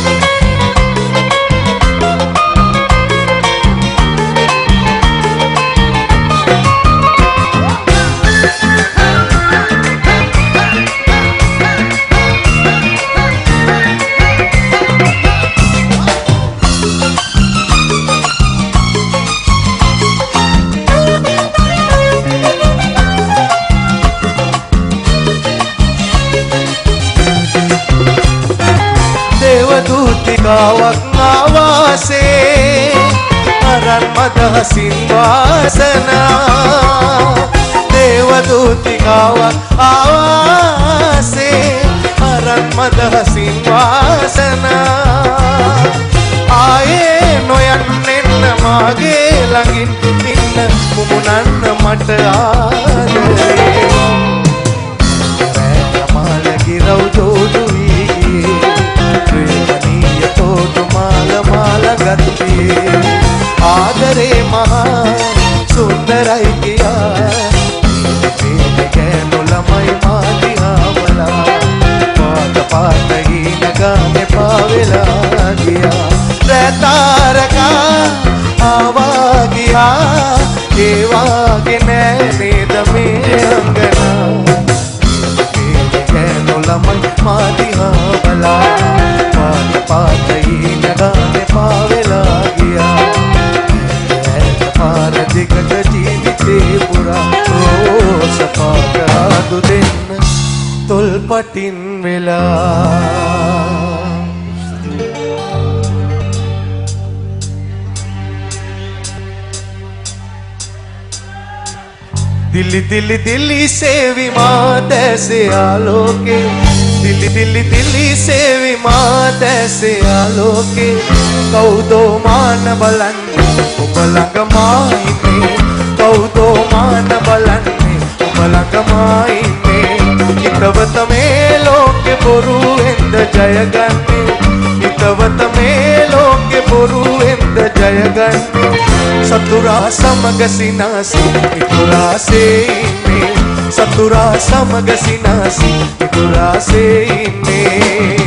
දේවදූතිකාවක් ආවාසේ අරන් මදහසින් වාසනා දේවදූතිකාවක් ආවාසේ අරන් මදහසින් වාසනා ආයේ නොයන්නෙන්න මාගේ ළඟින් ඉන්න මුමුණන්න මට ආදරේ රැකමාලගිරව් ජෝඩු වී ප්‍රේමනීය තෝටු සුන්දරයි කියා මේ ගෑනු ළමයි මාදිහා බලා පාට පාට හීන ගානේ පාවෙලා ගියා රැතාරකා ආවා ගියා ඒ වාගේ නෑ නේද මේ අංගනා මේ ගෑනු ළමයි මාදිහා බලා පාට පාට හීන ගානේ පාවෙලා ගියා පාර දිගට ජීවිතේ පුරා රෝස පාට ආදු දෙන්න තොල් පටින් වෙලා दिल्ली दिल्ली दिल्ली से विमान ऐसे आलोके दिल्ली दिल्ली दिल्ली से विमान ऐसे आलोके कौदो मान බලන්නේ ඔබ ළඟමයි ඉන්නේ කවුදෝ මාන බලන්නේ ඔබ ළඟමයි ඉන්නේ හිතවත මේ ලෝකෙ බොරුවෙන්ද ජයගන්නේ හිතවත මේ ලෝකෙ බොරුවෙන්ද ජයගන්නේ සතුරා සමග සිනාසි ඉතුරාසේ ඉන්නේ සතුරා සමග සිනාසි ඉතුරාසේ ඉන්නේ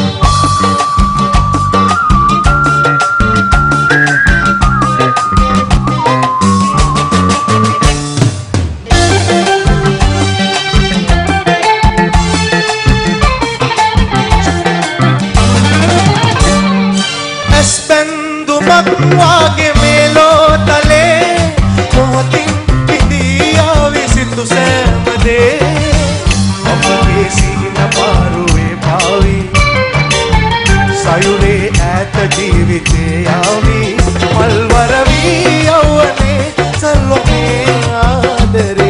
वागे मेलो तले मोहतिन पिदिया विसितु सेमदे अपने सीन पारुवे भावी सायुरे ऐत जीविते यावी मलवरवी यौवने सल्लोमे आदरे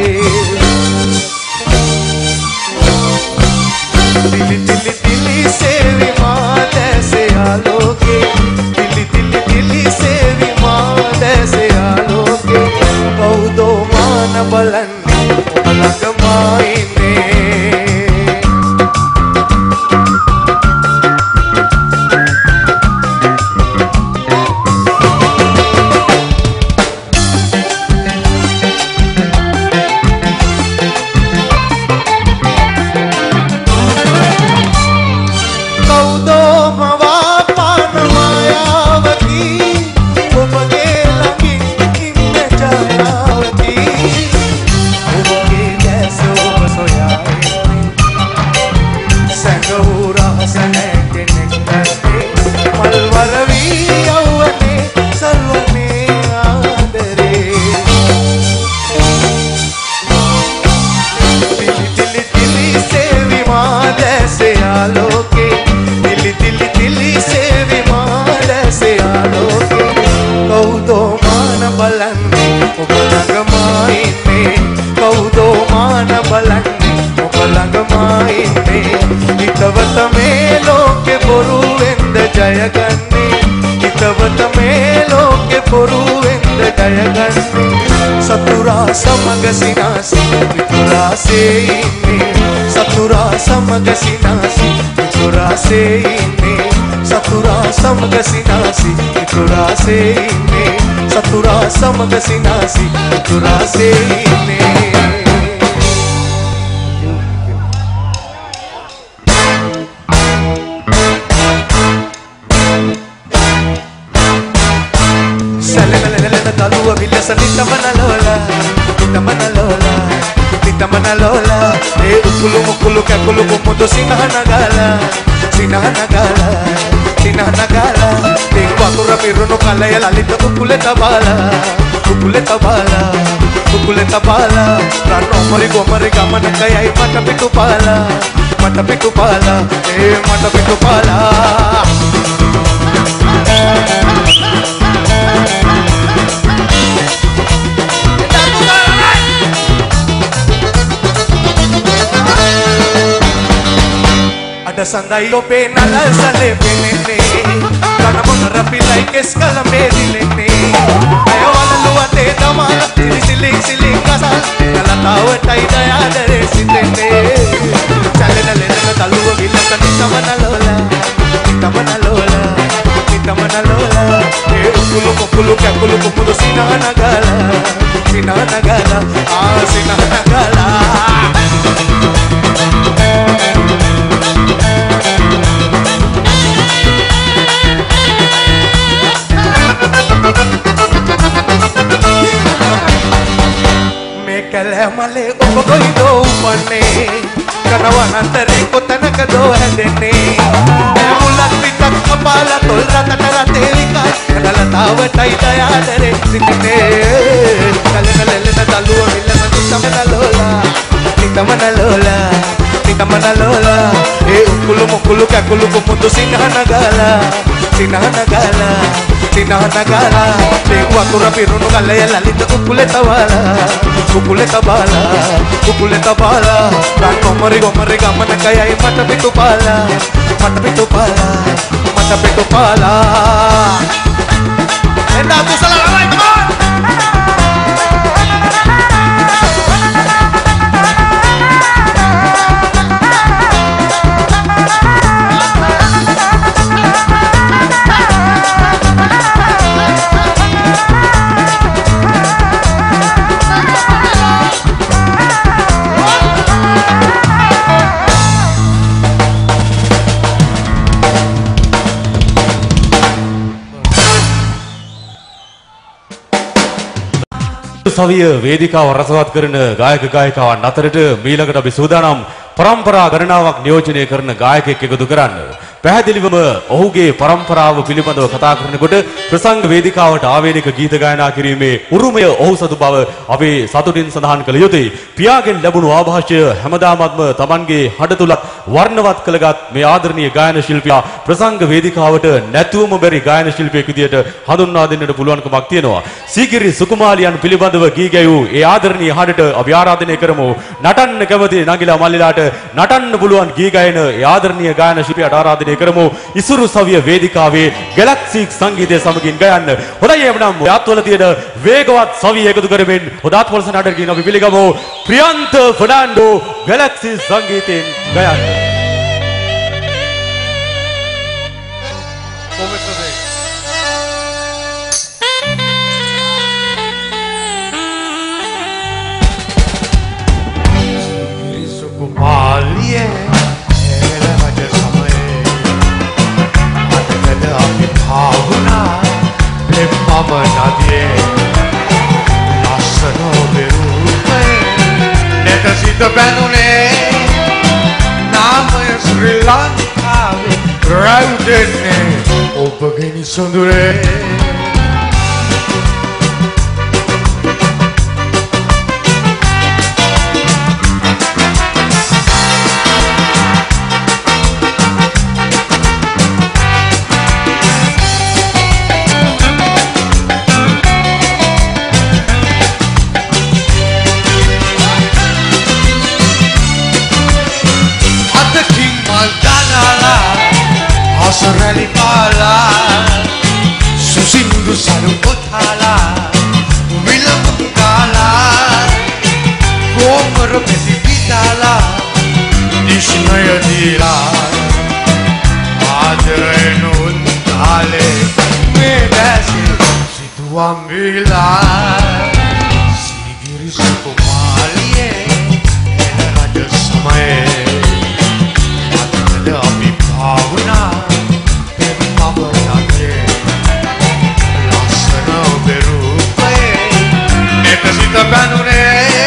दिली दिली दिली से विमान ऐसे आलोके दिल्ली से विमान ऐसे आलोके कौदो मान බලන්නේ ඔබ ළඟමයි ඉන්නේ කවුදෝ මවා පාන මායාවකී ඔබගේ ළඟින් ඉන්න ඡායාවකී ඔබගේ දැස ඔබ සොයා සැඟවූ රහස නැගෙනෙක් නැත්තේ මල්වර වී යවුවනේ සල්වනේ ආදරේ දිලි දිලි දිලි සේවි මාදැසේ ආලෝකේ दिल्ली दिल्ली दिल्ली से विमान ऐसे आलोके कौदो मान බලන්නේ ඔබ ළඟමයි ඉන්නේ කවුදෝ මාන බලන්නේ ඔබ ළඟමයි ඉන්නේ හිතවත මේ ලෝකෙ බොරුවෙන්ද ජයගන්නේ හිතවත මේ ලෝකෙ බොරුවෙන්ද ජයගන්නේ සතුරා සමග සිනාසි ඉතුරාසේ ඉන්නේ සතුරා සමග සිනාසි ඉතුරාසේ ඉන්නේ සතුරා සමග සිනාසි ඉතුරාසේ ඉන්නේ සතුරා සමග සිනාසි ඉතුරාසේ ඉන්නේ සැලෙලෙලෙලෙල දලුව විලස නිතමන ලෝලා නිතමන ලෝලා නිතමන ලෝලා ඒ උකුළු මුකුළු කැකුළු කුමුදු සිනහන ගාලා සිනහන ගාලා සිනහන ගාලා ඒ වතුර පිරුණු කලය ලලිත උකුලේ තබාලා උකුලේ තබාලා උකුලේ තබාලා රණෝමරි ගොමරි ගමනකයයි මට පිටු පාලා මට පිටු පාලා ඒ මට පිටු පාලා ada sandai lope nalal sale penene kana monra pilai kes kalambe dilene ayo wala luate damala sili sili sili kasal kala tawa tai daya dare sitene chalena lena taluwa gilaka nitamana lola nitamana lola nitamana lola e ukulu ukulu kakulu kupudo sinana gala sinana කොයිදෝ උපන්නේ කනවනන්තරේ කොතනකදෝ හැදෙන්නේ මුලක් පිටක් කපාලා තොල් රටට රටේ විකාස් කලලතාවටයි දයාදරේ සිටිනේ කලකලෙලන දලුව මිල්ලන නිතමන ලෝලා නිතමන ලෝලා නිතමන ලෝලා ඒ උකුළු මුකුළු කැකුළු කුමුදු සිනහන ගාලා සිනහන ගාලා සිනහන ගාලා ඒ වතුර පිරුණු ගලය ලලිත උකුලේ තවාලා උකුලේ තබාලා උකුලේ තබාලා රන් කොමරි කොමරි ගමන කයයි මට පිටු පාලා මට පිටු පාලා මට පිටු පාලා එන්න කුසල ළමයි come on සවිය වේදිකාව රසවත් කරන ගායක ගායිකාවන් අතරට මීළඟට අපි සූදානම් පරම්පරා ගණනාවක් නියෝජනය කරන ගායකයෙක් එකතු කරන්න. පැහැදිලිවම ඔහුගේ පරම්පරාව පිළිබඳව කතා කරනකොට ප්‍රසංග වේදිකාවට ආවේනික ගීත ගායනා කිරීමේ උරුමය ඔහු සතු බව අපි සතුටින් සඳහන් කළ යුතුයි. පියාගෙන් ලැබුණු ආభాෂය හැමදාමත්ම Tamanගේ හඩ තුලත් වර්ණවත් කළගත් මේ ආදරණීය ගායන ශිල්පියා ප්‍රසංග වේදිකාවට නැතුවම බැරි ගායන ශිල්පියෙක් විදියට හඳුන්වා දෙන්නට පුළුවන්කමක් තියෙනවා. සීගිරි සුකුමාලියන් පිළිබඳව ගී ගැයූ ඒ ආදරණීය හඬට අපි ආරාධනය කරමු. නටන්න කැමති නගිලා මල්ලිලාට නටන්න පුළුවන් ගී ගායන ඒ ආදරණීය ගායන ශිල්පියාට ආරාධනය කරමු. ඉසුරු සවිය වේදිකාවේ ගැලැක්සි සංගීතය සමගින් ගයන්න. හොඳයි එවනම් යාත්වල තියෙන වේගවත් සවිය එකතු කරමින් හොදාත් පොල්ස නටනකින් අපි පිළිගමු. ප්‍රියන්ත ෆර්නෑන්ඩෝ ගැලැක්සි සංගීතයෙන් ගයන්න. Sukumalie ela raja samaye atakada api bhavna premama nadie lasana berupe neta sita banune namaya Sri Lanka ravdenne obageni sundure Sarali pala susindu salu uthala vilam kala gomar pesi pitala dishnaya dila adrenu tale me basi situam vila sigiri sukumalie ena raja samaye atakada api bhavna Necesita banune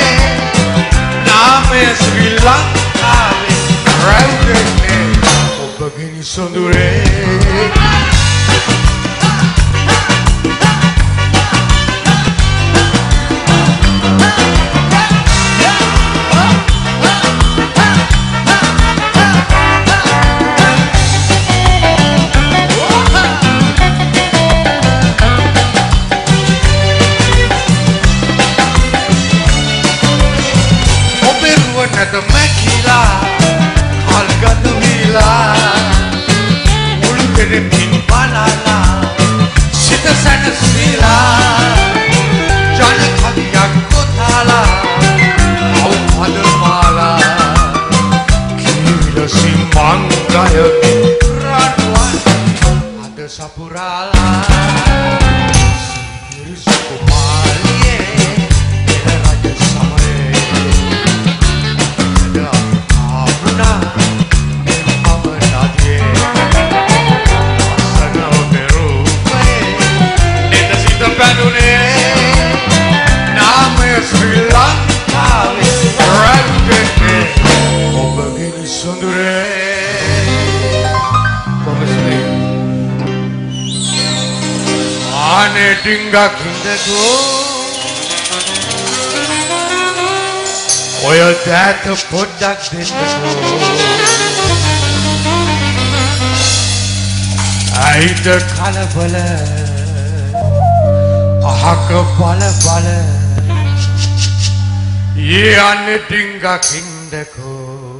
name Sri Lanka ravdenne obageni sundure Nata makila kalgadu mila ulukere pin balala sita sana sila jana khadiya kothala au padmala kila simangaya ranwan ada sapurala sigiri sukumalie ela raja samaye Necesito ටිංගක් හිඳකෝ ඔය දැත පොඩ්ඩක් දෙන්නකෝ ඇයිද කලබල අහක බල බල යන්නේ ටිංගක් හිඳකෝ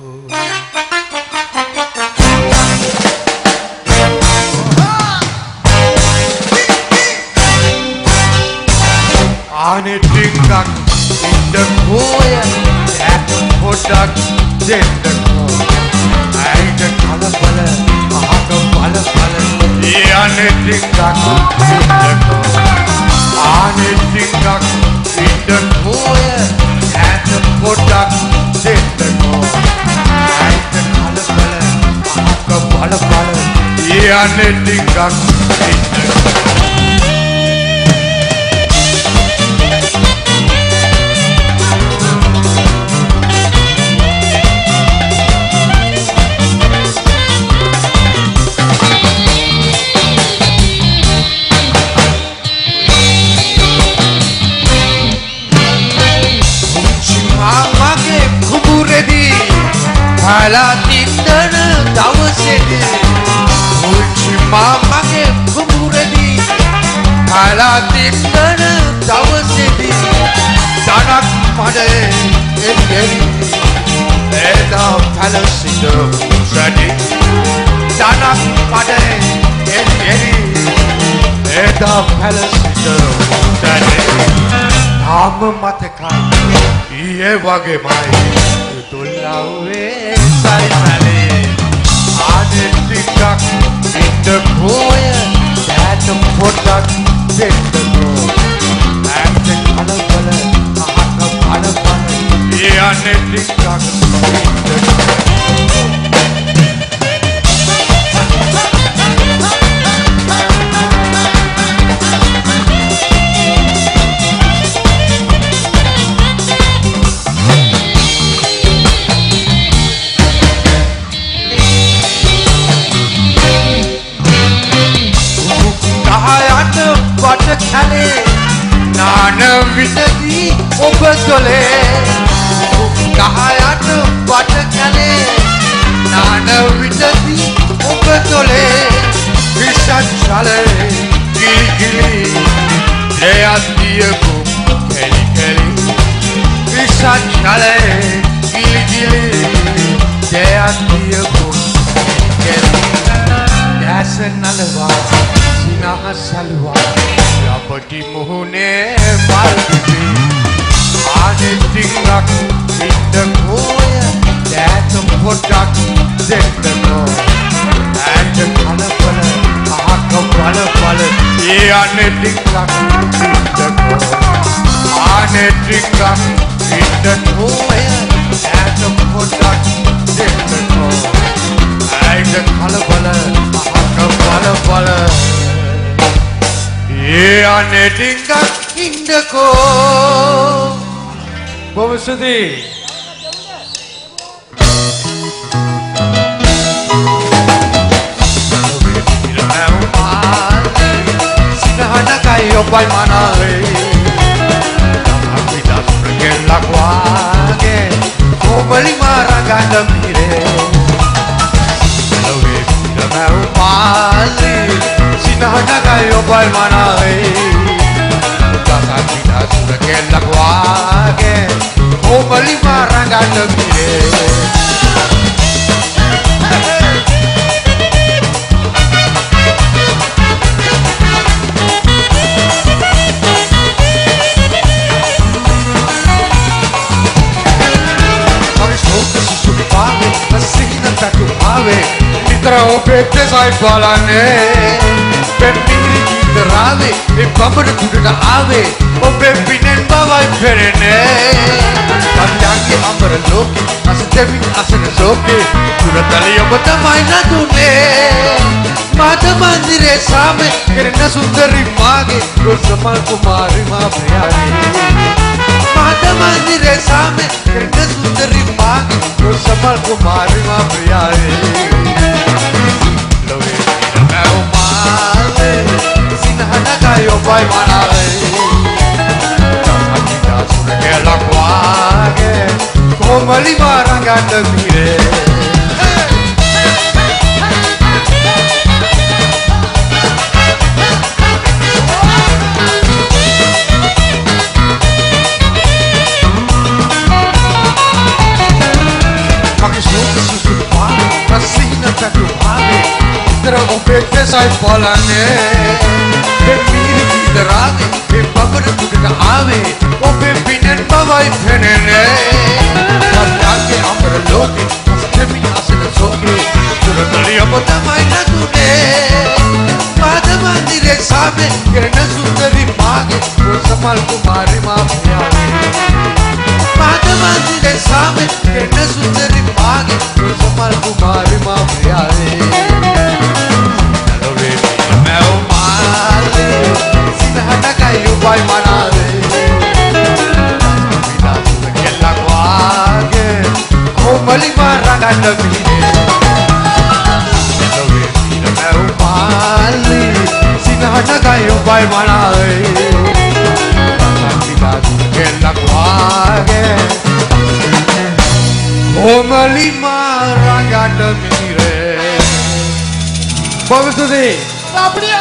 ආනේ ටිංගක් හිඳකෝ දැත පොඩ්ඩක් දෙන්නකෝ ඇයිද කලබල අහක බල බල යන්නේ ටිංගක් හිඳකෝ ආනේ ටිංගක් හිඳකෝ ඇත පොඩ්ඩක් දෙන්නකෝ ඇයිද කලබල අහක බල බල යන්නේ ටිංගක් හිඳකෝ Palatinden davasedi Ulchi mamage kumuredi Palatinden davasedi Danak pade elgeri Eda palasido usadi Danak pade elgeri Eda palasido usadi Naam matakai Iye wage mai Tullawe sari sari Aane ටිකක් ඉඳකෝ දැත පොඩ්ඩක් දෙන්නකෝ ඇත්ත කලබල අහක බල බල යන්නේ ටිකක් ඉඳකෝ නාන විටදී ඔබ තොලේ කහයට වට කැලේ නාන විටදී ඔබ තොලේ විසත් චලේ ගිලි ගිලි දෙයත්ියකු කෙලි කෙලි විසත් චලේ ගිලි ගිලි දෙයත්ියකු කෙලි දැස නලවා සිනහ සලවා Yapati muhune balbi Aane tingak indakoo That podak dendakoo And kalapala ahaka bala bala Aane tingak indakoo Aane tingak indakoo That podak dendakoo And kalapala ahaka bala bala යන්නේ ටිකක් ඉන්නකෝ බොහොම ස්තුතියි සිනහනකයි ඔබයි මනාවේ අපි දස්ප්‍රකෙන් ලක්වාගේ කොබලි මාරගන්න මිරේ ලෝකේ දමරු Pali සිනහනකයි ඔබයි මනාවේ දසක් දස්ප්‍රකෙන් ලක්වාගේ කොබලි මාරගන්න මිරේ Pete sai palane Pepiri kitarave E pampada kudana ave O pepinen bavai perene Kalyange amara loke Asatemin asana soke Suratali obata maina dune Mata mandire same Kerena sundari mage Rosamal kumari ma priyane Mata mandire same Kerena sundari mage Rosamal kumari ma priyane Sinahana kayo ba'y mana කොමලි මාරගන්න මිරේ Opete sai polane e miri kidrade e babare kuda ave o pe pinen bavai phenene patake amar loke astemi asena soke suratali apata mai na tune mad mandire sabe kirana sundari mage o samal kumari ma pyare mad mandire sabe kirana sundari mage o samal kumari ma pyare Vai manare Vida tuda kella guage Komali maraganda mire Dove tira meu mali Sinahana gayo vai manare Vida tuda kella guage Komali maraganda mire Bhavistudi Rapriya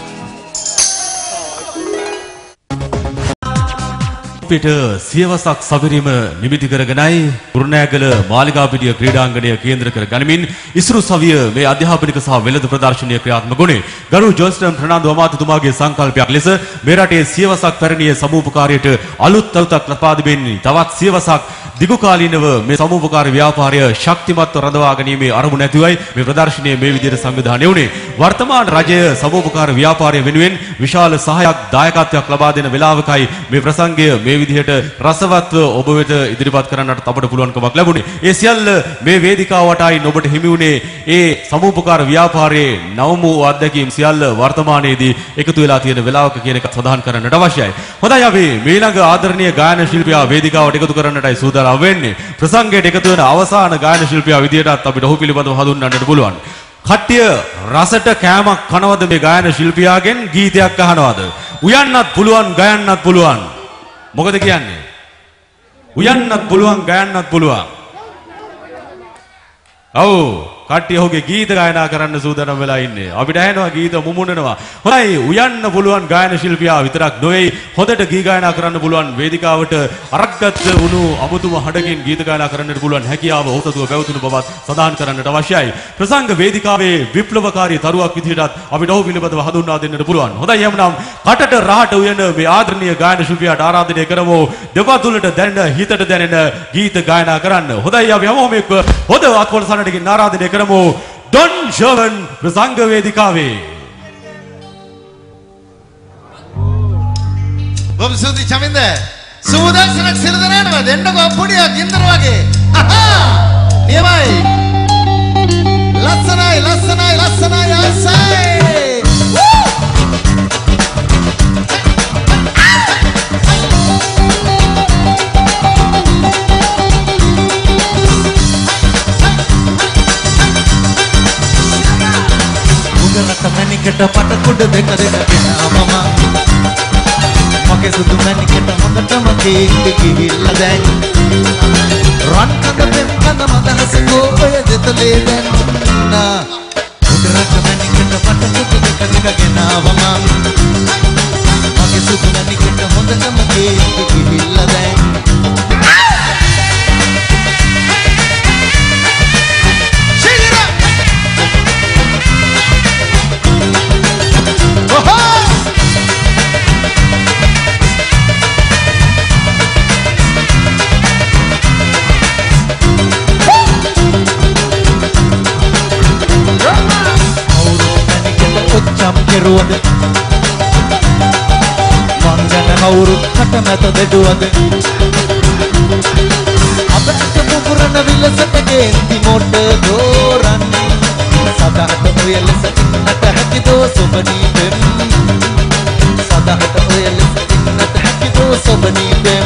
පිට සියවසක් සවිරීම නිමිති කරගෙනයි කුරුණෑගල මාලිගාපිටිය ක්‍රීඩාංගණය කේන්ද්‍ර කර ගනිමින් ඉසුරු සවිය මේ අධ්‍යාපනික සහ වෙළඳ ප්‍රදර්ශනය ක්‍රියාත්මක වුණේ. ගරු ජෝස්ටන් ප්‍රනාන්දු අමාත්‍යතුමාගේ සංකල්පයක් ලෙස මේ රටේ සියවසක් පැරණිය සමූපකාරයට අලුත් අලුතක් ලබා දෙමින් තවත් සියවසක් දිගු කාලීනව මේ සමූපකාර ව්‍යාපාරය ශක්තිමත්ව රඳවා ගැනීමේ අරමුණ ඇතිවයි මේ ප්‍රදර්ශනය මේ විදිහට සංවිධානය වුණේ. වර්තමාන රජය සමූපකාර ව්‍යාපාරය වෙනුවෙන් විශාල සහායක් දායකත්වයක් ලබා දෙන වෙලාවකයි මේ ප්‍රසංගය මේ විදිහට රසවත්ව ඔබ වෙත ඉදිරිපත් කරන්නට අපට පුළුවන්කමක් ලැබුණේ. ඒ සියල්ල මේ වේදිකාව වටායි ඔබට හිමි වුණේ ඒ සමූපකාර ව්‍යාපාරයේ නවම වූ අත්දැකීම් සියල්ල වර්තමානයේදී එකතු වෙලා තියෙන වෙලාවක කියන එක සඳහන් කරන්නට අවශ්‍යයි. හොඳයි අපි ඊළඟ ආදරණීය ගායන ශිල්පියා වේදිකාවට එකතු කරන්නටයි සූදානම් වෙන්නේ. ප්‍රසංගයට එකතු වෙන අවසාන ගායන ශිල්පියා විදියටත් අපිට ඔහු පිළිබඳව හඳුන්වන්නට පුළුවන්. කට්ටිය රසට කෑමක් කනවද මේ ගායන ශිල්පියාගෙන් ගීතයක් අහනවද? උයන්නත් පුළුවන් ගයන්නත් පුළුවන්. මොකද කියන්නේ? උයන්නත් පුළුවන් ගයන්නත් පුළුවන්. ඔව් කට්ටිය ඔහුගේ ගීත ගායනා කරන්න සූදානම් වෙලා ඉන්නේ. අපිට ඇහෙනවා ගීත මුමුණනවා. හොඳයි උයන්න පුළුවන් ගායන ශිල්පියා විතරක් නොවේ හොඳට ගී ගායනා කරන්න පුළුවන් වේදිකාවට අරක්ගත් වුණු අමුතුම හඬකින් ගීත ගායනා කරන්නට පුළුවන් හැකියාව ඔහුතුව පැවතුණු බවත් සඳහන් කරන්නට අවශ්‍යයි. ප්‍රසංග වේදිකාවේ විප්ලවකාරී තරුවක් විදිහටත් අපිට ඔහු පිළිබඳව හඳුන්වා දෙන්නට පුළුවන්. හොඳයි එhmenan කටට රහට උයන මේ ආදරණීය ගායන ශිල්පියාට ආරාධනය කරමු දෙපතුලට දැනෙන හිතට දැනෙන ගීත ගායනා කරන්න. හොඳයි අපි හැමෝම එක්ක හොඳ අත්කොල සනඩකින් ආරාධනය කරමු Don Jovan ප්‍රසංග වේදිකාවේ. බොබ් සුදි චමින්ද සූදාසනක් සිරදනනවා දෙන්නකෝ අපුඩිය ගින්දර වගේ. නියමයි. ලස්සනයි ලස්සනයි ලස්සනයි ආසයි. මැනිකට පටකුඩ දෙක දෙක ගෙනාවම මගේ සුදු මැනිකට හොඳටම කේන්ති ගිහිල්ලා දැන් රන් කඳ පෙම් කඳ මදහස කෝපය දෙතලේ දැන් නා උඩරට මැනිකට පටකුඩ දෙක දෙක ගෙනාවම මගේ සුදු මැනිකට හොඳටම කේන්ති ගිහිල්ලා දැන් කෙරුවද මංගන කවුරුත් කට මැත දෙඩුවද අපට පුපුරන විලසට ගේන්ති මොඩ දෝරන්නේ සදාට ඔය ලෙස ඉන්නට හැකිදෝ සොබනී බෙම් සදාට ඔය ලෙස ඉන්නට හැකිදෝ සොබනී බෙම්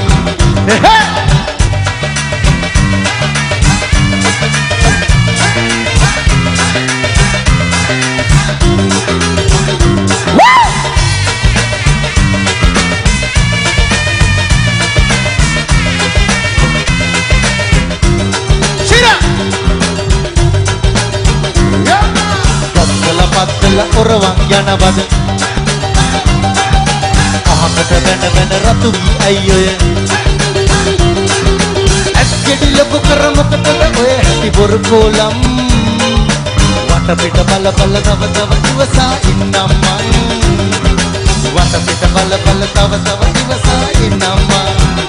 යනවද අහකට වෙන වෙන රතු වී අයියෝය ඇස්ගෙඩි ලොකු කර මොකටද ඔය හැටි බොරු කොලම් වට පිට බල බල තව තව ඉවසා ඉන්නම් මං වට පිට බල බල තව තව ඉවසා ඉන්නම් මං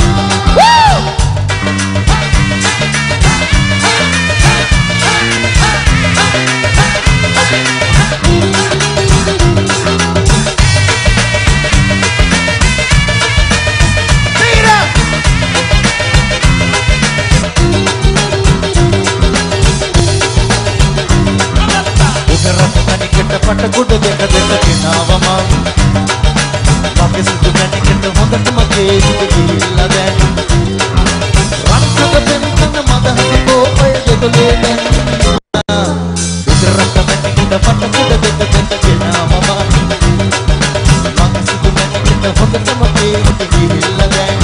පට කුඩ දෙක දෙක ගෙනාවම මගේ සුදු මැණිකට හොඳටම කේසිත ගිහිල්ලා දැන් රක්කක පෙන්කන මද හදපෝ ඔය දෙතලේ දැන් විතරක් මැණිකට පට කුඩ දෙක දෙක ගෙනාවම මගේ සුදු මැණිකට හොඳටම කේසිත ගිහිල්ලා දැන්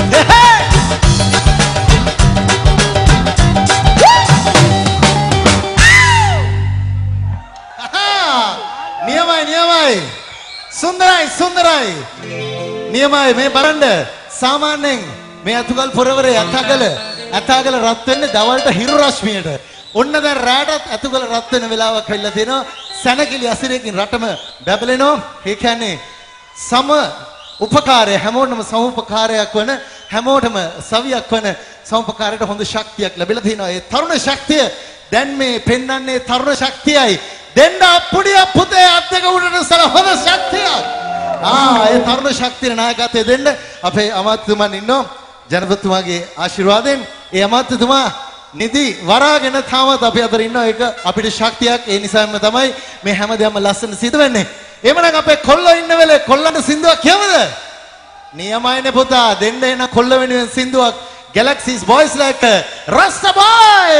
සුන්දරයි සුන්දරයි නියමයි මේ බලන්න සාමාන්‍යයෙන් මේ අතුගල් පොරවරේ අතගල අතගල රත් වෙන්නේ දවල්ට හිරු රශ්මියට ඔන්න දැන් රැටත් අතුගල රත් වෙන වෙලාවක් වෙලා තියෙනවා සැනකිලි අසිරේකින් රටම බැබලෙනවා ඒ කියන්නේ සම උපකාරය හැමෝටම සමුපකාරයක් වන හැමෝටම සවියක් වන සමුපකාරයට හොඳ ශක්තියක් ලැබිලා තියෙනවා ඒ තරුණ ශක්තිය දැන් මේ පෙන්වන්නේ තරුණ ශක්තියයි දෙන්න අපුඩිය පුතේ අද්දක උඩට සල හොඳ ශක්තියක් ආ ඒ තරුණ ශක්තිය නායකත්වය දෙන්න අපේ අමාත්‍යතුමන් ඉන්නවා ජනපතිතුමාගේ ආශිර්වාදයෙන් ඒ අමාත්‍යතුමා නිදි වරාගෙන තාමත් අපි අතර ඉන්නවා ඒක අපිට ශක්තියක් ඒ නිසාම තමයි මේ හැමදේම ලස්සන සිදු වෙන්නේ එhmenan අපේ කොල්ලෝ ඉන්න වෙලේ කොල්ලන්ට සින්දුවක් කියවද නියමයිනේ පුතා දෙන්න එන කොල්ල වෙනුවෙන් සින්දුවක් Galaxy's boys like Rasta boy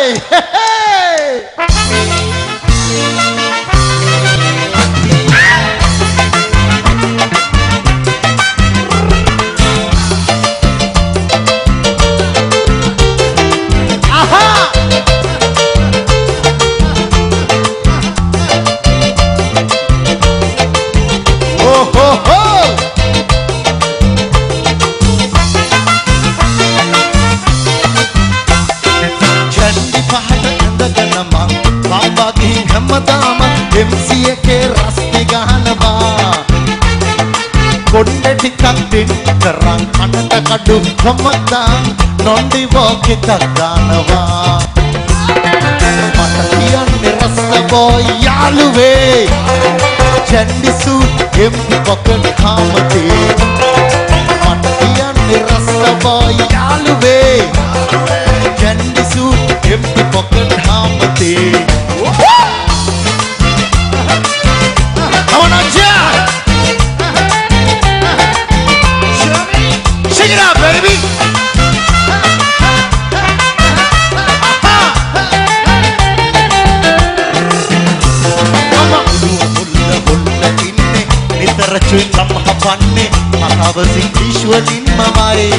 M C එකේ රස්ති ගහනවා කොණ්ඩ ටිකක් දෙන්න කරන් කනට කඩු කොමදාන් නොන්ඩි වෝක් එකක් ගන්නවා මට කියන්නේ රස්ස බෝයි යාළුවේ චැන්ඩි සූට් එම්ටි පොකට් කාමතේ මට කියන්නේ රස්ස බෝයි යාළුවේ චැන්ඩි සූට් එම්ටි පොකට් කාමතේ Shake it out, baby! Mama, bulla bulla inne, nitara chewing gum hapanne, makavasi visualin mamare.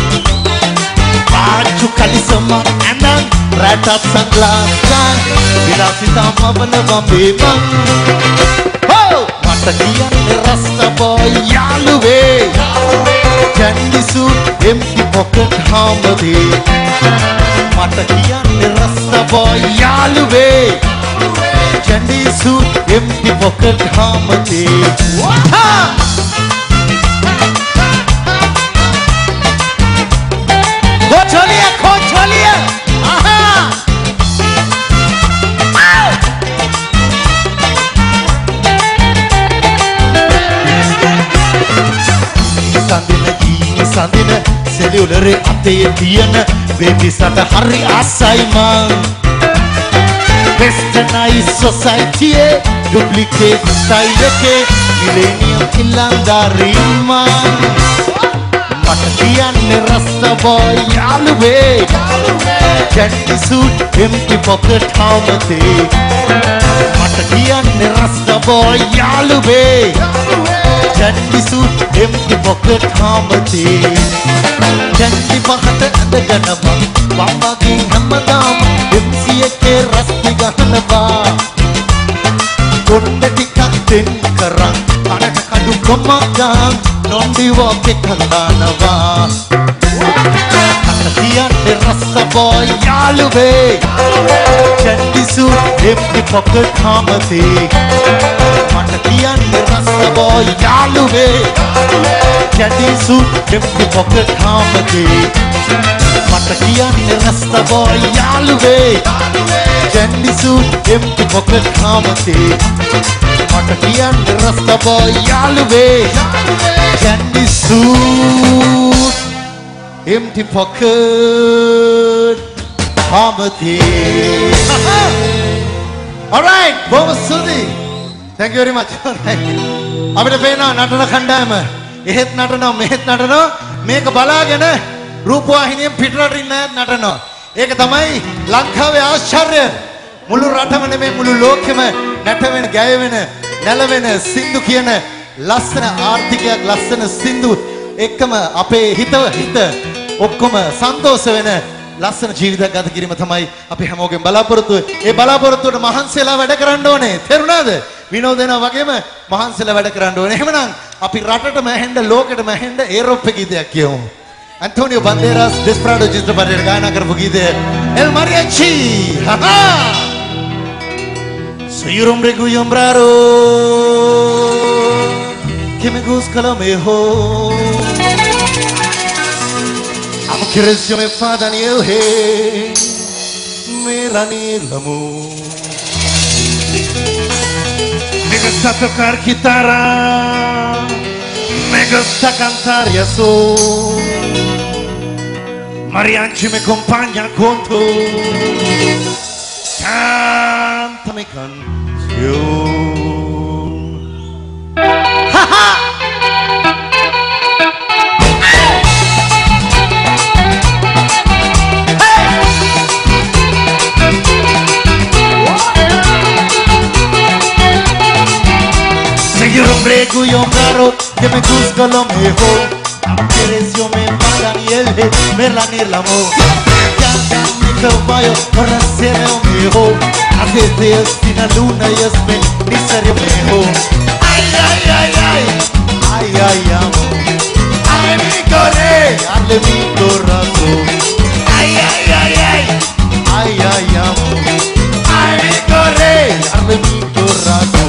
Baju kalisama andan, rat up sunglass kan, vilasita mavana bambe bang. Mata kiyanne rasta boy yaluve. Candy suit, empty pocket hamade. Mata kiyanne rasta boy yaluve. Candy suit, empty pocket hamade. Ha! Go chaliye, go chaliye. Aha! Sandina Sandina cellular අතේ තියෙන බේබිසට හරි ආසයි මං Westernized society duplicate style එකේ millennium ඉලංදාරි මං මට කියන්නේ රස්තා boy යාළුවේ candy suit empty pocket hamate මට කියන්නේ රස්තා boy යාළුවේ candy suit empty pocket hamate candy පහට ඇඳගෙන මම වම්මකින් හැමදාම M C එකේ රස්ති ගහනවා කොණ්ඩ ටිකක් දෙන්න කර Come down, non di walk e candana Katiyan de rasta boy yaluve Candy suit empty pocket hamati Katiyan de rasta boy yaluve Candy suit empty pocket hamati Katiyan de rasta boy yaluve Candy suit empty pocket hamati Katiyan de rasta boy yaluve Candy suit empty pocket hamati Alright බොහොම ස්තුතියි Thank you very much අපිට පේනවා නටන කණ්ඩායම එහෙත් නටනවා මෙහෙත් නටනවා මේක බලාගෙන රූපවාහිනියෙන් පිටරට ඉන්න අයත් නටනවා ඒක තමයි ලංකාවේ ආශ්චර්ය මුළු රටම නෙමෙයි මුළු ලෝකෙම නැටවෙන ගැයවෙන නැලවෙන සින්දු කියන ලස්සන ආර්ථිකයක් ලස්සන සින්දු එක්කම අපේ හිත හිත ඔක්කොම සන්තෝෂ වෙන ලස්සන ජීවිතයක් ගත කිරීම තමයි අපි හැමෝගෙම බලාපොරොත්තු. ඒ බලාපොරොත්තුවට මහන්සියලා වැඩ කරන්න ඕනේ. තේරුණාද? විනෝදේනා වගේම මහන්සියලා වැඩ කරන්න ඕනේ. එහෙමනම් අපි රටටම ඇහෙන්න ලෝකෙටම ඇහෙන්න ඒරොප් එක ගීතයක් කියමු. Antonio Banderas Desperado චිත්‍රපටයට ගායනා කරපු ගීතය El Mariachi. හා Soy un hombre cuyo hombraro que me busca lo mejor. Amo que recio me fa Daniel Hey, Melanie l'amor. Me gusta tocar guitarra, me gusta cantar y eso. Mariachi me acompaña con tu. Cántame canción. ¡Ja, ja! Soy un hombre cuyo carro que me busca lo mejor. Aunque recio me va Daniel, Melanie el amor. Mi caballo para ser el mejor. Hace destina luna y es mi miseria mejor. Ay, ay, ay, ay, ay, ay, amor. Ay, mi corre, dale mi corazón. Ay, ay, ay, ay, ay, ay, amor. Ay, mi corre, dale mi corazón.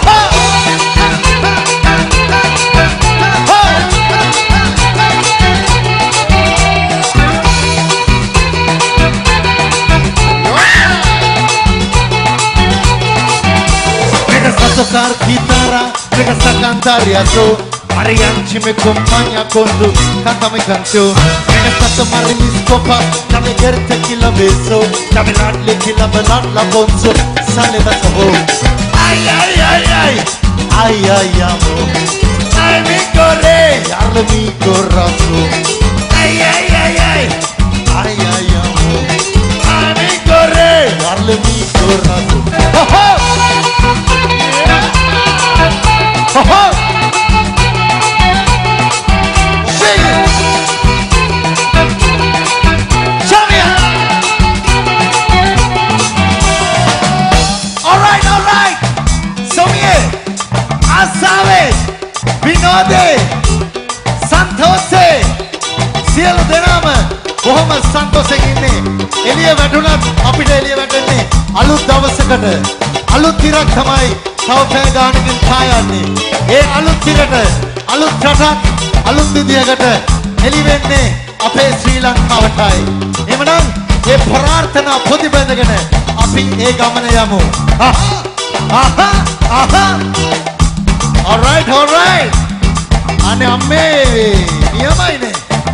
Tocar guitarra, me gusta cantar y eso. Mariachi me acompaña con tu cántame canción. Me gusta tomar mis copas, dame el tequila beso, dame darle que la velar la bonzo, sale de sabor. Ay, ay, ay, ay, ay, ay, amor. Ay, mi corre, darle mi corazón. Ay, ay, ay, ay, ay, ay, amor. Ay, mi corre, darle mi corazón. ¡Oh, oh! Ho ho! Sing it! Show me it! All right, all right! Show me it! Asabe! Vinode! Santose! Cielo de nama! Bohama Santose ginne! Eliya වැටුණත් අපිට එළිය වැටෙන්නේ අලුත් දවසකට අලුත් තිරක් තමයි තව පැය ගානකින් කායන්නේ ඒ අලුත් තිරට අලුත් රටක් අලුත් විදියකට එළි වෙන්නේ අපේ ශ්‍රී ලංකාවටයි එමනම් මේ ප්‍රාර්ථනා පොදි බඳගෙන අපි ඒ ගමන යමු ආහා ආහා ආහා all right all right අනේ අම්මේ නියමයිනේ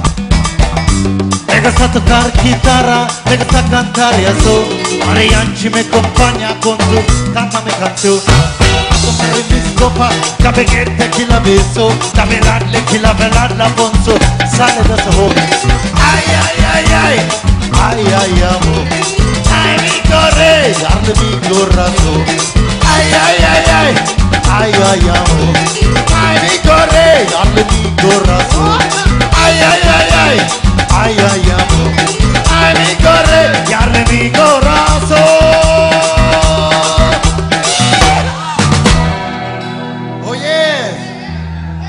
Me gusta tocar guitarra, me gusta cantar y eso. Mariachi me acompaña con tu cántame canción. Tomar mis copas, dame el tequila beso, dame darle que la velar la bonzo, sale de sabor. Ay, ay, ay, ay, ay, ay, amor. Ay, mi corre, darle mi corazón. Ay, ay, ay, ay, ay, ay, amor. Ay, mi corre, darle mi corazón. Ay, ay, ay, ay. Ay, ay, amor. Ay, mi corre, darle mi corazón. Oh, yeah.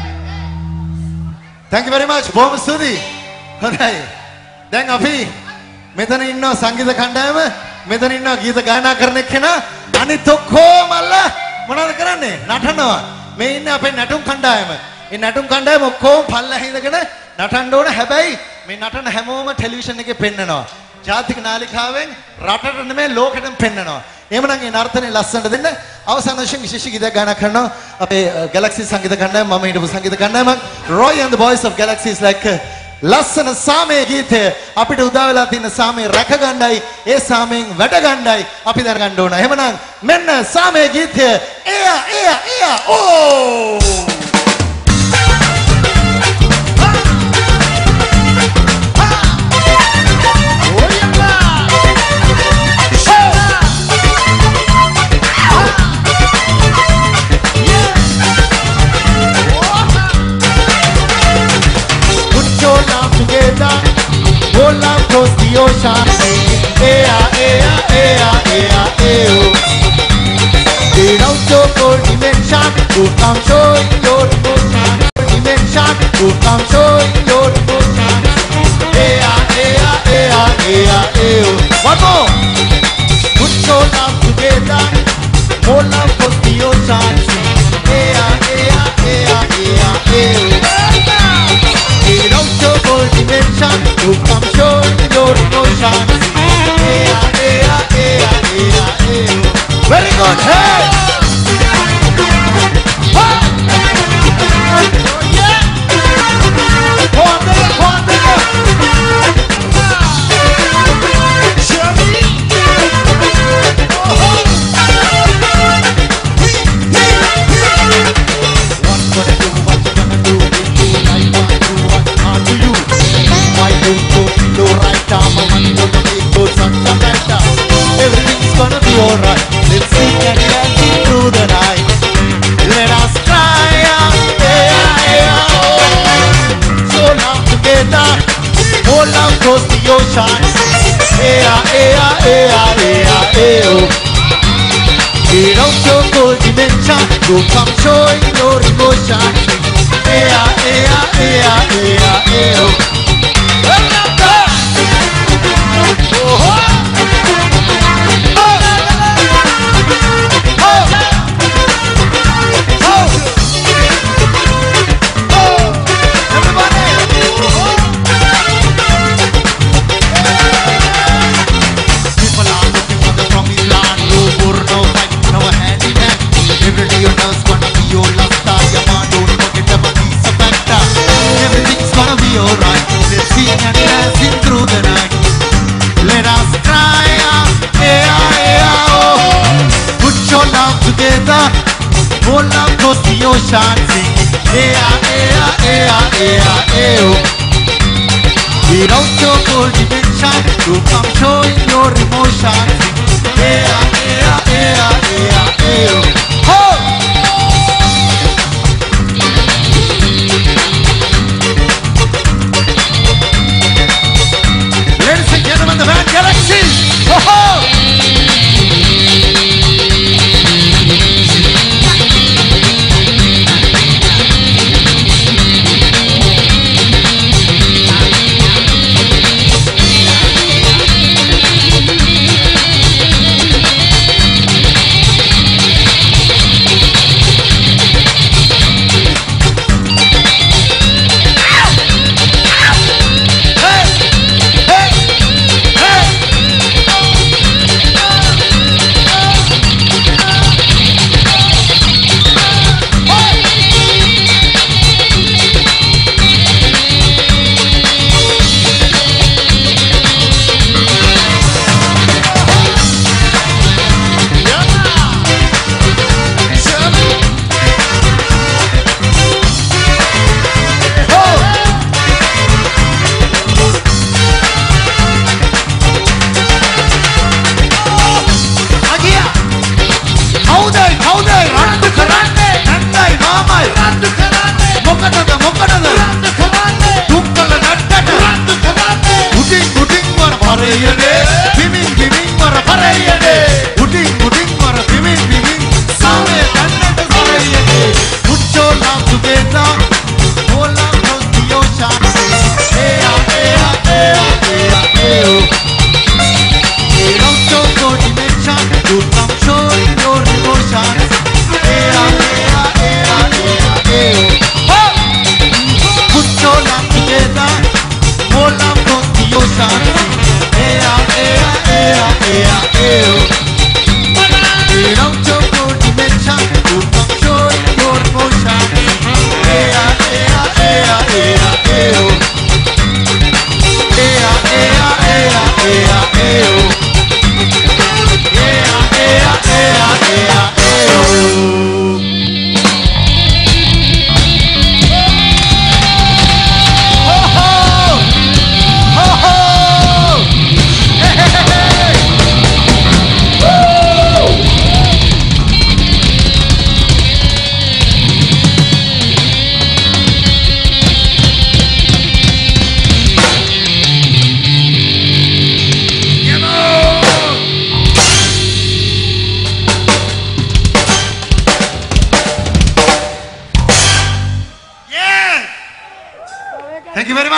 හොඳයි. දැන් අපි මෙතන ඉන්න සංගීත කණ්ඩායම මෙතන ඉන්න ගීත ගායනා කරන එක්කෙනා අනිත් ඔක්කොමලා මොනවද කරන්නේ? නටනවා. මේ ඉන්නේ අපේ නැටුම් කණ්ඩායම. මේ නැටුම් කණ්ඩායම ඔක්කොම පල්ලා හිඳගෙන නටන්න ඕන. හැබැයි මේ නටන හැමෝම ටෙලිවිෂන් එකේ පෙන්නනවා. ජාතික නාලිකාවෙන් රටට නෙමෙයි ලෝකෙටම පෙන්නනවා. එහෙමනම් මේ නර්තනේ ලස්සනට දෙන්න අවසාන වශයෙන් විශේෂ ගීතයක් ගායනා කරනවා අපේ Galaxy සංගීත කණ්ඩායම. මම හිටපු සංගීත කණ්ඩායමක් Roy and the Boys of Galaxy is like ලස්සන සාමයේ ගීතය අපිට උදා වෙලා තියෙන සාමයේ රැක ගන්නයි ඒ සාමයෙන් වැඩ ගන්නයි අපි දැනගන්න ඕන. එහෙමනම් මෙන්න සාමයේ ගීතය එයා එයා එයා ඕ Hold up close the ocean. Ea, ea, ea, ea, ea. Get out your cold dimension. To come showing your emotion. Dimension. To come showing your emotion. Ea, ea, ea, ea, ea. One more. Put your love together. Hold up close the ocean. Ea, ea, ea, ea, ea. Get out your cold dimension. To come showing your emotions. Ea, ea, ea, ea, ea. Very good. Hey! Ha! Yeah! Go on there, go on there. Show me. Oh-ho. What gonna do, what you gonna do? Do like what, do what hard to you. Why don't you do right now? My money gonna make good such a better. Everything's gonna be alright. Let's sing and dance through the night. Let us cry out, yeah, yeah, oh. So long together, hold love across the ocean. Yeah, yeah, yeah, yeah, yeah, oh. Get out your cold dimension, to come showing your emotion. Yeah, yeah, yeah, yeah, yeah, oh. Hold up close the ocean, sing ea, ea, ea, ea, ea. Get out your cold dimension, to come showing your emotion, sing ea, ea, ea, ea, ea. Ho! Ladies and gentlemen, the band Galaxy. Ho ho!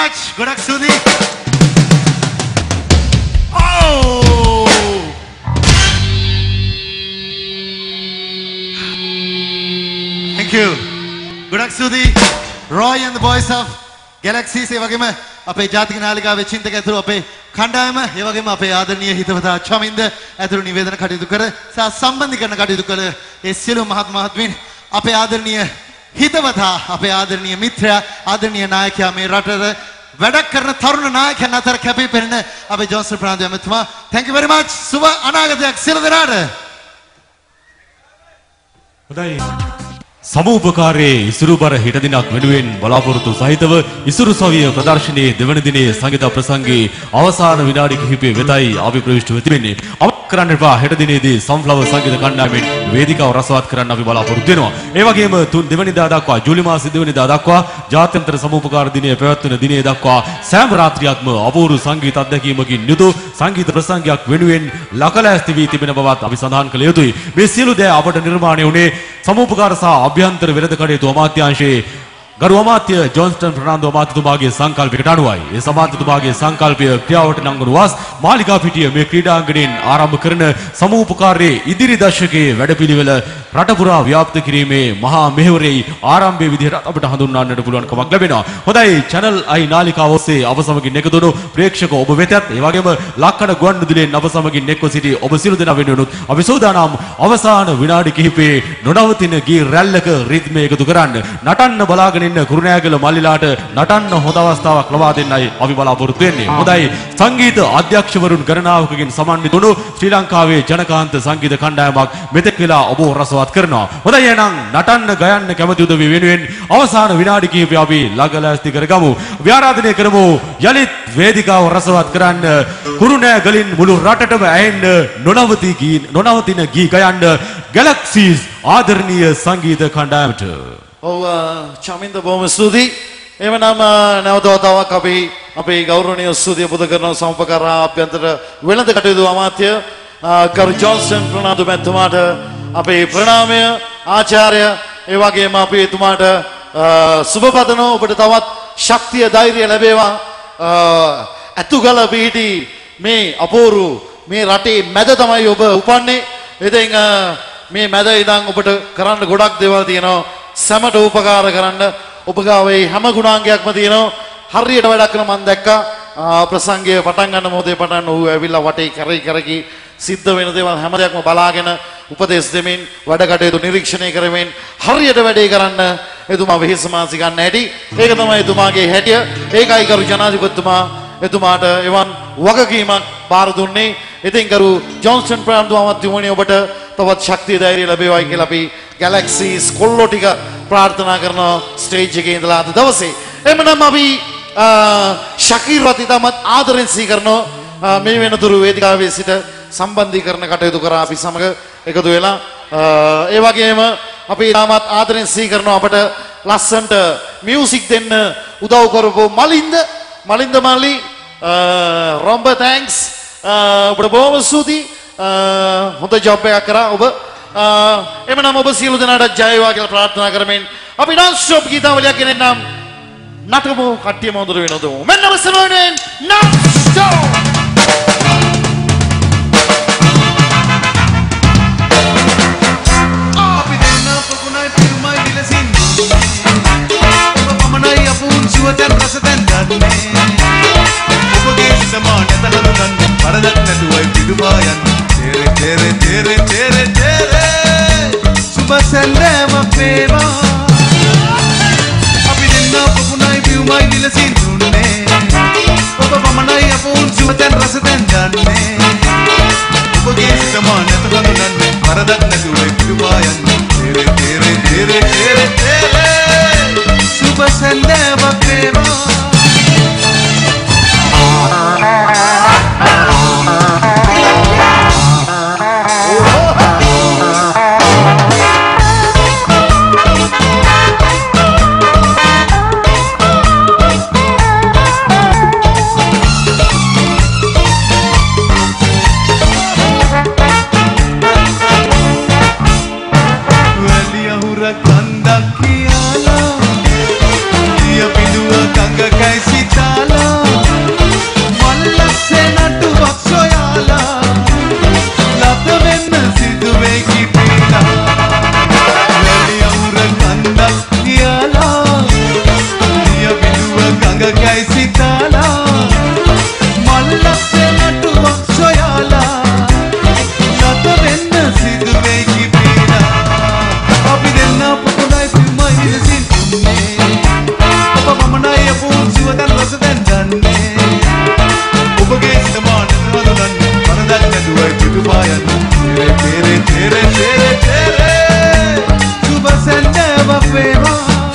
much. ගොඩක් ස්තුතියි. Oh! Thank you. ගොඩක් ස්තුතියි. Roy and the boys of Galaxies ඒ වගේම අපේ ජාතික නාලිකාවේ චින්තක ඇතුළු අපේ කණ්ඩායම ඒ වගේම අපේ ආදරණීය හිතවතා චමින්ද ඇතුළු නිවේදන කටයුතු කර සහ සම්බන්ධීකරණ කටයුතු කළ ඒ සියලු මහත් මහත්මීන් අපේ ආදරණීය හිතවතා අපේ ආදරණීය මිත්‍රයා ආදරණීය නායකයා මේ රටේ වැඩ කරන තරුණ නායකයන් අතර කැපී පෙනෙන අපේ ජොන්සන් ප්‍රනාන්දු ඇමතුමා thank you very much සුබ අනාගතයක් සියලු දෙනාට හොඳයි සමූපකාරයේ ඉසුරුබර හිට දිනක් වෙනුවෙන් බලාපොරොත්තු සහිතව ඉසුරු සවිය ප්‍රදර්ශනයේ දෙවන දිනේ සංගීත ප්‍රසංගයේ අවසාන විනාඩි කිහිපය වෙතයි අපි ප්‍රවිෂ්ඨ වෙ තිබෙන්නේ. අප කරන්න එපා හෙට දිනේදී සම්ෆ්ලවර් සංගීත කණ්ඩායමෙන් වේදිකාව රසවත් කරන්න අපි බලාපොරොත්තු වෙනවා. ඒ වගේම තුන් දෙවනිදා දක්වා ජූලි මාස දෙවනිදා දක්වා ජාත්‍යන්තර සමූපකාර දිනය පැවැත්වෙන දිනේ දක්වා සෑම රාත්‍රියක්ම අපූර්ව සංගීත අත්දැකීමකින් යුතු සංගීත ප්‍රසංගයක් වෙනුවෙන් ලකලෑස්ති වී තිබෙන බවත් අපි සඳහන් කළ යුතුයි. මේ සියලු දේ අපට නිර්මාණය වුණේ සමූපකාර සහ අභ්‍යන්තර වෙළඳ කටයුතු අමාත්‍යාංශයේ ගරු අමාත්‍ය ජොන්ස්ටන් ප්‍රනාන්දු අමාත්‍යතුමාගේ සංකල්පයකට අනුවයි. ඒ සමාජතුමාගේ සංකල්පය ක්‍රියාවට නංවන වාස් මාලිකා පිටිය මේ ක්‍රීඩාංගණයෙන් ආරම්භ කරන සමූපකාරයේ ඉදිරි දශකයේ වැඩපිළිවෙල රට පුරා ව්‍යාප්ත කිරීමේ මහා මෙහෙවරේ ආරම්භයේ විදිහට අපිට හඳුන්වන්නට පුළුවන් කමක් ලැබෙනවා. හොඳයි channel I නාලිකාව ඔස්සේ අප සමගින් එකතු වුණු ප්‍රේක්ෂක ඔබ වෙතත් ඒ වගේම ලක්කඩ ගුවන්විදුලියෙන් අප සමගින් එක්ව සිටි ඔබ සියලු දෙනා වෙනුවෙන් අපි සූදානම් අවසාන විනාඩි කිහිපේ නොනවතින ගී රැල්ලක රිද්මය එකතු කරන්න නටන්න බලාගෙන ඉන්න කුරුණෑගල මල්ලිලාට නටන්න හොඳ අවස්ථාවක් ලබා දෙන්නයි අපි බලාපොරොත්තු වෙන්නේ. හොඳයි සංගීත අධ්‍යක්ෂවරුන් ගණනාවකකින් සමන්විත වුණු ශ්‍රී ලංකාවේ ජනකාන්ත සංගීත කණ්ඩායමක් මෙතෙක් වෙලා ඔබ රසවත් කරනවා. හොඳයි එහෙනම් නටන්න ගයන්න කැමති උදවිය වෙනුවෙන් අවසාන විනාඩි කිහිපය අපි ළඟලෑස්ති කරගමු. අපි ආරාධනය කරමු යලිත් වේදිකාව රසවත් කරන්න කුරුණෑගලින් මුළු රටටම ඇහෙන්න නොනවති ගී නොනවතින ගී ගයන්න Galaxies ආදරණීය සංගීත කණ්ඩායමට ඔව් චමින්ද බොහොම ස්තුතියි. එවනම් නැවත වතාවක් අපි අපේ ගෞරවනීය ස්තුතිය පුද කරන සමූපකාර අභ්‍යන්තර වෙළඳ කටයුතු අමාත්‍ය ගරු ජොන්සන් ප්‍රනාන්දු මැතිතුමාට අපේ ප්‍රණාමය ආචාර්ය ඒ වගේම අපි එතුමාට සුබ පතනවා. ඔබට තවත් ශක්තිය ධෛර්යය ලැබේවා. අතුගල පිහිටි මේ අපූර්ව මේ රටේ මැද තමයි ඔබ උපන්නේ. ඉතින් මේ මැද ඉඳන් ඔබට කරන්න ගොඩක් දේවල් තියෙනවා. සමට උපකාර කරන්න ඔබ ගාවේ හැම ගුණාංගයක්ම තියෙනවා. හරියට වැඩක් කරන මම දැක්කා ප්‍රසංගය පටන් ගන්න මොහොතේ පටන් ඌ ඇවිල්ලා වටේ කරේ කරකි සිද්ධ වෙන දේවල් හැම දෙයක්ම බලාගෙන උපදෙස් දෙමින් වැඩ කටයුතු නිරීක්ෂණය කරමින් හරියට වැඩේ කරන්න එතුමා වෙහෙස මාසි ගන්න හැටි ඒක තමයි එතුමාගේ හැටිය. ඒකයි කරු ජනාධිපතිතුමා එතුමාට එවන් වගකීමක් බාර දුන්නේ. ඉතින් කරු ජොන්සන් ප්‍රනාන්දු අමාත්‍යතුමනි ඔබට තවත් ශක්තිය ධෛර්යය ලැබේවායි කියලා අපි Galaxies කොල්ලෝ ටික ප්‍රාර්ථනා කරන ස්ටේජ් එකේ ඉඳලා අද දවසේ. එhmenan අපි ශකීරවත් ඉතාමත් ආදරෙන් සීකරනවා මේ වෙනතුරු වේදිකාවේ සිට සම්බන්ධීකරණ කටයුතු කරා අපි සමග එකතු වෙලා ඒ වගේම අපි ඉතාමත් ආදරෙන් සීකරනවා අපට ලස්සන්ට මියුසික් දෙන්න උදව් කරපු මලින්ද මලින්ද මල්ලි රොම්බ තැන්ක්ස් ඔබට බොහොම ස්තුතියි හොඳ ජොබ් එකක් කරා ඔබ එමනම් ඔබ සියලු දෙනාට ජය වේවා කියලා ප්‍රාර්ථනා කරමින් අපි non stop ගීතාවලියක් ගෙනෙන්නම් නටමු කට්ටියම හොඳට වෙනවදමු මෙන්න අවසරයෙන් non stop අපි දෙන්න පොකුණයි පිරුමයි විලසින් ඔබ පමණයි අපුන් සුවතෙන් රසතෙන් ගන්නේ ඔබගේ සමාන තනලු ගන්න පරදක් නැතුවයි පිටුවා යන්නේ තේරෙ තේරෙ තේරෙ තේරෙ තේරෙ සුබ සැලෑමක් වේවා අපි දෙන්න පොකුණයි පිරුමයි විලසින් දුන්නේ ඔබ පමණයි අපුන් සුවතෙන් රසතෙන් ගන්නේ ඔබගේ සමාන තනලු ගන්න පරදක් නැතුවයි පිටුවා යන්නේ තේරෙ තේරෙ තේරෙ තේරෙ තේරෙ සුබ සැලෑමක් වේවා Kanda kiala, dia pindu kanga kai sita. तेरे तेरे तेरे तेरे तेरे सुबह से never fail.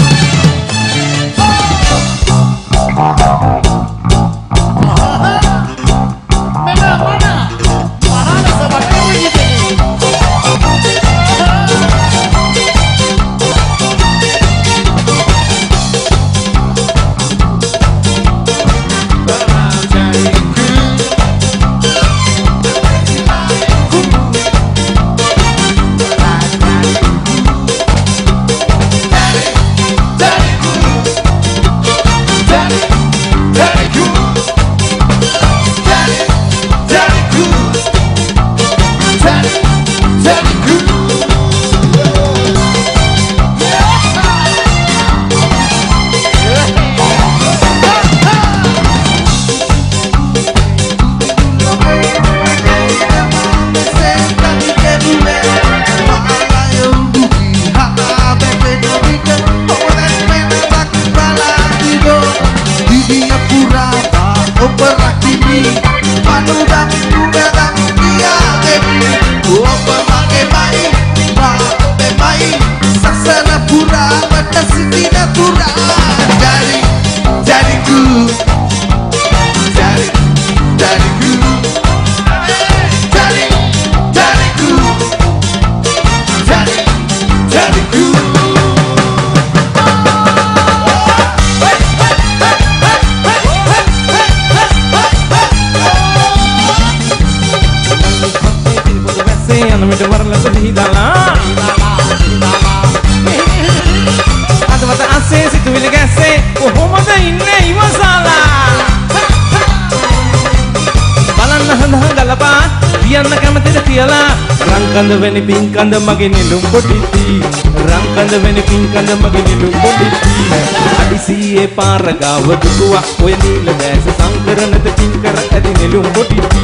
Rangkanda veni pinkanda mage nilum koditi Rangkanda veni pinkanda mage nilum koditi Adisiye paragawa duwa oy nila desa sankaranata pinkara adi nilum koditi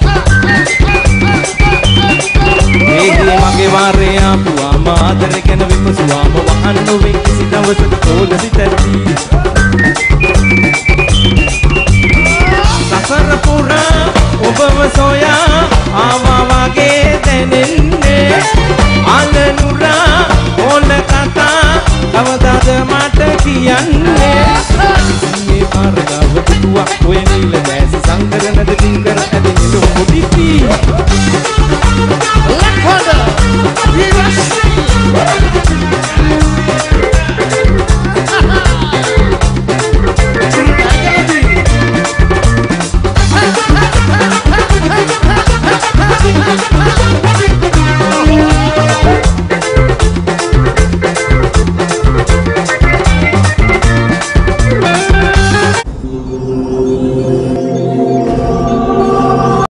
Ehe mage ware apuwa madare kena vipasuwa wahannu ve kisi dawasaka kola sitati